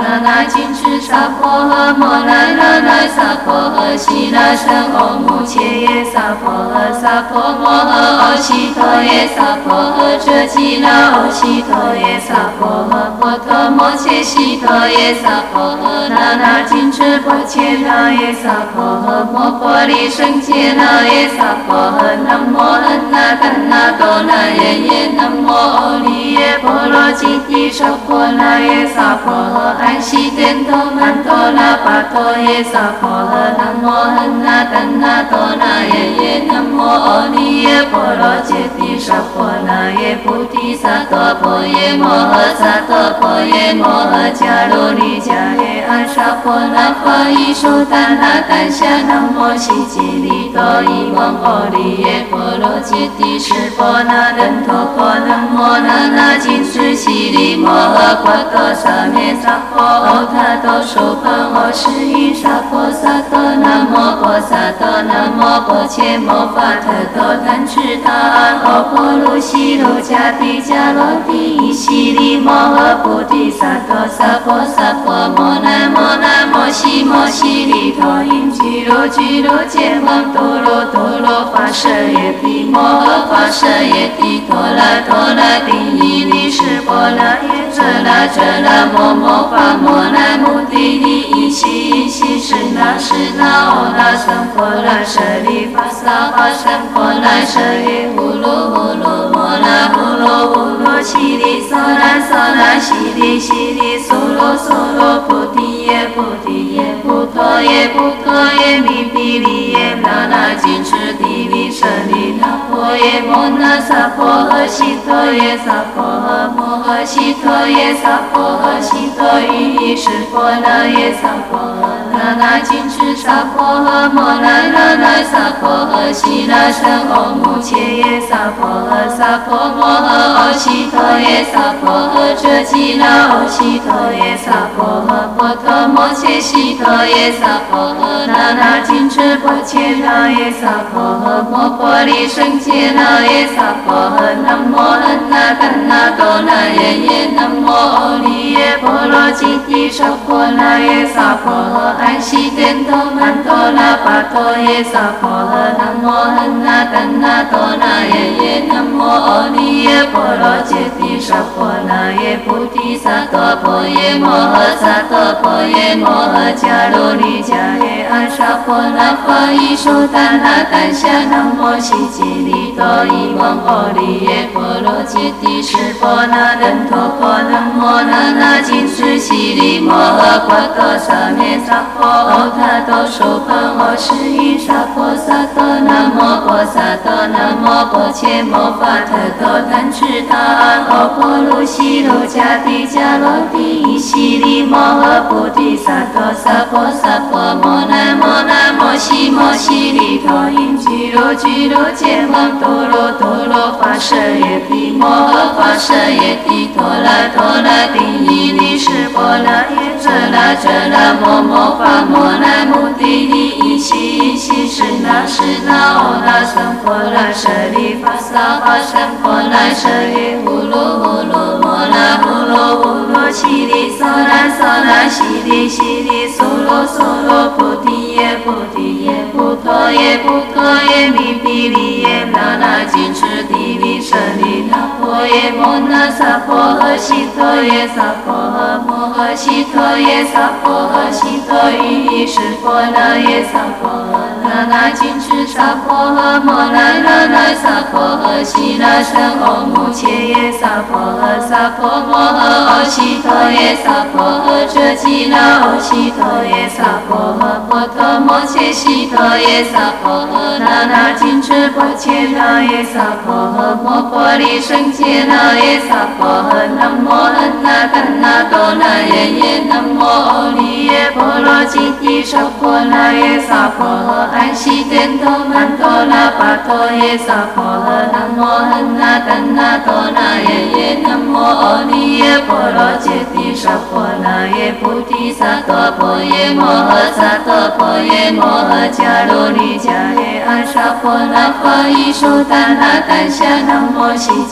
那那金翅萨婆诃，摩那那那萨婆诃，悉那僧唵母切耶萨婆诃，萨婆摩诃阿悉陀耶萨婆诃，遮吉那阿悉陀耶萨婆诃，波陀摩切悉陀耶萨婆诃，那那金翅波切那耶萨婆诃，摩婆利胜切那耶萨婆诃，南无安那丹那多那耶耶，南无阿利耶波罗揭谛娑婆那耶萨婆诃，安悉颠陀曼陀那巴陀耶萨婆诃，南无安那丹那多那耶耶，南无阿利耶波罗揭谛娑婆那耶菩提萨埵婆耶摩诃萨埵婆耶摩诃迦卢尼迦耶阿萨婆那法伊苏丹那丹夏南无悉吉利多伊王阿利耶波罗揭谛释波那人陀婆南无那那金翅悉利摩诃波多萨灭萨婆欧他多苏盘欧释依萨婆萨埵南无婆萨埵南无婆切摩法特多贪吃他安欧婆卢悉卢迦帝迦罗帝伊悉利摩诃菩提萨埵萨婆萨婆摩那摩那摩悉摩悉利陀因俱卢俱卢揭王多罗多罗法舍耶帝摩诃法舍耶帝陀罗陀罗帝伊利释波那耶遮那遮那摩摩法摩那目的利伊悉伊悉是那是那欧那僧婆那舍利法萨法僧婆那舍耶呼噜呼噜摩那呼噜呼噜悉利娑那娑那悉利悉利娑罗娑罗菩提耶菩提耶菩陀耶菩陀耶弥毗利耶那那金翅地利舍利那婆耶摩那萨婆诃悉陀耶萨婆诃摩诃悉陀耶萨婆诃悉陀喻意释波那耶萨婆诃那那金翅萨婆诃摩那那那萨婆诃悉那僧唵母切耶萨婆诃萨婆摩诃阿悉陀耶萨婆诃遮吉那阿悉陀耶萨婆诃波陀摩切悉陀耶萨婆诃那那金翅波切那耶萨婆诃摩婆利胜切那耶萨婆诃南无安那丹那多那耶耶南无阿利耶波罗揭谛娑婆那耶萨婆诃安悉颠陀曼陀那巴陀耶萨婆诃南无安那丹那多那耶耶南无阿利耶波罗揭谛娑婆那耶菩提萨埵婆耶摩诃萨埵婆耶摩诃迦卢尼迦耶阿萨婆那法伊苏丹那丹夏南无悉吉利多伊王阿利耶波罗揭谛释波那人陀婆南无那那金翅悉利摩诃波多萨灭萨婆欧他多苏盘欧释依萨婆萨埵南无婆萨埵南无婆切摩法特多贪吃他安欧婆卢悉卢迦帝迦罗帝伊悉利摩诃菩提萨埵萨婆萨婆摩那摩那摩悉摩悉利陀因俱卢俱卢揭王多罗多罗法舍耶帝摩诃法舍耶帝陀罗陀罗帝伊利释波那耶遮那遮那摩摩法摩那目的利伊悉伊悉是那是那欧那僧婆那舍利法萨法僧婆那舍耶呼噜呼噜摩那呼噜呼噜悉利娑那娑那悉利悉利娑罗娑罗菩提耶菩提耶菩陀耶菩陀耶弥毗利耶那那金翅地利舍利那婆耶摩那萨婆诃悉陀耶萨婆诃摩诃悉陀耶萨婆诃悉陀喻意释波那耶萨婆诃那那金翅萨婆诃摩那那那萨婆诃悉那僧唵母切耶萨婆诃萨婆摩诃阿悉陀耶萨婆诃遮吉那阿悉陀耶萨婆诃波陀摩切悉陀耶萨婆诃那那金翅波切那耶萨婆诃摩婆利胜切那耶萨婆诃南无安那丹那多那耶耶南无阿利耶波罗揭谛娑婆那耶萨婆诃安悉颠陀曼陀那巴陀耶萨婆诃南无安那丹那多那耶耶南无阿利耶波罗揭谛娑婆那耶菩提萨埵婆耶摩诃萨埵婆耶摩诃迦卢尼迦耶阿萨婆那法伊苏丹那丹夏南无悉吉利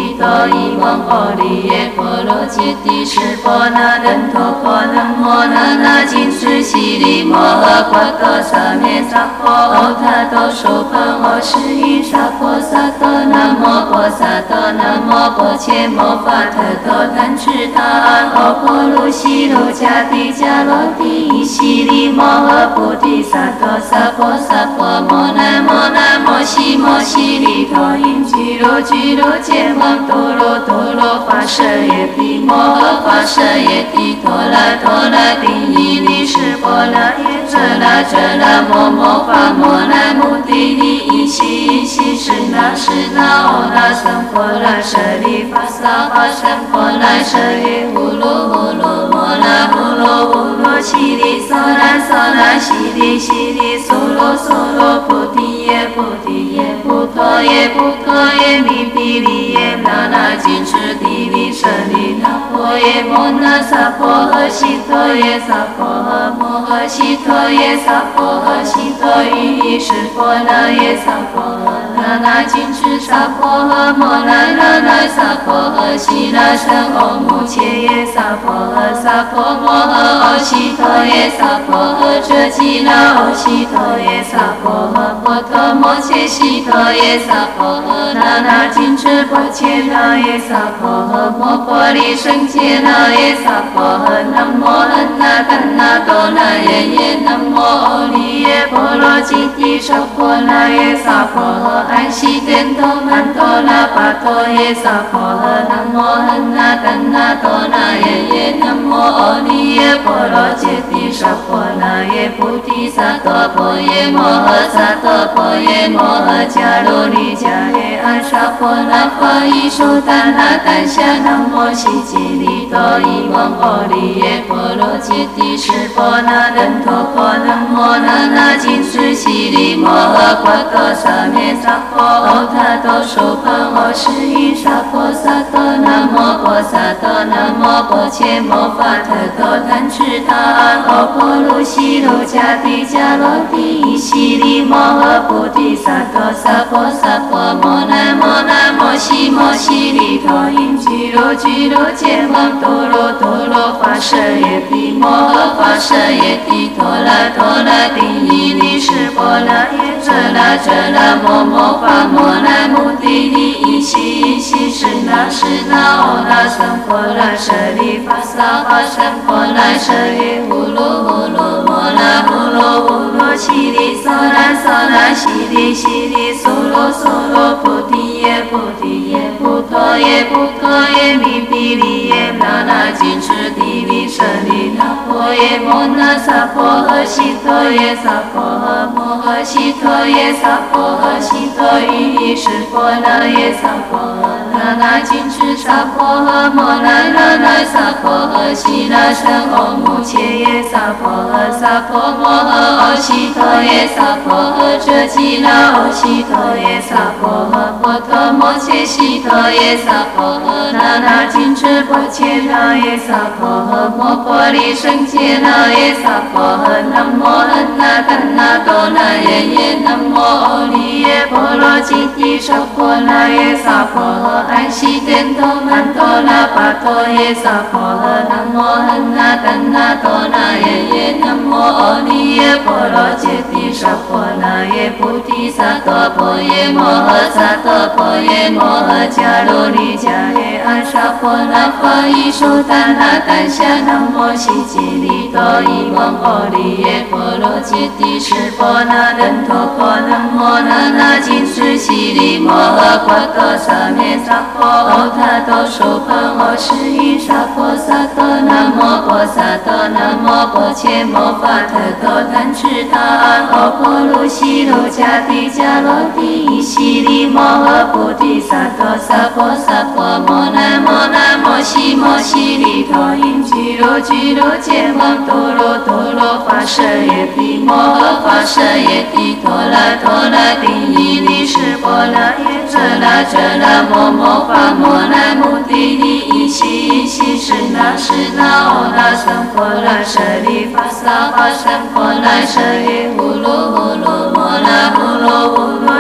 利多伊翁阿利耶婆罗揭谛释婆那人陀婆南摩那那金翅悉利摩诃婆多萨灭萨婆欧他多受盆阿释因萨婆萨多南摩婆萨多南摩婆切摩法特多贪吃他安欧婆卢悉卢迦帝迦罗帝伊悉利摩诃菩提萨多萨婆萨婆摩那摩那摩悉摩悉利陀因俱卢俱卢揭蒙多罗多罗法舍耶帝摩诃法舍耶帝陀罗陀罗帝伊利释婆那耶遮那遮那摩摩法摩那摩帝利伊悉伊悉是那是那欧那僧婆那舍利法萨法僧婆那舍耶呼噜呼噜摩那呼噜呼噜悉利娑那娑那悉利悉利娑罗娑罗菩提耶菩提耶菩陀耶菩陀耶弥毗利耶那那金翅地利舍利那婆耶摩那萨婆诃悉陀耶萨婆诃摩诃悉陀耶萨婆诃悉陀喻意释婆那耶萨婆诃那那金翅萨婆诃摩那那那萨婆诃悉那僧欧母切耶萨婆诃萨婆摩诃欧悉陀耶萨婆诃遮吉那欧悉陀耶萨婆诃婆陀摩切悉陀耶萨婆诃那那金翅婆切那耶萨婆诃摩婆利胜切那耶萨婆诃南无安那丹那多那耶耶南无阿利耶婆罗揭谛舍婆那耶萨婆诃安悉殿陀曼陀那巴陀耶萨婆诃南无安那丹那多那耶耶南无阿利耶婆罗揭谛舍婆那耶菩提萨埵婆耶摩诃萨埵婆耶摩诃迦卢利迦耶阿沙婆那法伊输达那丹夏南无悉吉利多伊翁阿利耶婆罗揭谛释婆那人陀婆南摩那那金翅悉利摩诃婆多萨灭萨婆欧他多受盆阿释因萨婆萨多南摩婆萨多南摩婆切摩法特多贪吃他安欧婆卢悉卢迦帝迦罗帝伊悉利摩诃菩提萨埵萨婆萨婆摩那摩那摩悉摩悉利陀因俱卢俱卢揭蒙多罗多罗法舍耶帝摩诃法舍耶帝陀罗陀罗帝伊利释婆那耶遮那遮那摩摩法摩那摩帝利伊悉伊悉是那是那欧那僧婆那舍利法萨法僧婆那舍耶呼噜呼噜摩那呼噜呼噜悉利娑那娑那悉利悉利娑罗娑罗菩提耶菩提耶菩陀耶菩陀耶弥毗利耶那那金翅地利舍利那婆耶摩那萨婆诃悉陀耶萨婆诃摩诃悉陀耶萨婆诃悉陀喻意释婆那耶萨婆诃那那金翅萨婆诃摩那那那萨婆诃悉那僧欧母切耶萨婆诃萨婆摩诃欧悉陀耶萨婆诃遮吉那欧悉陀耶萨婆诃婆陀摩切悉陀耶萨婆诃那那金翅婆切那耶萨婆诃摩婆利胜切那耶萨婆诃南无安那丹那多那耶耶南无阿利耶婆罗揭谛舍婆那耶萨婆诃安悉殿陀曼陀那巴陀耶萨婆诃南无安那丹那多那耶耶南无阿利耶婆罗揭谛舍婆那耶菩提萨埵婆耶摩诃萨埵婆耶摩诃迦卢利迦耶阿沙婆那法伊输达那丹夏南无悉吉利多伊翁阿利耶婆罗揭谛释婆那人陀婆南摩那那金翅悉利摩诃婆多萨灭萨婆欧他多受盆阿释因萨婆萨多南摩婆萨多南摩婆切摩法特多贪吃他安欧婆卢悉卢迦帝迦罗帝伊悉利摩诃菩提萨埵萨婆萨婆摩那摩那摩悉摩悉利陀因俱卢俱卢揭蒙多罗多罗法舍耶帝摩诃法舍耶帝陀罗陀罗帝伊利释婆那耶遮那遮那摩摩法摩那摩帝利伊悉伊悉是那是那欧那僧婆那舍利法萨法僧婆那舍耶呼噜呼噜摩那呼噜呼噜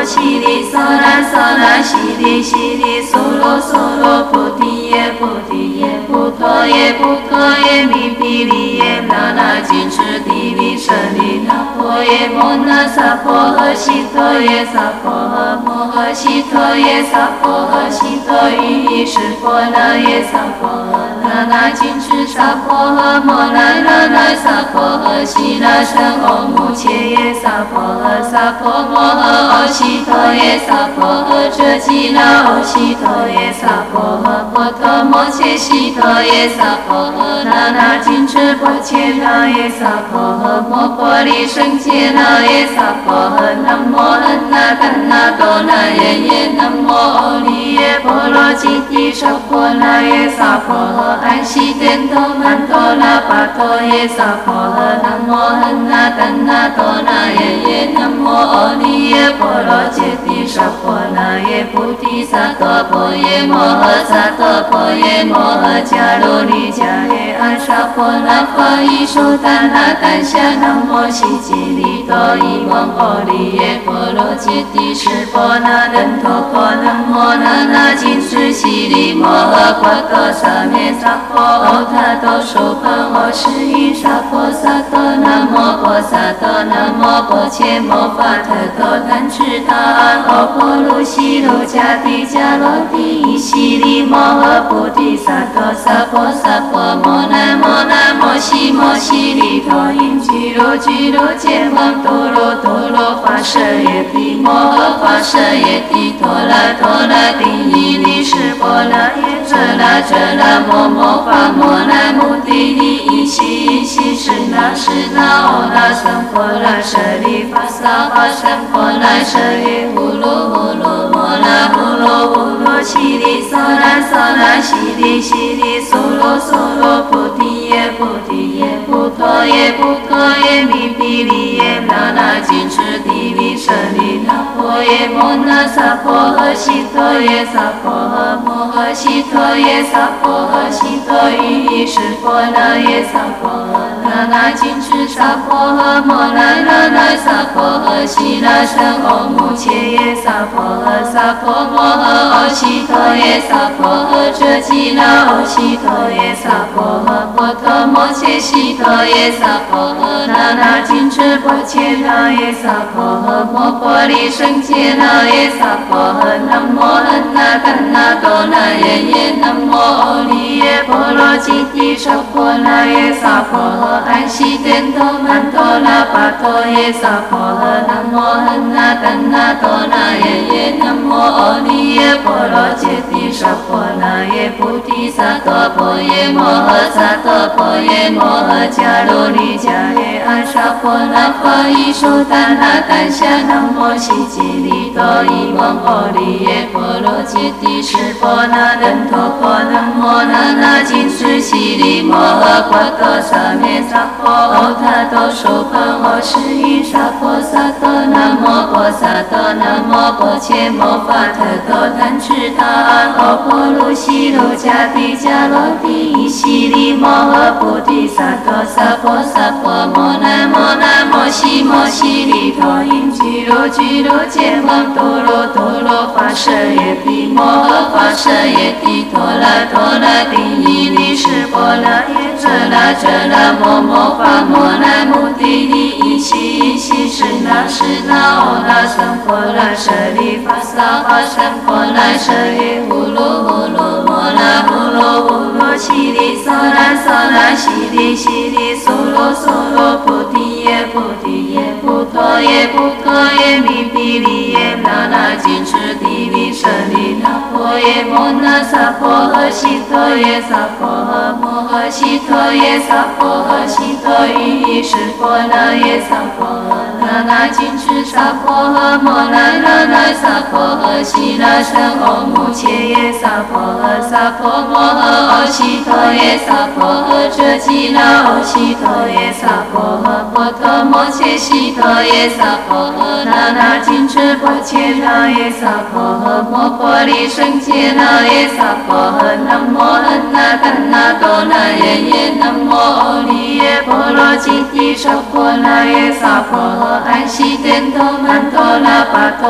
悉利娑那娑那悉利悉利娑罗娑罗菩提耶菩提耶菩陀耶菩陀耶弥毗利耶那那金持地利舍利那婆耶摩那萨婆诃悉陀耶萨婆诃摩诃悉陀耶萨婆诃悉陀于意识婆那耶萨婆诃那那金持萨婆诃摩那那那萨婆诃悉那胜欧母切耶萨婆诃萨婆摩诃欧悉陀耶萨婆诃遮吉那欧悉陀耶萨婆诃波陀摩切悉陀耶萨婆诃那那金持波切那耶萨婆诃摩婆利胜切那耶萨婆诃南无安那丹那多那耶耶南无欧利耶波罗吉提舍婆那耶萨婆诃安悉颠陀曼陀那巴陀耶萨婆诃南无安那丹那多那耶耶南无欧利耶波罗吉提舍婆那耶菩提萨埵婆耶摩诃萨埵婆耶摩诃迦卢利迦耶阿沙婆那法伊说丹那丹夏南无悉吉利多伊蒙欧利耶波罗吉提舍婆那人陀婆南无那那金持悉利摩诃婆多萨灭萨婆欧他多输盘欧是伊萨婆萨多南无婆萨多南无婆切摩法特多贪吃他安欧婆卢悉卢迦帝迦罗帝伊悉利摩诃菩提萨埵萨婆萨婆摩那摩那摩悉摩悉利陀因居卢居卢羯王多罗多罗法舍耶帝摩诃法舍耶帝陀罗陀罗帝伊利士波那耶遮那遮那摩摩法摩那摩帝利伊悉伊悉是那是那欧那僧婆那舍利法萨法僧婆那舍耶呼噜呼噜摩那呼噜呼噜悉利娑那娑那悉利悉利娑罗娑罗菩提耶菩提耶菩陀耶菩陀耶弥毗利耶那那金持地利舍利那婆耶摩那萨婆诃悉陀耶萨婆诃摩诃悉陀耶萨婆诃悉陀于意识婆那耶萨婆诃那那金持萨婆诃摩那那那萨婆诃悉那胜欧母切耶萨婆诃萨婆摩诃欧悉陀耶萨婆诃遮吉那欧悉陀耶萨婆诃波陀摩切悉陀耶萨婆诃那那金持波切那耶萨婆诃摩婆利胜切那耶萨婆诃南无安那丹那多那耶耶南无欧利耶波罗吉提舍婆那耶萨婆诃安悉颠陀曼陀那巴陀耶萨婆诃南无安那丹那多那耶耶南无欧利耶波罗吉提舍婆那耶菩提萨埵婆耶摩诃萨埵婆耶摩诃迦卢利迦耶阿沙婆那法伊说丹那丹夏南无悉吉利多伊蒙欧利耶波罗吉提舍婆那人陀婆南无那那金持悉利摩诃婆多萨灭萨婆欧他多输盘欧是伊萨婆萨多南无婆萨多南无婆切摩法特多贪吃他安欧婆卢悉卢迦帝迦罗帝伊悉利摩诃菩提萨埵萨婆萨婆摩那摩那摩悉摩悉利陀因居卢居卢羯王多罗多罗法舍耶帝摩诃法舍耶帝陀罗陀罗帝伊利士波那耶遮那遮那摩摩法摩那摩帝利伊悉伊悉是那是那欧那僧婆那舍利法萨法僧婆那舍耶呼噜呼噜摩那呼噜呼噜悉利娑那娑那悉利悉利娑罗娑罗菩提耶菩提耶菩陀耶菩陀耶弥毗利耶那那金持地利舍利那婆耶摩那萨婆诃悉陀耶萨婆诃摩诃悉陀耶萨婆诃悉陀于意识婆那耶萨婆诃那那金持萨婆诃摩那那那萨婆诃悉那胜欧母切耶萨婆诃萨婆摩诃欧悉陀耶萨婆诃遮吉那欧悉陀耶萨婆诃波陀摩切悉陀耶萨婆诃那那金持波切那耶萨婆诃摩婆利胜切那耶萨婆诃南无安那丹那多那耶耶南无欧利耶波罗吉提舍婆那耶萨婆诃安悉颠陀曼陀那巴陀耶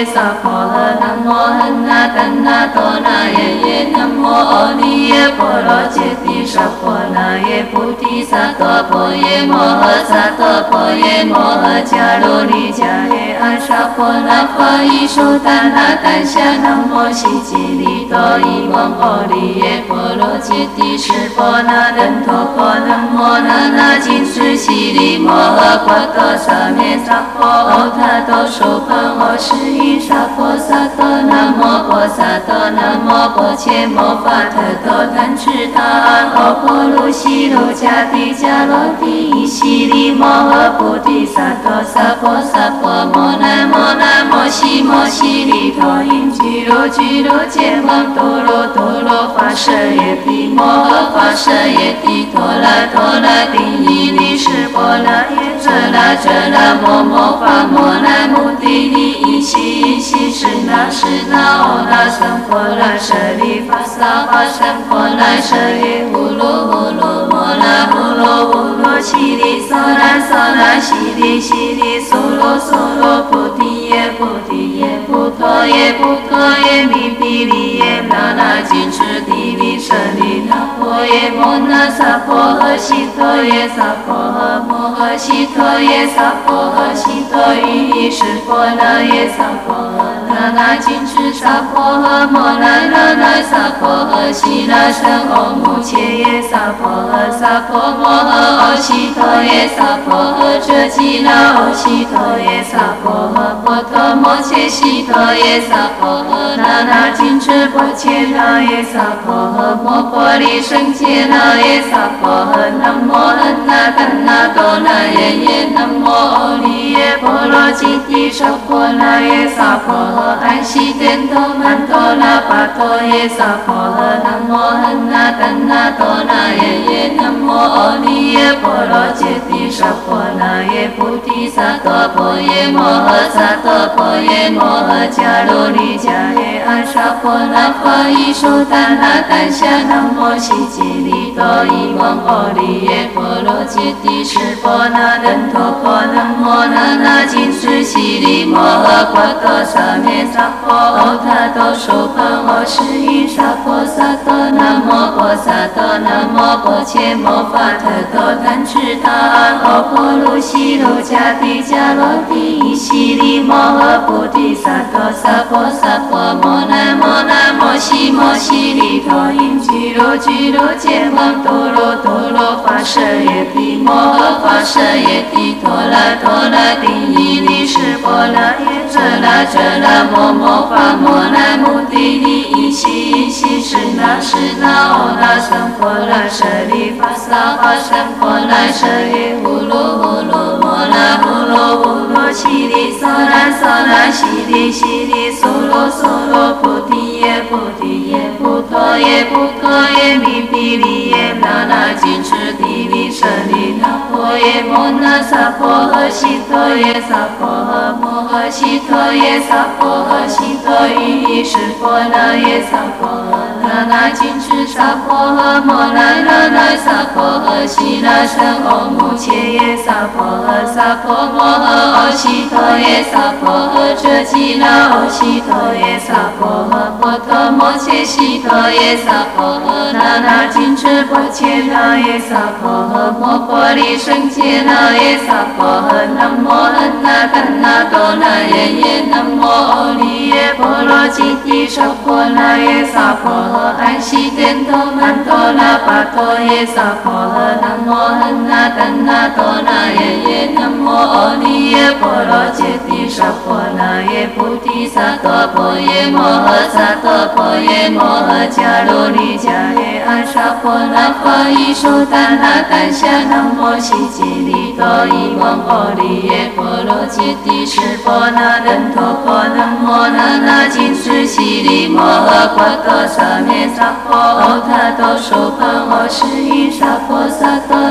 萨婆诃。南无汉那达那多那耶耶。南无阿弥耶婆罗揭谛萨婆那耶菩提萨埵婆耶摩诃萨埵婆耶摩诃迦卢尼迦耶阿萨婆那法伊苏达那丹夏南无悉吉利多伊蒙阿利耶婆罗揭谛释婆那人陀婆南无那那金斯悉利摩诃婆多萨咩萨婆欧他多苏盘欧释因萨婆萨多南无婆萨多南无婆伽摩法特多贪吃他安欧婆卢悉卢迦帝迦罗帝伊悉利摩诃菩提萨埵萨婆萨婆摩南摩南摩悉摩悉利陀因居罗居罗揭蒙多罗多罗法舍耶帝摩诃法舍耶帝陀罗陀罗帝伊利释婆那耶遮那遮那摩摩法摩那摩帝利伊悉伊悉释那释那欧那僧婆那舍利法萨法僧婆那舍耶呼噜呼噜摩那呼噜呼噜悉利娑那娑那悉利悉利娑罗娑罗菩提耶菩提耶菩陀耶菩陀耶弥毗利耶那那金持地利舍利那婆耶摩那萨婆诃悉陀耶萨婆诃摩诃悉陀耶萨婆诃悉陀于意识婆那耶萨婆诃那那金持萨婆诃摩那那那萨婆诃悉那僧欧目切耶萨婆诃萨婆摩诃欧悉陀耶萨婆诃遮吉那欧悉陀耶萨婆诃婆陀摩切悉陀耶萨婆诃那那金持婆切那耶萨婆诃摩婆利胜切那耶萨婆诃南无汉那达那多那耶耶南无阿利耶婆罗揭谛萨婆那耶萨婆诃安悉殿陀曼陀那巴陀耶萨婆诃南无汉那达那多那耶耶南无阿利耶婆罗揭谛萨婆那耶菩提萨埵婆耶摩诃萨埵婆耶摩诃迦卢尼迦耶阿萨婆那法伊苏达那丹夏南无悉吉利多伊蒙阿利耶婆罗揭谛释婆那人陀婆南无那那金斯悉利摩诃婆多萨咩萨婆欧他多苏盘欧释因萨婆萨多南无婆萨多南无婆伽摩法特多贪吃他安欧婆卢悉卢迦帝迦罗帝伊悉利摩诃菩提萨埵萨婆萨婆摩那摩那摩悉摩悉利陀因居罗居罗揭蒙多罗多罗法舍耶帝摩诃法舍耶帝陀罗陀罗帝伊利释婆那耶遮那遮那摩摩法摩那摩帝利伊悉伊悉释那释那欧那僧婆那舍利法萨法僧婆那舍耶呼噜呼噜摩那呼噜呼噜悉利娑那娑那悉利悉利娑罗娑罗菩提耶菩提耶菩陀耶菩陀耶弥毗利耶那那金持地利舍利那婆耶摩那萨婆诃悉陀耶萨婆诃摩诃悉陀耶萨婆诃悉陀于意识婆那耶萨婆诃那那金持萨婆诃摩那那那萨婆诃悉那僧欧目切耶萨婆诃萨婆摩诃欧悉陀耶萨婆诃遮吉那欧悉陀耶萨婆诃婆陀摩切悉陀耶萨婆诃那那金持婆切那耶萨婆诃摩婆利胜切那耶萨婆诃南无汉那达那多那耶耶南无阿利耶婆罗揭谛萨婆那耶萨婆诃安悉殿陀曼陀那巴陀耶萨婆诃南无汉那达那多那耶耶南无阿利耶婆罗揭谛萨婆那耶菩提萨埵婆耶摩诃萨埵婆耶摩诃迦卢尼迦耶阿萨婆那法伊苏达那丹夏南无悉吉利多伊蒙阿利耶婆罗揭谛释婆那人陀婆南无那那金斯悉利摩诃婆多萨咩萨婆欧他多苏盘欧释因萨婆萨多南无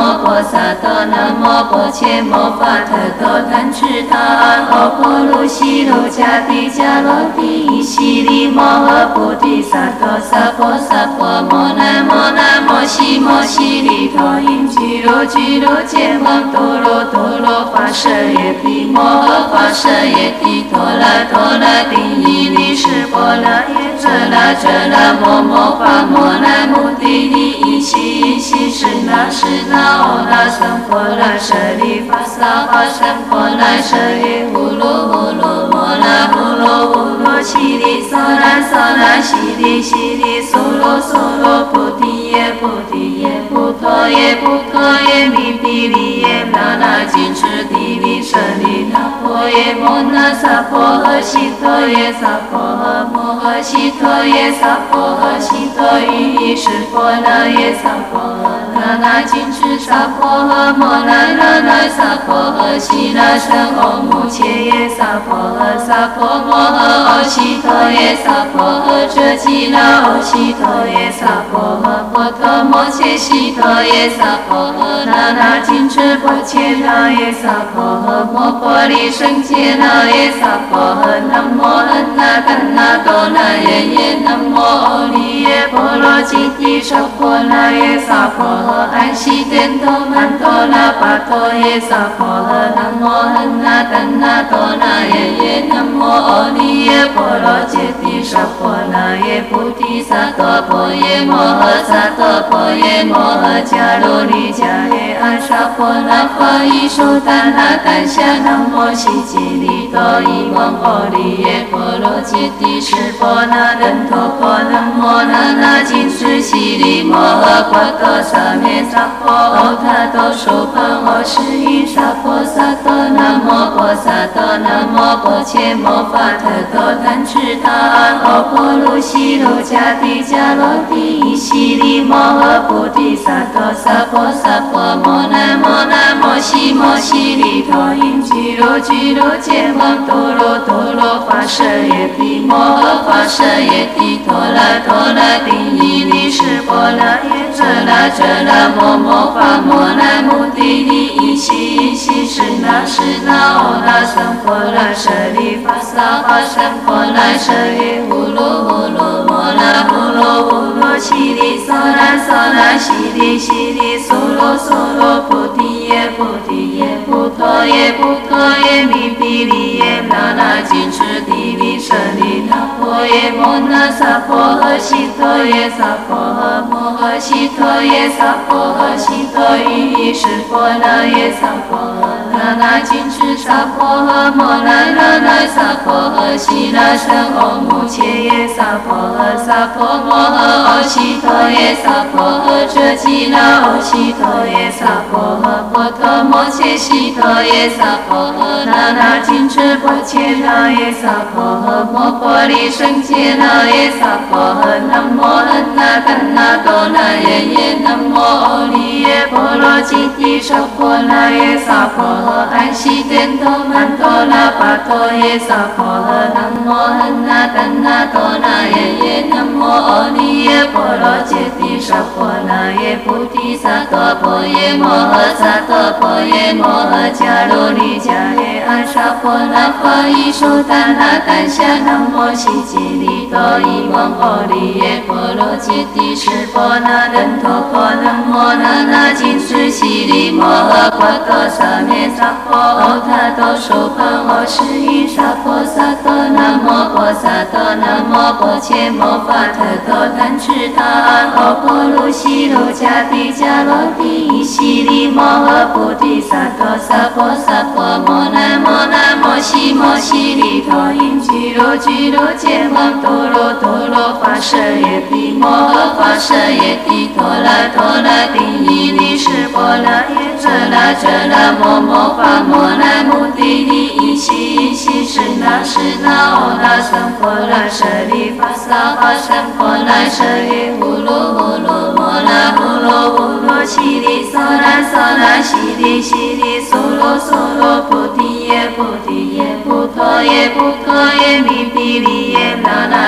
摩婆萨埵南无婆伽摩法特多贪吃他安阿婆卢悉卢迦帝迦罗帝伊悉利摩诃菩提萨埵萨婆萨婆摩那摩那摩悉摩悉利陀因俱卢俱卢羯摩多罗多罗法舍耶帝摩诃法舍耶帝陀罗陀罗帝伊利湿婆那耶遮那遮那摩摩法摩那目的地伊悉伊悉是那是那哦那僧婆那舍利法萨法僧婆那舍耶呼噜呼噜摩那呼噜呼噜悉利娑那娑那悉利悉利娑罗娑罗菩提耶菩提耶菩陀耶菩陀耶弥毗利耶那那金持地利舍利那婆耶摩那萨婆诃悉陀耶萨婆诃摩诃悉陀耶萨婆诃悉陀于意识婆那耶萨婆诃那那金持萨婆诃摩那那那萨婆诃悉那僧唵目切耶萨婆诃萨婆摩诃唵悉陀耶萨婆诃遮吉那唵悉陀耶萨婆诃婆陀摩切悉陀耶萨婆诃那那金持婆切那耶萨婆诃摩婆利胜切那耶萨婆诃南无安那怛那多那耶耶南无阿利耶波罗揭谛娑婆那耶萨婆诃安悉天陀曼陀那跋陀耶萨婆诃南无安那怛那多那耶耶南无阿利耶波罗揭谛娑婆那耶菩提萨埵婆耶摩诃萨埵婆耶摩诃迦卢利迦耶阿萨婆那法伊输达那丹夏南无悉吉利多伊蒙阿利耶波罗揭谛湿婆那人陀婆南无那那金持悉利摩诃婆多萨灭萨婆欧他多输盘欧是依萨婆萨埵南无婆萨埵南无婆伽摩法特多贪吃他安阿婆卢悉卢迦帝迦罗帝伊悉利摩诃菩提萨埵萨婆萨婆摩那摩那摩悉摩悉利陀因俱卢俱卢羯摩多罗多罗法舍耶帝摩诃法舍耶帝陀罗陀罗帝伊利湿婆那耶遮那遮那摩摩法摩那目的地伊悉伊悉是那是那哦那僧婆那舍利法萨法僧婆那舍耶呼噜呼噜摩那呼噜呼噜悉利娑那娑那悉利悉利娑罗娑罗菩提耶菩提耶菩陀耶菩陀耶弥毗利耶那那金持地利舍利那婆耶摩那萨婆诃悉陀耶萨婆诃摩诃悉陀耶萨婆诃悉陀于意识婆那耶萨婆诃那那金持萨婆诃摩那那那萨婆诃悉那僧唵目切耶萨婆诃萨婆摩诃唵悉陀耶萨婆诃遮吉那唵悉陀耶萨婆诃婆陀摩切悉陀耶萨婆诃那那金持婆切那耶萨婆诃摩婆利胜切那耶萨婆诃南无安那怛那多那耶耶南无阿利耶波罗揭谛娑婆那耶萨婆诃安悉天陀曼陀那跋陀耶萨婆诃南无安那怛那多那耶耶南无阿利耶波罗揭谛娑婆那耶菩提萨埵婆耶摩诃萨埵婆耶摩诃迦卢利迦耶阿萨婆那法伊输达那丹夏南无悉吉利多伊蒙阿利耶波罗揭谛湿婆那人陀婆南无那那金持悉利摩诃婆多萨灭萨婆欧他多输盘欧是依萨婆萨埵南无婆萨埵南无婆伽摩法特多贪吃他安阿婆卢悉卢迦帝迦罗帝伊悉利摩诃菩提萨埵萨婆萨婆摩那摩那摩悉摩悉利陀因俱卢俱卢羯摩多罗多罗法舍耶帝摩诃法舍耶帝陀罗陀罗帝伊利湿婆那耶遮那遮那摩摩法摩那目的地伊悉伊悉是那是那哦那僧婆那舍利法萨法僧婆那舍耶呼噜呼噜摩那呼噜呼噜悉利娑那娑那悉利悉利娑罗娑罗菩提耶菩提耶菩陀耶菩陀耶弥毗利耶那那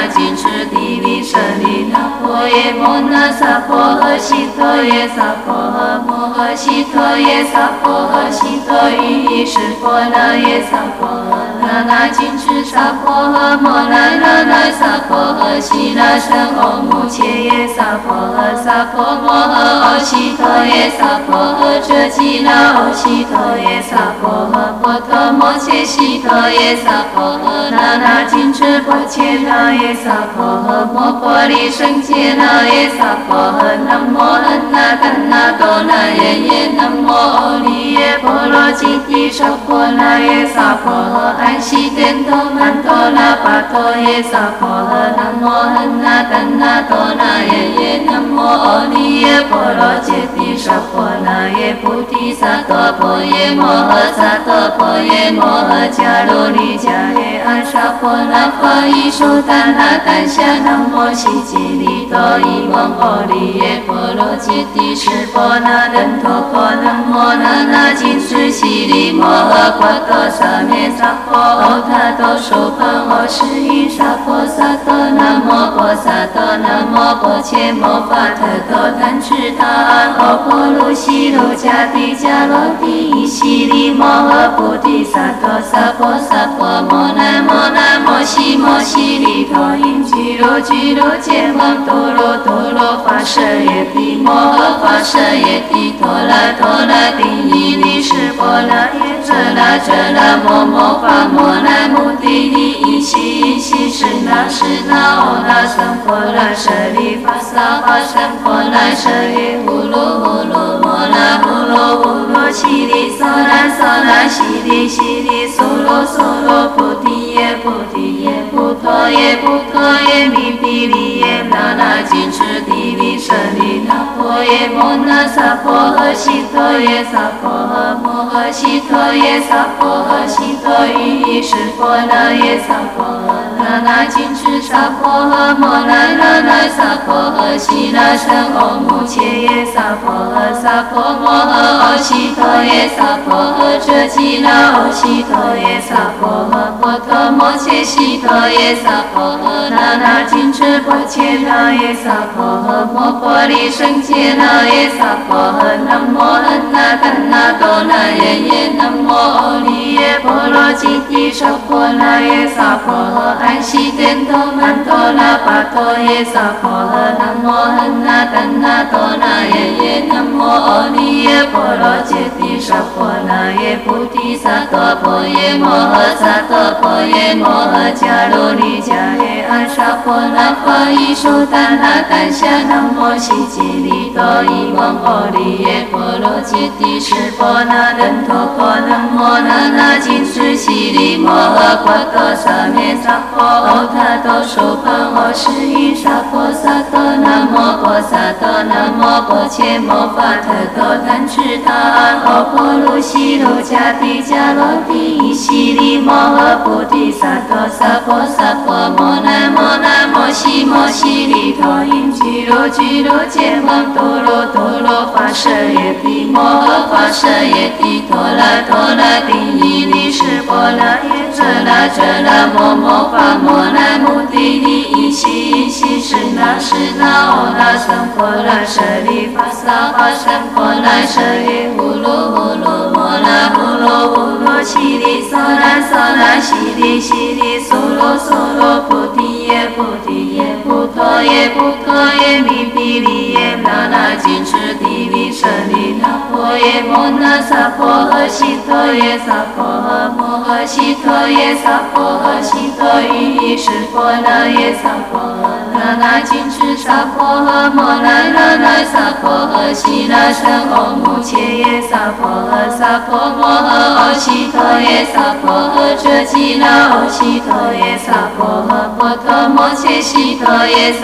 那金持地利舍利那婆耶摩那萨婆诃悉陀耶萨婆诃摩诃悉陀耶萨婆诃悉陀喻意识婆那耶萨婆诃那那金持萨婆诃摩那那那萨婆诃悉那胜欧姆切耶萨婆诃萨婆摩诃欧悉陀耶萨婆诃遮吉那欧悉陀耶萨婆诃波陀摩切悉陀耶萨婆诃那那金持波切那耶萨婆诃摩婆利胜切那耶萨婆诃南无安那丹那多那耶耶南无欧利耶波罗吉提舍婆那耶萨婆诃安悉殿陀曼陀那巴陀耶萨婆诃南无安那丹那多那耶耶南无欧利耶波罗吉提舍婆那耶菩提萨埵婆耶摩诃萨埵婆耶摩诃迦卢利迦耶阿沙婆那法伊输达那丹夏南无悉吉利多伊翁欧利耶波罗吉提舍婆那登陀婆南无那那金持悉利摩诃波多萨灭萨婆欧他多输盘欧释伊萨婆萨埵南无婆萨埵南无婆切摩法特多贪吃他安欧婆卢悉卢迦帝迦罗帝伊悉利摩诃菩提萨埵萨婆萨婆摩那摩那摩悉摩悉利陀因俱卢俱卢揭蒙多罗多罗法舍耶帝摩诃法舍耶帝陀罗陀罗帝伊利士波那耶遮那遮那摩摩法摩那目的地伊悉伊悉是那是那欧那僧婆那舍利法萨法僧婆那舍耶呼噜呼噜摩那呼噜呼噜悉利娑那娑那悉利悉利娑罗娑罗菩提耶菩提耶菩陀耶菩陀耶弥毗利耶那那金持地利舍利那婆耶摩那萨婆诃悉陀耶萨婆诃摩诃悉陀耶萨婆诃悉陀喻意识婆那耶萨婆诃那那金持萨婆诃摩那那那萨婆诃悉那胜欧姆切耶萨婆诃萨婆摩诃欧悉陀耶萨婆诃遮吉那欧悉陀耶萨婆诃波陀摩切悉陀耶萨婆诃那那金持波切那耶萨婆诃摩婆利胜切那耶萨婆诃南无安那丹那多那耶耶南无欧利耶波罗吉提舍婆那耶萨婆诃安悉殿陀曼陀那巴陀耶萨婆诃南无安那丹那多那耶耶南无欧利耶波罗吉提舍婆那耶菩提萨埵婆耶摩诃萨埵婆耶摩诃迦卢利迦耶阿沙婆那法伊输达那丹夏南无悉吉利多伊翁欧利耶波罗吉提舍婆那登陀婆南无那那金持悉利摩诃波多萨灭萨婆欧他多输盘欧释伊萨婆萨埵南无婆萨埵南无婆切摩法特多贪吃他安欧婆卢悉卢迦帝迦罗帝伊悉利摩诃菩提萨埵萨婆萨婆摩那摩那摩悉摩悉利陀因俱卢俱卢揭蒙多罗多罗法舍耶帝摩诃法舍耶帝陀罗陀罗帝伊利士波那耶遮那遮那摩摩法摩那目的地伊悉伊悉是那是那欧那僧婆那舍利法萨法僧婆那舍耶呼噜呼噜摩那呼噜呼噜悉利娑那娑那悉利悉利娑罗娑罗菩提耶菩提耶菩陀耶菩陀耶弥毗利耶那那金持地利舍利那婆耶摩那萨婆诃悉陀耶萨婆诃摩诃悉陀耶萨婆诃悉陀喻意识婆那耶萨婆诃那那金持萨婆诃摩那那那萨婆诃悉那胜欧姆切耶萨婆诃萨婆摩诃欧悉陀耶萨婆诃遮吉那欧悉陀耶萨婆诃波陀摩切悉陀耶萨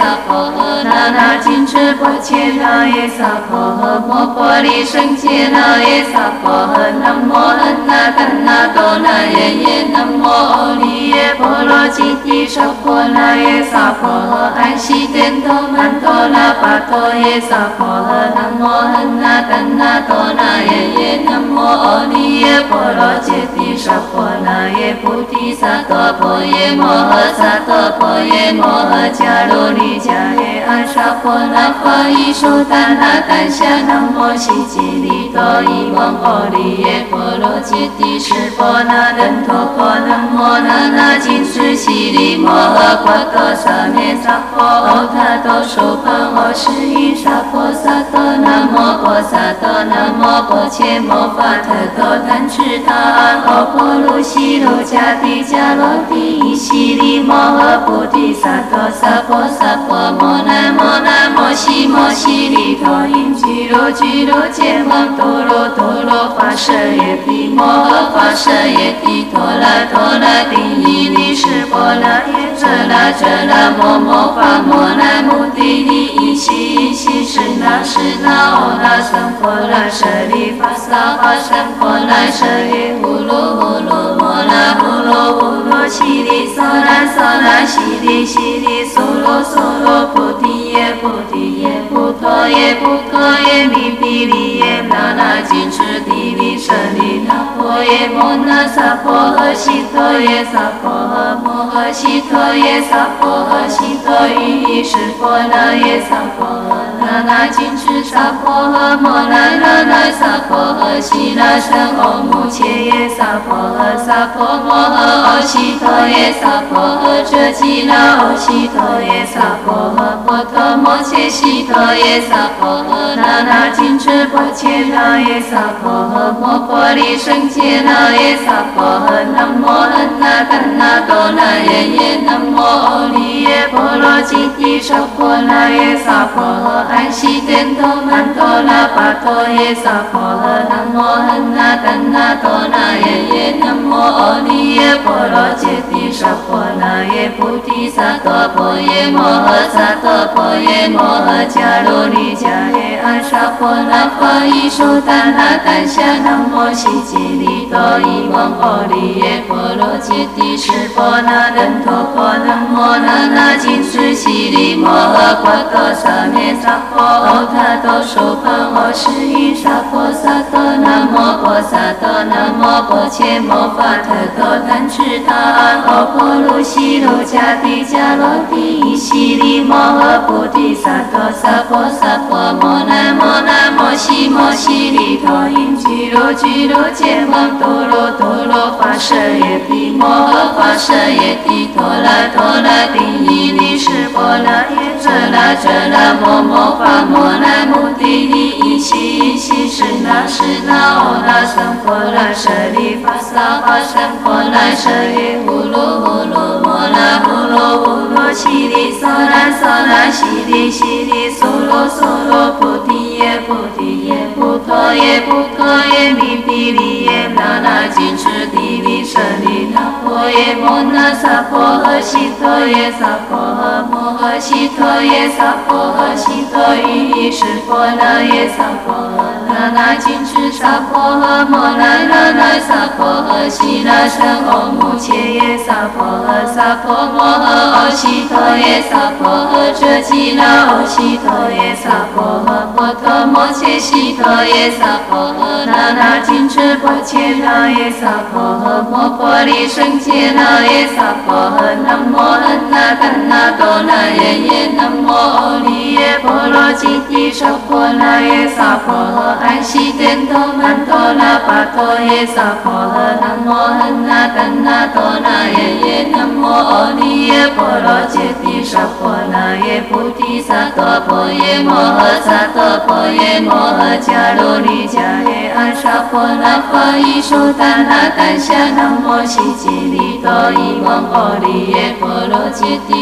萨婆诃，那那金翅波切那耶萨婆诃，摩婆利胜切那耶萨婆诃，南无安那丹那多那耶耶，南无阿利耶波罗揭谛娑婆那耶萨婆诃，安悉殿多曼多那巴多耶萨婆诃，南无安那丹那多那耶耶，南无阿利耶波罗揭谛娑婆那耶菩提萨埵婆耶摩诃萨埵婆耶摩诃迦卢尼迦耶阿萨婆那法伊说达那丹夏南无悉吉利多伊蒙阿利耶波罗揭谛释波那人陀婆南无那那金翅悉利摩诃婆多萨灭萨婆欧他多娑盘欧释依萨婆萨埵南无婆萨埵南无婆切摩法特多贪吃他安欧婆卢悉卢迦帝迦罗帝伊悉利摩诃菩提萨埵萨婆萨婆摩那摩那摩悉摩悉利陀因俱卢俱卢揭摩多罗多罗法舍耶帝摩诃法舍耶帝陀罗陀罗帝伊利释波那耶遮那遮那摩摩法摩那目的利伊悉伊悉是那是那欧那僧婆那舍利法萨法僧婆那舍耶呼噜呼噜摩那呼噜呼噜悉利娑那娑那悉利悉利娑罗娑罗菩提耶菩提耶菩陀耶菩陀耶弥毗利耶那那金翅地利舍利那婆耶摩那萨婆诃悉陀耶萨婆诃摩诃悉陀耶萨婆诃悉陀喻意释波那耶萨婆诃那那金翅萨婆诃摩那那那萨婆诃悉那胜欧目切耶萨婆诃萨婆摩诃欧悉陀耶萨婆诃遮吉那欧悉陀耶萨婆诃波陀摩切悉陀耶萨婆诃那那金翅波切那耶萨婆诃摩婆利胜切那耶萨婆诃南无安那丹那多那耶耶南无阿利耶波罗揭谛娑婆那耶萨婆诃安悉殿多曼多那巴多耶萨婆诃南无安那丹那多那耶耶南无阿利耶波罗揭谛娑婆那耶菩提萨埵婆耶摩诃萨埵婆耶摩诃迦卢尼迦耶阿萨婆那法伊说达那丹夏南无悉吉利多伊蒙阿利耶波罗揭谛释波那人陀婆南无那那金翅悉利摩诃婆多萨灭萨婆欧他多娑盘欧释依萨婆萨埵南无婆萨埵南无婆切摩法特多贪吃他安欧婆卢悉卢迦帝迦罗帝伊悉利摩诃菩提萨埵萨婆萨婆摩那摩那摩悉摩悉利陀因俱卢俱卢揭摩多罗多罗法舍耶帝摩诃法舍耶帝陀罗陀罗帝伊利释波那耶遮那遮那摩摩法摩那目的利伊悉伊悉是那是那欧那僧婆那舍利法萨法僧婆那舍耶呼噜呼噜摩那呼噜呼噜悉利娑那娑那悉利悉利娑罗娑罗菩提耶菩提耶菩陀耶菩陀耶弥毗利耶那那金翅地利舍利那婆耶摩那萨婆诃悉陀耶萨婆诃摩诃悉陀耶萨婆诃悉陀喻意释波那耶萨婆诃那那金翅萨婆诃摩那那那萨婆诃悉那胜欧目切耶萨婆诃萨婆摩诃欧悉陀耶萨婆诃遮吉那欧悉陀耶萨婆诃波陀摩切悉陀耶萨婆诃那那金翅波切那耶萨婆诃摩婆利胜切那耶萨婆诃南无安那丹那多那耶耶南无阿利耶波罗揭谛娑婆那耶萨婆诃安悉殿多曼多那巴多耶萨婆诃南无安那丹那多那耶耶南无阿利耶波罗揭谛娑婆那耶菩提萨埵婆耶摩诃萨埵婆耶摩诃迦卢尼迦耶阿萨婆那法伊说达那丹夏南无悉吉利多伊蒙阿利耶波罗揭谛释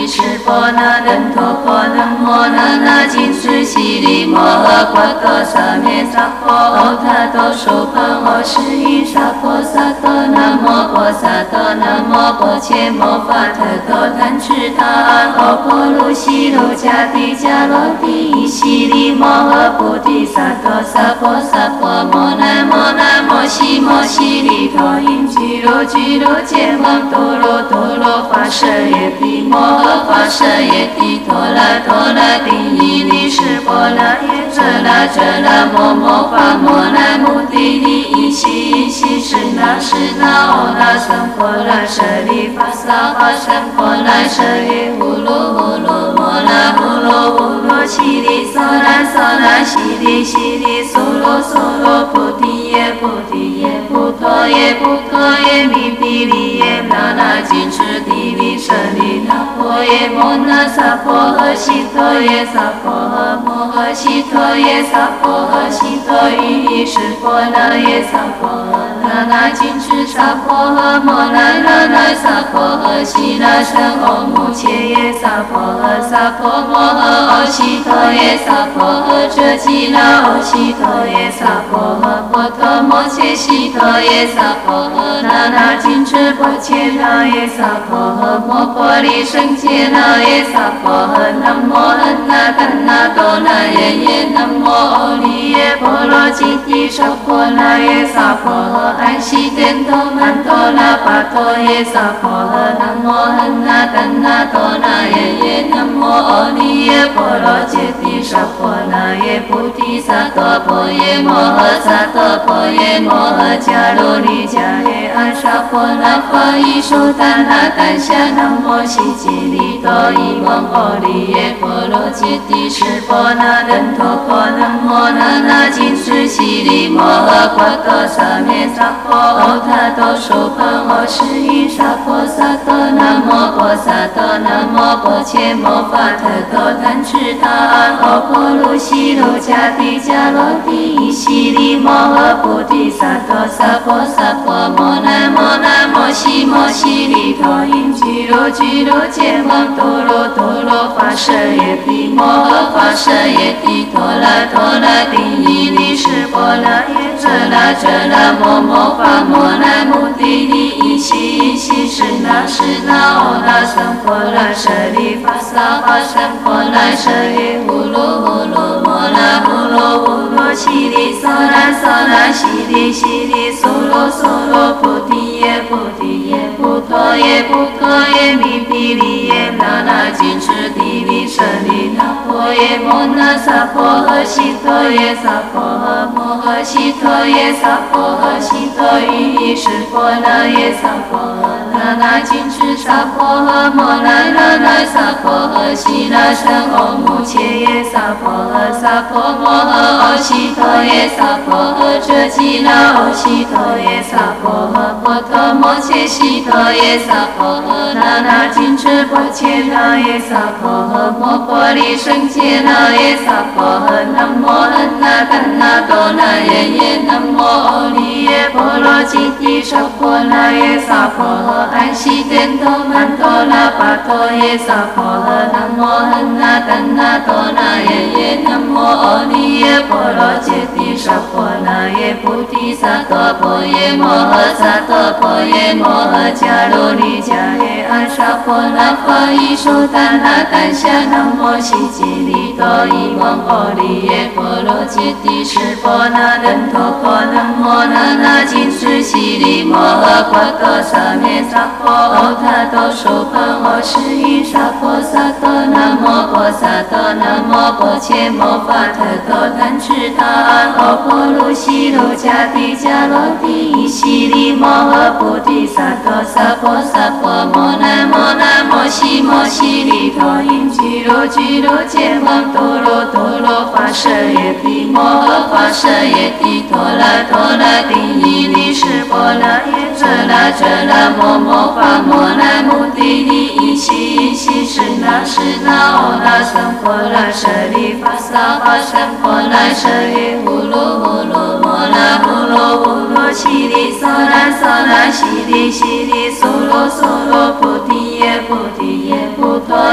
婆那人陀婆南摩那那金持悉利摩诃婆多萨咩萨婆欧他多输盘欧是依萨婆萨多南摩婆萨多南摩婆切摩法特多贪吃他安欧婆卢悉卢迦帝迦罗帝依悉利摩诃菩提萨多萨婆萨婆摩那摩那摩悉摩悉利陀因俱卢俱卢揭王多罗多罗法舍耶帝摩诃法舍耶帝陀罗陀罗帝依利是波罗耶遮那遮那摩摩法摩那目的地依悉依悉是那是那欧那僧婆那舍利法萨法僧婆那舍耶呼噜呼噜摩那呼噜呼噜悉利娑那娑那悉利悉利娑罗娑罗菩提耶菩提耶菩陀耶菩陀耶弥毗利耶那那金持地利舍利那婆耶摩那萨婆诃悉陀耶萨婆诃摩诃悉陀耶萨婆诃悉陀于依是婆那耶萨婆诃那那金持萨婆诃摩那那那萨婆诃悉那僧欧目切耶萨婆诃萨婆摩诃欧悉陀耶萨婆诃遮吉那欧悉陀耶萨婆诃婆陀摩切悉陀耶萨婆诃那那金持婆切那耶萨婆诃摩婆利胜切那耶萨婆诃南无安那丹那多那耶耶南无阿利耶波罗揭谛娑婆那耶萨婆诃安悉天陀曼陀那巴陀耶萨婆诃南无安那丹那多那耶耶南无阿利耶波罗揭谛娑婆那耶菩提萨埵婆耶摩诃萨埵婆耶摩诃迦卢利迦耶阿萨婆那法伊输丹那丹夏南无悉吉利多伊蒙阿利耶波罗揭谛是婆那人陀婆南摩那那金持悉利摩诃婆多萨咩萨婆欧他多输盘欧是依萨婆萨多南摩婆萨多南摩婆切摩法特多贪吃他安欧婆卢悉卢迦帝迦罗帝依悉利摩诃菩提萨埵萨婆萨婆摩那摩那摩悉摩悉利陀因俱卢俱卢揭王多罗多罗法舍耶帝摩诃法舍耶帝陀罗陀罗帝依利是波罗耶遮那遮那摩摩法摩那目的地依悉依悉是那是那欧那僧婆那舍利法萨法僧婆那舍耶呼噜呼噜摩那呼噜呼噜悉利娑那娑那悉利悉利娑罗娑罗菩提耶菩提耶菩陀耶菩陀耶弥毗利耶那那金持地利舍利那婆耶摩那萨婆诃悉陀耶萨婆诃摩诃悉陀耶萨婆诃悉陀于依是婆那耶萨婆诃那那金持萨婆诃摩那那那萨婆诃悉那僧欧目切耶萨婆诃萨婆摩诃欧悉陀耶萨婆诃遮吉那欧悉陀耶萨婆诃婆陀摩切悉陀耶萨婆诃那那金持婆切那耶萨婆诃摩婆利胜切那耶萨婆诃南无安那丹那多那耶耶南无阿利耶波罗揭谛娑婆那耶萨婆诃安悉天陀曼陀那巴陀耶萨婆诃南无安那丹那多那耶耶南无阿利耶波罗揭谛娑婆那耶菩提萨埵婆耶摩诃萨埵婆耶摩诃迦卢利迦耶阿萨婆那法伊输丹那丹夏南无悉吉利多伊蒙阿利耶波罗揭谛是婆那人陀婆南摩那那金持悉利摩诃婆多萨咩萨婆欧他多输盘欧是依萨婆萨多南摩婆萨多南摩婆切摩法特多贪吃他安欧婆卢悉卢迦帝迦罗帝依悉利摩诃菩提萨埵萨婆萨婆摩那摩那摩悉摩悉利陀因俱卢俱卢揭王多罗多罗法舍耶帝摩诃法舍耶帝陀罗陀罗帝依利是波罗耶遮那遮那摩摩法摩那目的地依悉依悉是那是那欧那僧婆那舍利法萨法僧婆那舍耶呼噜呼噜摩那呼噜呼噜悉利娑那娑那悉利悉利娑罗娑罗菩提耶菩提耶菩陀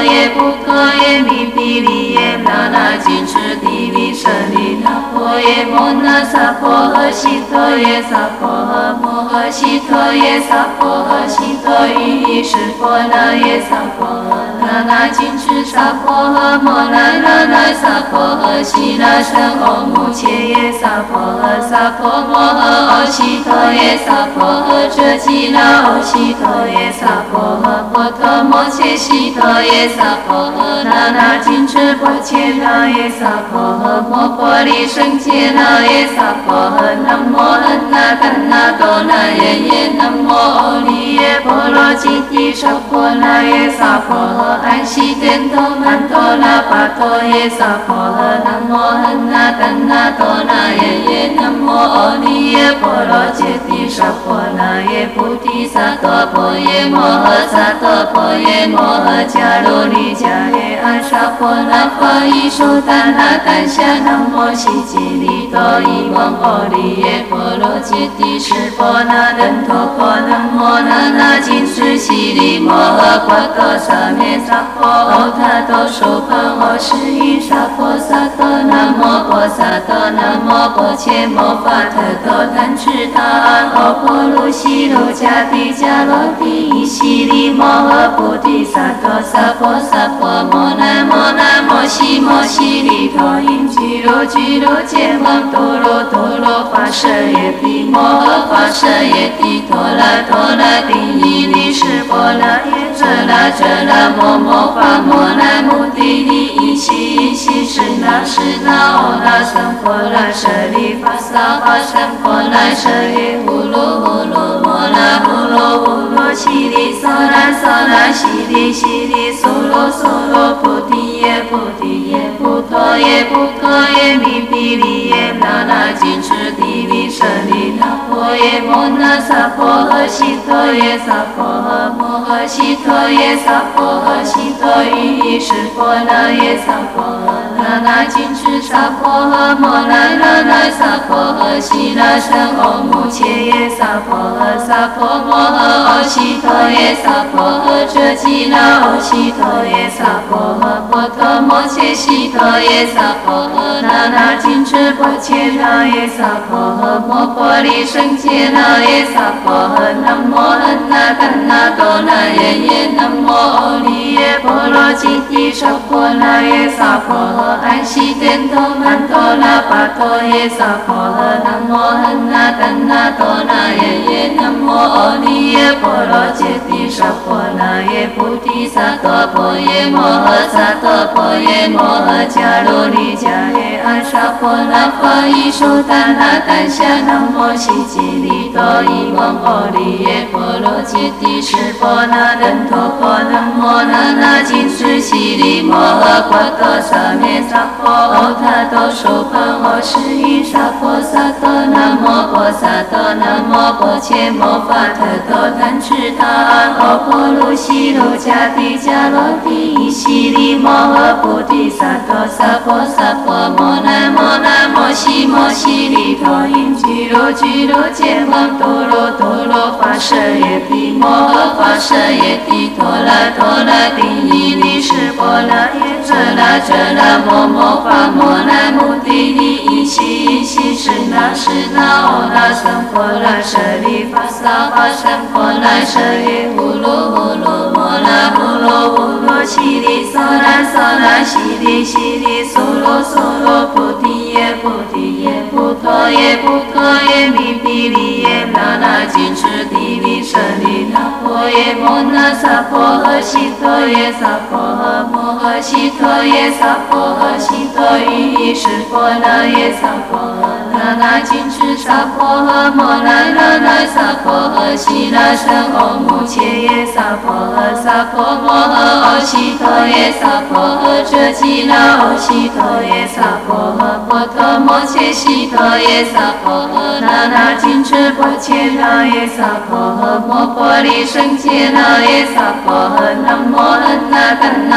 耶不可耶弥毗利耶那那金持地利舍利那婆耶摩那萨婆诃悉陀耶萨婆诃摩诃悉陀耶萨婆诃悉陀于是婆那耶萨婆诃那那金持萨婆诃摩那那那萨婆诃悉那胜欧姆切耶萨婆诃萨婆摩诃欧悉陀耶萨婆诃遮吉那欧悉陀耶萨婆诃波陀摩切悉陀耶萨婆诃那那金持波切那耶萨婆诃摩婆利胜切那耶萨婆诃南无恩那丹那多那耶耶南无欧利耶波罗吉提舍婆那耶萨婆诃安悉天陀曼陀那巴陀耶萨婆诃南无恩那丹那多那耶耶南无欧利耶波罗吉提舍婆那耶菩提萨埵婆耶摩诃萨埵婆耶摩诃迦卢利迦耶阿沙婆那法伊输达那丹夏南无悉吉利多伊蒙欧利耶波罗吉提舍婆那登陀婆南无那那金持悉利摩诃波多萨灭萨婆欧他多输盘欧是伊萨婆萨埵南无婆萨埵南无婆切摩法特多贪吃他安欧婆卢悉卢迦提迦罗提伊悉利摩诃菩提萨埵萨婆萨婆摩那摩那摩悉摩悉利陀因居卢居卢揭蒙多罗多罗法舍耶帝摩诃法舍耶帝陀罗陀罗帝伊利是波罗耶遮那遮那摩摩法摩那摩帝利伊悉伊悉是那是那欧那僧婆那舍利法萨法僧婆那舍耶呼噜呼噜摩那呼噜呼噜悉利娑那娑那悉利悉利娑罗娑罗菩提耶菩提耶菩陀耶不可耶弥毗利耶那那金持地利舍利那婆耶摩那萨婆诃悉陀耶萨婆诃摩诃悉陀耶萨婆诃悉陀于是婆那耶萨婆诃那那金持萨婆诃摩那那那萨婆诃悉那胜欧姆切耶萨婆诃萨婆摩诃欧悉陀耶萨婆诃遮吉那欧悉陀耶萨婆诃波陀摩切悉陀耶萨婆诃那那金持波切那耶萨婆诃摩婆利胜切那耶萨婆诃南无恩那丹那多那耶耶南无欧利耶波罗吉提舍婆那耶萨婆诃安悉天陀曼陀那巴陀耶萨婆诃南无恩那丹那多那耶耶南无欧利耶波罗吉提舍婆那耶菩提萨埵婆耶摩诃萨埵婆耶摩诃迦卢利迦耶阿沙婆那法伊输达那丹夏南无悉吉利多伊蒙欧利耶波罗吉提舍婆那登陀婆南无那那金持悉利摩诃波多萨灭萨婆欧他多输盘欧是伊萨婆萨埵南无婆萨埵南无婆切摩法特多贪吃他安欧婆卢悉卢迦提迦罗提伊悉利摩诃菩提萨埵萨婆萨婆摩那摩那摩悉摩悉利陀因居卢居卢揭蒙多罗多罗法舍耶帝摩诃法舍耶帝陀罗陀罗帝伊利是波罗耶遮那遮那摩摩法摩那摩帝利伊悉伊悉是那是那欧那僧婆那舍利法萨法僧婆那舍耶呼噜呼噜摩那呼噜呼噜悉利娑那娑那悉利悉利娑罗娑罗菩提耶菩提耶菩陀耶不可耶弥毗利耶那那金持地利舍利那婆耶摩那萨婆诃悉陀耶萨婆诃摩诃悉陀耶萨婆诃悉陀于是婆那耶萨婆诃那那金持萨婆诃摩那那那萨婆诃悉那胜欧姆切耶萨婆诃萨婆摩诃欧悉陀耶萨婆诃遮吉那欧悉陀耶萨婆诃波陀摩切悉陀耶萨婆诃那那金持波切那耶萨婆诃摩婆利胜切那耶萨婆诃南无恩那丹那多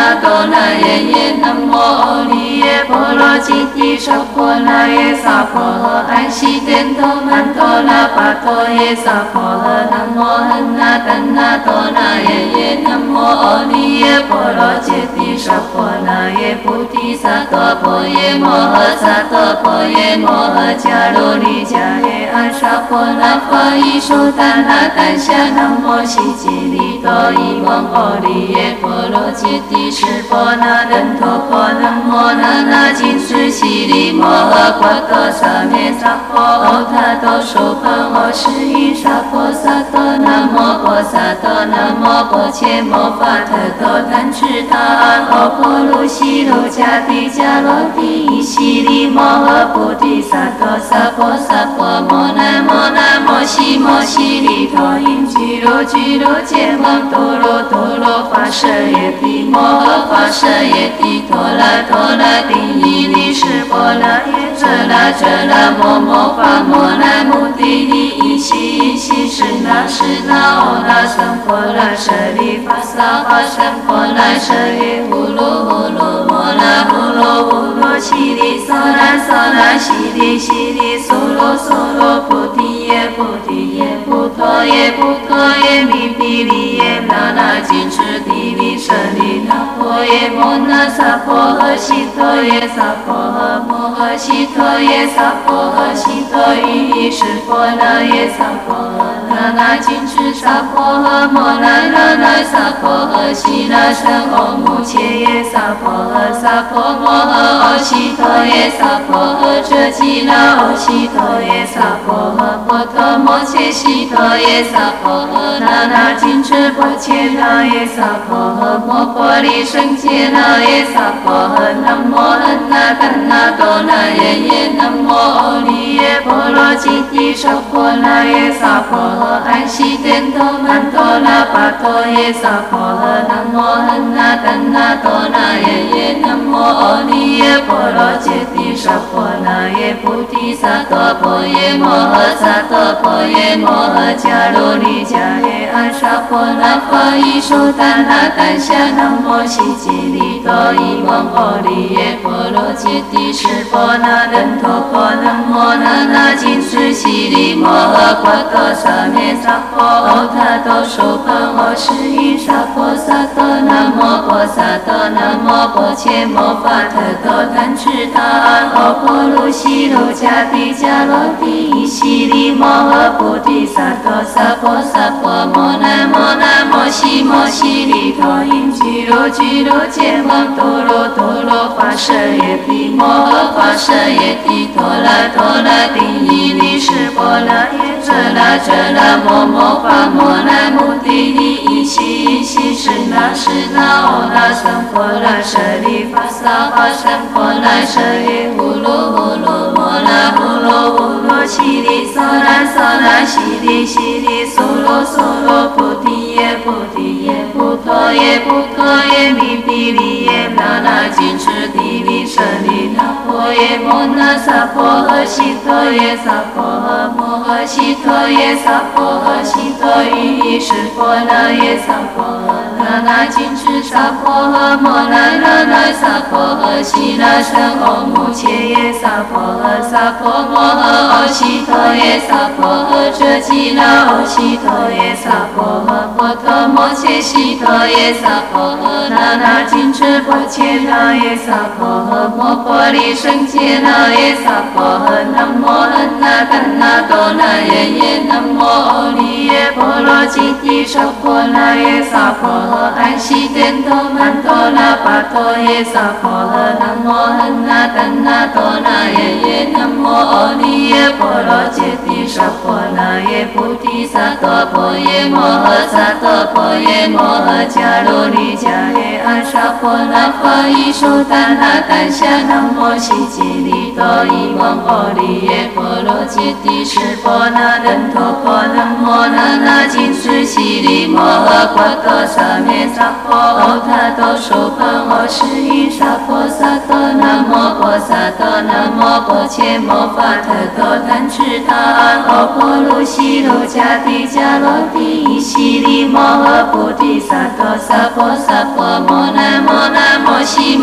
那耶耶南无阿弥耶波罗揭谛娑婆那耶娑婆诃安悉天陀曼陀罗跋陀耶娑婆诃南无汉那怛那多那耶耶南无阿弥耶波罗揭谛娑婆那耶菩提萨埵婆耶摩诃萨埵婆耶摩诃迦卢利迦耶阿沙婆那法伊苏达那丹夏南无悉吉利多伊蒙阿利耶波罗揭谛释婆那登陀婆南无那那金斯悉利摩诃婆多萨咩萨婆欧他多娑婆诃世依萨婆萨埵南无婆萨埵南无婆伽摩法特多贪吃他安欧婆卢悉卢迦帝迦罗帝伊悉利摩诃菩提萨埵萨婆萨婆摩那摩那摩悉摩悉利陀因俱卢俱卢羯王多罗多罗法舍耶帝摩诃法舍耶帝陀罗陀罗帝伊利释婆那耶遮那遮那摩摩法摩那摩帝利伊悉伊悉是那是那欧那僧婆那舍利法萨法僧婆那舍耶呼噜呼噜摩那呼噜呼噜悉利娑那娑那悉利悉利娑罗娑罗菩提耶菩提耶菩陀耶菩陀耶弥毗利耶那那金持地利舍利那婆耶摩那萨婆诃悉陀耶萨婆诃摩诃悉陀耶萨婆诃悉陀喻意释婆那耶萨婆诃那那金持萨婆诃摩那那那萨婆诃悉那僧欧母切耶萨婆诃萨婆摩诃欧悉陀耶萨婆诃遮吉那欧悉陀耶萨婆诃婆陀摩切悉陀耶萨婆诃那那金持婆切那耶萨婆诃摩婆利胜切那耶萨婆诃南无汉那怛那多那耶耶南无阿弥耶波罗揭谛娑婆那耶萨婆诃安悉天陀曼陀罗跋陀耶萨婆诃南无汉那怛那多那耶耶南无阿弥耶波罗揭谛娑婆那耶菩提萨埵婆耶摩诃萨埵婆耶摩诃迦卢利迦耶阿沙婆那法伊苏达那丹夏南无悉吉利多伊蒙阿利耶波罗揭谛释婆那登陀婆南无那那金斯悉利摩诃婆多萨咩萨婆欧他多娑婆诃世依萨婆萨埵南无婆萨埵南无婆伽摩法特多贪吃他安欧婆卢悉卢迦帝迦罗帝伊悉利摩诃菩提萨埵萨婆萨婆摩那摩那摩悉摩悉利陀因俱卢俱卢羯王多罗多罗法舍耶帝摩诃法舍耶帝陀罗陀罗帝伊利释婆那耶遮那遮那摩摩法摩那摩帝利伊悉伊悉是那是那欧那僧婆那舍利法萨法僧婆那舍耶呼噜呼噜摩那呼噜呼噜悉利娑那娑那悉利悉利娑罗娑罗菩提耶菩提耶菩陀耶菩陀耶弥毗利耶那那金持地利舍利那婆耶摩那萨婆诃悉陀耶萨婆诃摩诃悉陀耶萨婆诃悉陀喻意释婆那耶萨婆诃那那金持萨婆诃摩那那那萨婆诃悉那僧欧母切耶萨婆诃萨婆摩诃欧悉陀耶萨婆诃遮吉那欧悉陀耶萨婆诃婆陀摩切悉陀耶萨婆诃那那金持婆切那耶萨婆诃摩婆利胜切那耶萨婆诃南无汉那怛那多那耶耶南无阿弥耶波罗揭谛娑婆那耶萨婆诃安悉天陀曼陀罗跋陀耶萨婆诃南无汉那怛那多那耶耶南无阿弥耶波罗揭谛娑婆那耶菩提萨埵婆耶摩诃萨埵婆耶摩诃迦卢利迦耶阿沙婆那法伊苏达那丹夏南无悉吉利多伊蒙阿利耶波罗揭谛释婆那登陀婆南无那那金斯悉利摩诃婆多萨咩萨婆欧他多娑婆诃世依萨婆萨埵南无婆萨埵南无婆伽摩法特多贪吃他安欧婆卢悉卢迦帝迦罗帝伊悉利摩诃菩提萨埵萨婆萨婆摩那摩那摩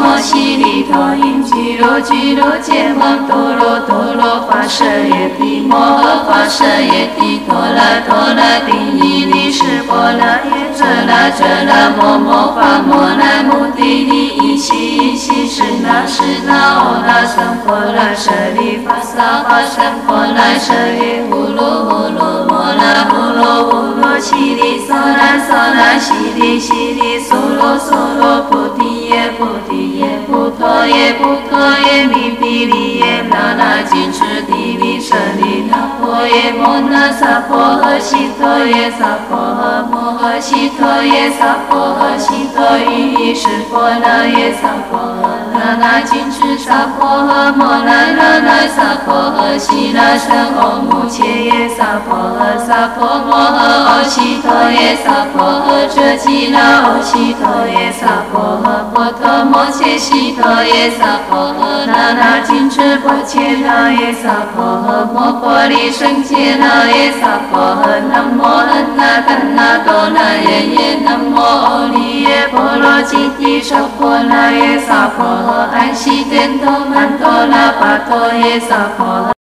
摩悉利陀因俱卢俱卢羯蒙多罗多罗花舍耶帝摩诃花舍耶帝陀罗陀罗帝伊利湿婆罗耶遮那遮那摩摩花摩那摩帝利伊悉伊悉是那是那欧那僧婆那舍利法萨法僧婆那舍耶呼噜呼噜摩那呼噜呼噜悉利娑那娑那悉利悉利娑罗娑罗菩提耶菩提耶菩陀耶菩陀耶弥毗利耶那那金持地利舍利那婆耶摩那萨婆诃悉陀耶萨婆诃摩诃悉陀耶萨婆诃悉陀于意识婆那耶萨婆诃那那金持萨婆诃摩那那那萨婆诃悉那僧欧母切耶萨婆诃萨婆摩诃欧悉陀耶萨婆诃遮吉那欧悉陀耶萨婆诃波陀摩切悉陀耶萨婆诃那那金持波切那耶萨婆诃摩婆利胜切那耶萨婆诃南无恩那怛那多那耶耶南无欧利耶波罗吉提舍婆那耶萨婆诃安悉颠陀曼多那巴陀耶萨婆诃